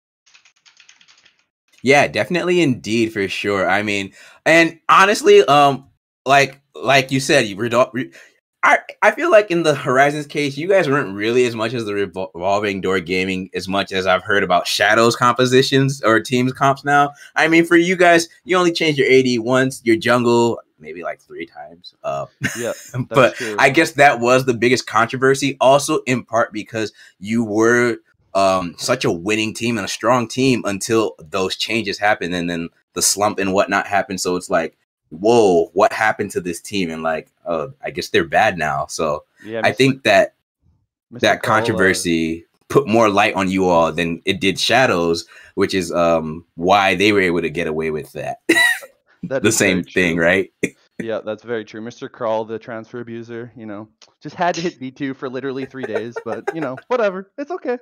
Yeah, definitely, indeed, for sure. I mean, and honestly, um, like like you said, you redol- re- I I feel like in the Horizons case, you guys weren't really as much as the revol- revolving door gaming as much as I've heard about Shadows compositions or teams comps now. I mean, for you guys, you only changed your A D once, your jungle maybe like three times. Uh, Yeah, but true. I guess that was the biggest controversy, also in part because you were um such a winning team and a strong team until those changes happened, and then the slump and whatnot happened. So it's like, whoa, what happened to this team? And like, oh, I guess they're bad now. So Yeah, I Mister think that Mister that Carl, uh, controversy put more light on you all than it did Shadows, which is um why they were able to get away with that. that The is very same thing, true. right? Yeah, that's very true. Mister Carl, the transfer abuser, you know, just had to hit B two for literally three days, but you know, whatever. It's okay.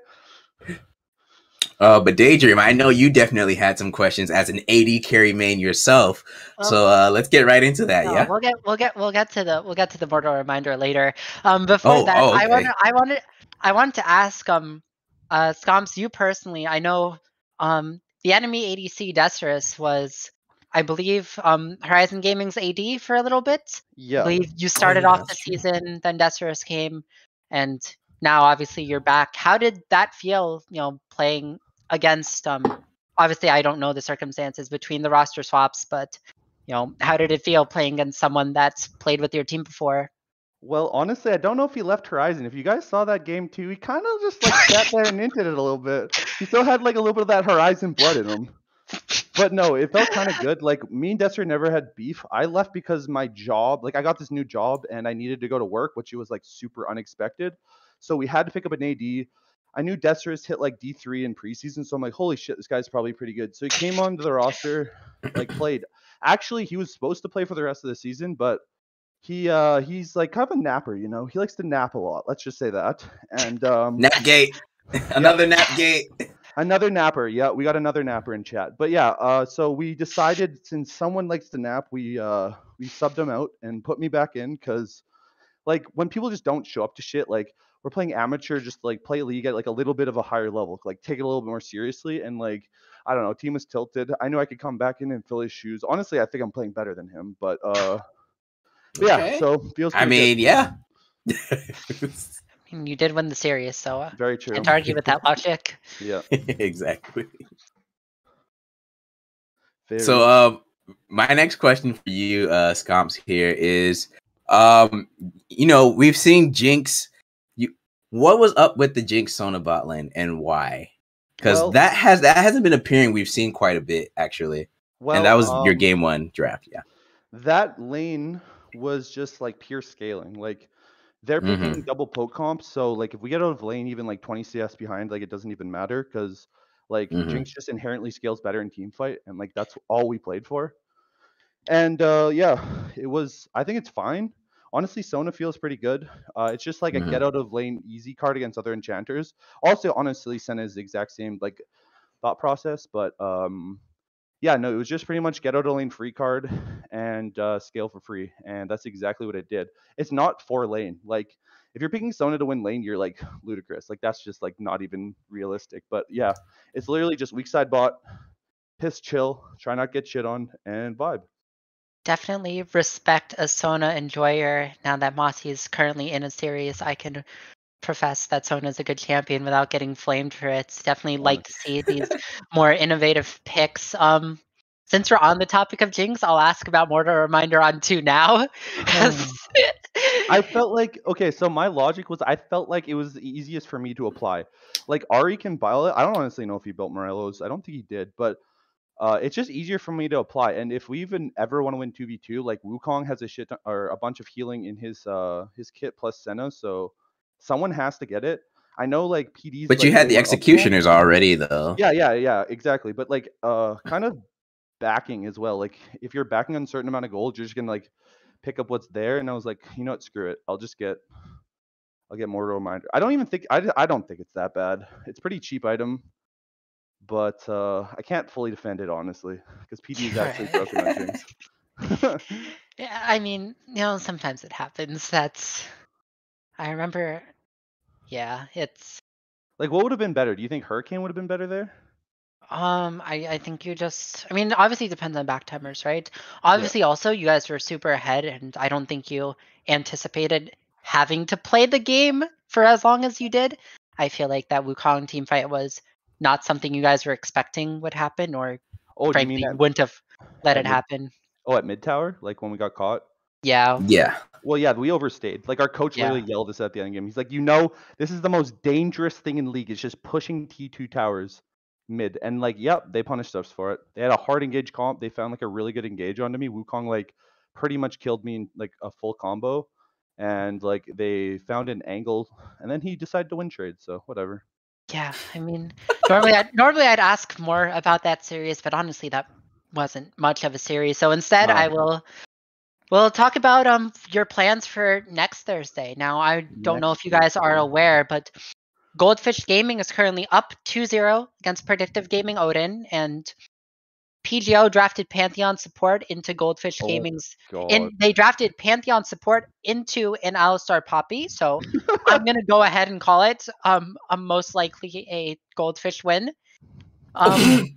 Uh, but Daydream, I know you definitely had some questions as an A D carry main yourself. Well, So uh, let's get right into that. no, Yeah. we'll get we'll get we'll get to the we'll get to the mortal reminder later. Um, before Oh, that, oh, I okay. want I wanted I wanted to ask um, uh, Scomps, you personally. I know um the enemy A D C Desterus was, I believe, um Horizon Gaming's A D for a little bit. I Yeah. believe you started yeah, off the that's true. season, then Desterus came, and now obviously you're back. How did that feel? You know, playing against um. Obviously, I don't know the circumstances between the roster swaps, but you know, how did it feel playing against someone that's played with your team before? Well, honestly, I don't know if he left Horizon. If you guys saw that game too, he kind of just like sat there and hinted it a little bit. He still had like a little bit of that Horizon blood in him. But no, it felt kind of good. Like me and Dester never had beef. I left because my job, like I got this new job and I needed to go to work, which was like super unexpected. So we had to pick up an A D. I knew Desterus hit like D three in preseason, so I'm like, holy shit, this guy's probably pretty good. So he came onto the roster, like played. Actually, he was supposed to play for the rest of the season, but he uh he's like kind of a napper, you know. He likes to nap a lot. Let's just say that. And um Napgate. Another Napgate. Another napper. Yeah, we got another napper in chat. But yeah, uh, so we decided since someone likes to nap, we uh, we subbed him out and put me back in because, like, when people just don't show up to shit, like we're playing amateur, just like play league at like a little bit of a higher level, like take it a little bit more seriously. And like, I don't know, team was tilted. I knew I could come back in and fill his shoes. Honestly, I think I'm playing better than him. But uh, but yeah, Okay. so feels. I pretty mean, good. yeah. I mean, you did win the series, so uh, Very true. can't argue with that logic. Yeah. Exactly. Very. So, um, my next question for you, uh, Scomps, here is, um, you know, we've seen Jinx. You, what was up with the Jinx Sona bot lane and why? Because Well- that has that hasn't been appearing. We've seen quite a bit actually, well, and that was your um, game one draft. Yeah. That lane was just like pure scaling. Like they're Mhm. picking double poke comps, so like if we get out of lane even like twenty C S behind, like it doesn't even matter because like Mhm. Jinx just inherently scales better in team fight, and like that's all we played for. And uh, yeah, it was. I think it's fine. Honestly, Sona feels pretty good. Uh, it's just like a Mhm. get out of lane easy card against other enchanters. Also, honestly, Senna is the exact same like thought process, but um, yeah, no, it was just pretty much get out of lane free card and uh, scale for free, and that's exactly what it did. It's not for lane. Like if you're picking Sona to win lane, you're like ludicrous. Like that's just like not even realistic. But yeah, it's literally just weak side bot, piss chill, try not get shit on, and vibe. Definitely respect a Sona enjoyer. Now that Mossy is currently in a series, I can profess that Sona is a good champion without getting flamed for it. Definitely like to see these more innovative picks. Um, since we're on the topic of Jinx, I'll ask about Mortal Reminder on two now. I felt like okay, so my logic was I felt like it was the easiest for me to apply. Like Ari can buy it. I don't honestly know if he built Morelos. I don't think he did, but Uh, it's just easier for me to apply. And if we even ever want to win two v two, like Wukong has a shit ton, or a bunch of healing in his uh his kit plus Senna, so someone has to get it. I know like P D's. But like, you had way the more optimal. executioners already, though. Yeah, yeah, yeah, exactly. But like uh kind of backing as well. Like if you're backing on a certain amount of gold, you're just gonna like pick up what's there. And I was like, you know what, screw it. I'll just get I'll get Mortal Reminder. I don't even think I, I don't think it's that bad. It's pretty cheap item. But uh, I can't fully defend it, honestly, because P D is actually broken on Jinx. Yeah, I mean, you know, sometimes it happens. That's. I remember. Yeah, it's. Like, what would have been better? Do you think Hurricane would have been better there? Um, I, I think you just. I mean, obviously it depends on back timers, right? Obviously, yeah. Also, you guys were super ahead, and I don't think you anticipated having to play the game for as long as you did. I feel like that Wukong team fight was not something you guys were expecting would happen, or oh, frankly, you, mean you wouldn't have let it mid, happen. Oh, at mid tower, like when we got caught. Yeah. Yeah. Well, yeah, we overstayed. Like our coach yeah. literally yelled us at the end of the game. He's like, you know, this is the most dangerous thing in league. It's just pushing T two towers mid, and like, yep, they punished us for it. They had a hard engage comp. They found like a really good engage onto me. Wukong like pretty much killed me in like a full combo, and like they found an angle, and then he decided to win trade. So whatever. Yeah, I mean, normally, I'd, normally I'd ask more about that series, but honestly, that wasn't much of a series. So instead, wow. I will, we'll talk about um your plans for next Thursday. Now, I don't next know if you guys are aware, but Goldfish Gaming is currently up two zero against Predictive Gaming Odin, and P G O drafted Pantheon support into Goldfish oh, Gaming's. In, they drafted Pantheon support into an Alistar Poppy, so I'm gonna go ahead and call it um a most likely a Goldfish win. Um,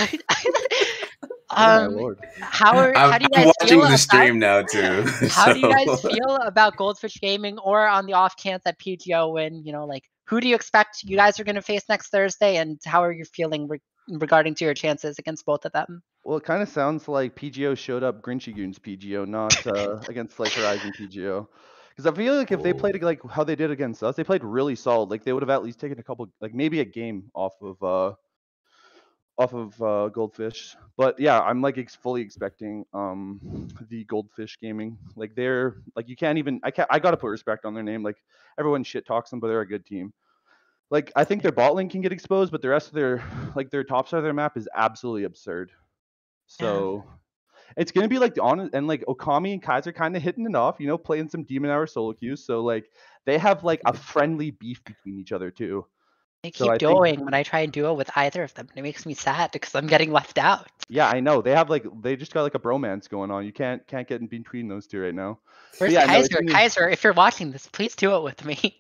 um oh how are how do you guys I'm watching feel the about, stream now too. How so. do you guys feel about Goldfish Gaming, or on the off chance that P G O win? You know, like who do you expect you guys are gonna face next Thursday, and how are you feeling re- regarding to your chances against both of them? Well, it kind of sounds like P G O showed up Grinchy Goons P G O, not uh, against like Horizon P G O. Because I feel like if they played like how they did against us, they played really solid. Like they would have at least taken a couple, like maybe a game off of uh, off of uh, Goldfish. But yeah, I'm like ex- fully expecting um, the Goldfish Gaming. Like they're like you can't even I can't I gotta put respect on their name. Like everyone shit talks them, but they're a good team. Like I think their bot lane can get exposed, but the rest of their like their top side of their map is absolutely absurd. So yeah. It's gonna be like the on and like Okami and Kaiser kind of hitting it off, you know, playing some Demon Hour solo queues. So like they have like a friendly beef between each other too. They keep so duoing think, when I try and duo with either of them. It makes me sad because I'm getting left out. Yeah, I know. They have like they just got like a bromance going on. You can't can't get in between those two right now. Where's yeah, Kaiser? No, Kaiser, if you're watching this, please do it with me.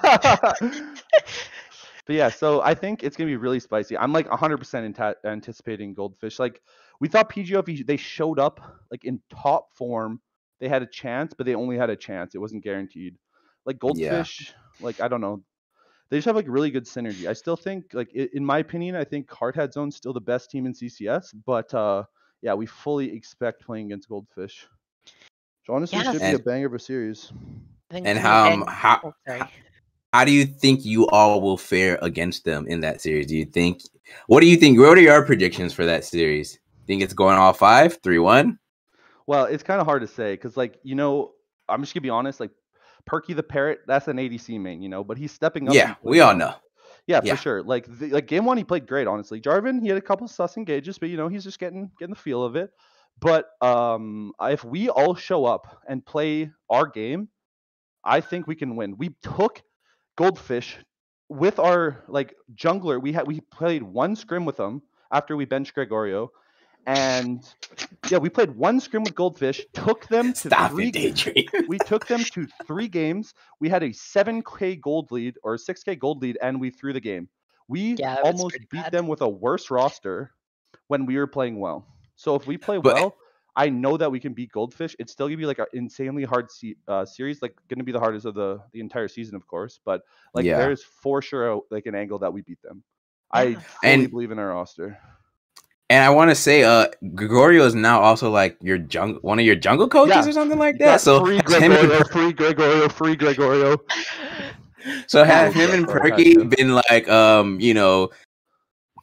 But yeah, so I think it's gonna be really spicy. I'm like one hundred percent anta- anticipating Goldfish. Like we thought P G O, if they showed up like in top form, they had a chance, but they only had a chance. It wasn't guaranteed. Like Goldfish, yeah. like I don't know, they just have like really good synergy. I still think, like in my opinion, I think Hardhat Zone's still the best team in C C S. But uh, yeah, we fully expect playing against Goldfish. So honestly, yes. It should and, be a banger of a series. And how um, how. Oh, sorry. How do you think you all will fare against them in that series? Do you think, what do you think, what are your predictions for that series? Think it's going all five, three one? Well, it's kind of hard to say because, like, you know, I'm just going to be honest, like, Perky the Parrot, that's an A D C main, you know, but he's stepping up. Yeah, we all know. Yeah, yeah, for sure. Like, the, like game one, he played great, honestly. Jarvan, he had a couple sus engages, but, you know, he's just getting getting the feel of it. But um, if we all show up and play our game, I think we can win. We took Goldfish with our like jungler. We had we played one scrim with them after we benched Gregorio, and yeah, we played one scrim with Goldfish. Took them to Stop three. It, we took them to three games. We had a seven K gold lead or a six K gold lead, and we threw the game. We yeah, almost beat bad. them with a worse roster when we were playing well. So if we play but, well, I know that we can beat Goldfish. It's still gonna be like an insanely hard se- uh, series, like gonna be the hardest of the, the entire season, of course. But like, yeah. there's for sure a, like an angle that we beat them. I fully and, believe in our roster. And I want to say, uh, Gregorio is now also like your jungle, one of your jungle coaches yeah. or something like that. So free Gregorio, and, free Gregorio, free Gregorio. So have him and Perky been like, um, you know,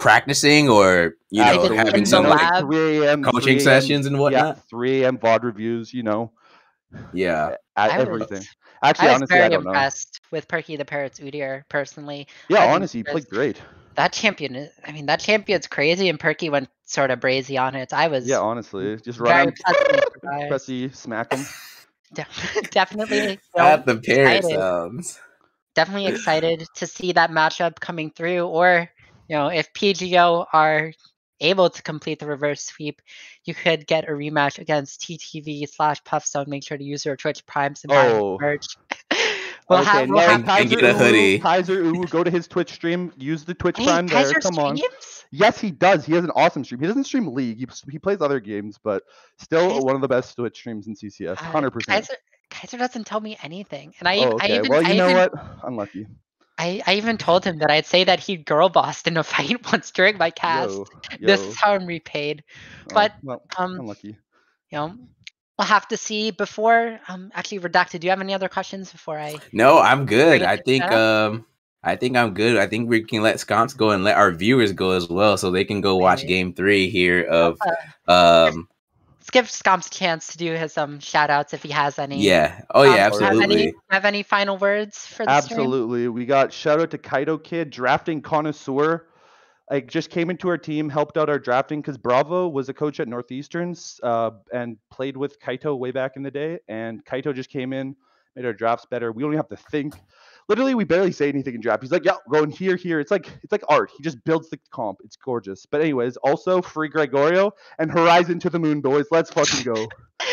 practicing or you know Absolutely. having in some the like lab. three a.m. coaching three a.m. sessions and Yeah, whatnot. three a.m. V O D reviews. You know, Yeah. at I was- everything. Actually, I was honestly, very I don't know. impressed with Perky the Parrot's Udyr personally. Yeah, I think honestly, he played there's- great. That champion, is- I mean, that champion's crazy, and Perky went sort of brazy on it. I was Yeah, honestly, just run very him, pleasantly surprised. pressy, smack him. De- definitely, you know, At the parrot excited. sounds. definitely excited to see that matchup coming through. Or, you know, if P G O are able to complete the reverse sweep, you could get a rematch against T T V slash Puffstone. Make sure to use your Twitch Primes and buy Oh. merch. we'll Okay, have, we'll no, have And- and Kaiser get a hoodie. Uwu, Kaiser Uwu, go to his Twitch stream. Use the Twitch Hey, Prime there. Kaiser Come on. streams? Yes, he does. He has an awesome stream. He doesn't stream League. He, he plays other games, but still Kaiser- one of the best Twitch streams in C C S. Uh, one hundred percent. Kaiser, Kaiser doesn't tell me anything, and I, Oh, I okay. even, Well, I you know even, what? Unlucky. I, I even told him that I'd say that he'd girl bossed in a fight once during my cast. Yo, This yo. is how I'm repaid. Oh, but, well, Um, unlucky. you know, we'll have to see before. Um, actually, Redacted, do you have any other questions before I? No, I'm good. Bring it I to think setup? um I think I'm good. I think we can let Scomps go and let our viewers go as well so they can go watch Right. game three here of Uh, um Let's give Scomps a chance to do his um shout outs if he has any. yeah. Oh Um, yeah, do you Have any, absolutely. have any final words for the stream? Absolutely. We got shout out to Kaito Kid, drafting connoisseur. Like just came into our team, helped out our drafting because Bravo was a coach at Northeastern's uh, and played with Kaito way back in the day. And Kaito just came in, made our drafts better. We don't even have to think. Literally, we barely say anything in draft. He's like, "Yeah, going here, here." It's like it's like art. He just builds the comp. It's gorgeous. But anyways, also free Gregorio and Horizon to the Moon, boys. Let's fucking go.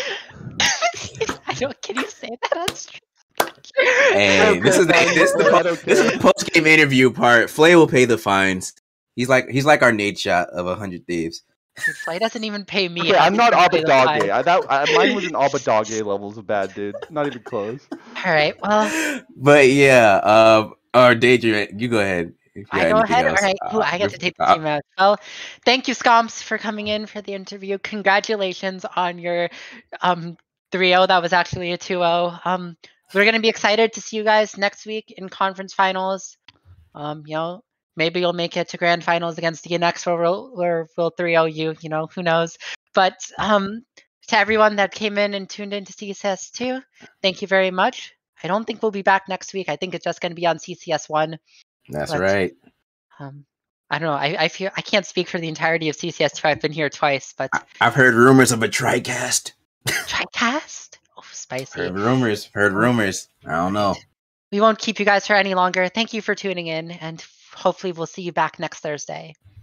I don't. Can you say that on stream? Hey, Okay, this is the fine, this is the I po- don't this is care. the post game interview part. Flay will pay the fines. He's like he's like our Nate shot of a hundred thieves. Dude, Flay doesn't even pay me. Okay, How I'm can not he pay the Abadage. fine? I, that, I, mine was an Abadage levels of bad, dude. Not even close. All right. Well, But yeah, um, or Daedrian, you go ahead. If you I got go anything ahead. else. All right. Ooh, Uh, I get to take the uh, team out. Well, thank you, Scomps, for coming in for the interview. Congratulations on your um three oh. That was actually a two oh. Um, we're gonna be excited to see you guys next week in conference finals. Um, you know, maybe you'll make it to grand finals against D N X, or we'll, or we'll three oh you. You know, who knows? But um, to everyone that came in and tuned in to C C S two, thank you very much. I don't think we'll be back next week. I think it's just going to be on C C S one. That's But- right. Um, I don't know. I, I feel I can't speak for the entirety of C C S two. I've been here twice, but I- I've heard rumors of a TriCast. TriCast? Oh, spicy. Heard rumors. Heard rumors. I don't know. We won't keep you guys for any longer. Thank you for tuning in, and hopefully we'll see you back next Thursday.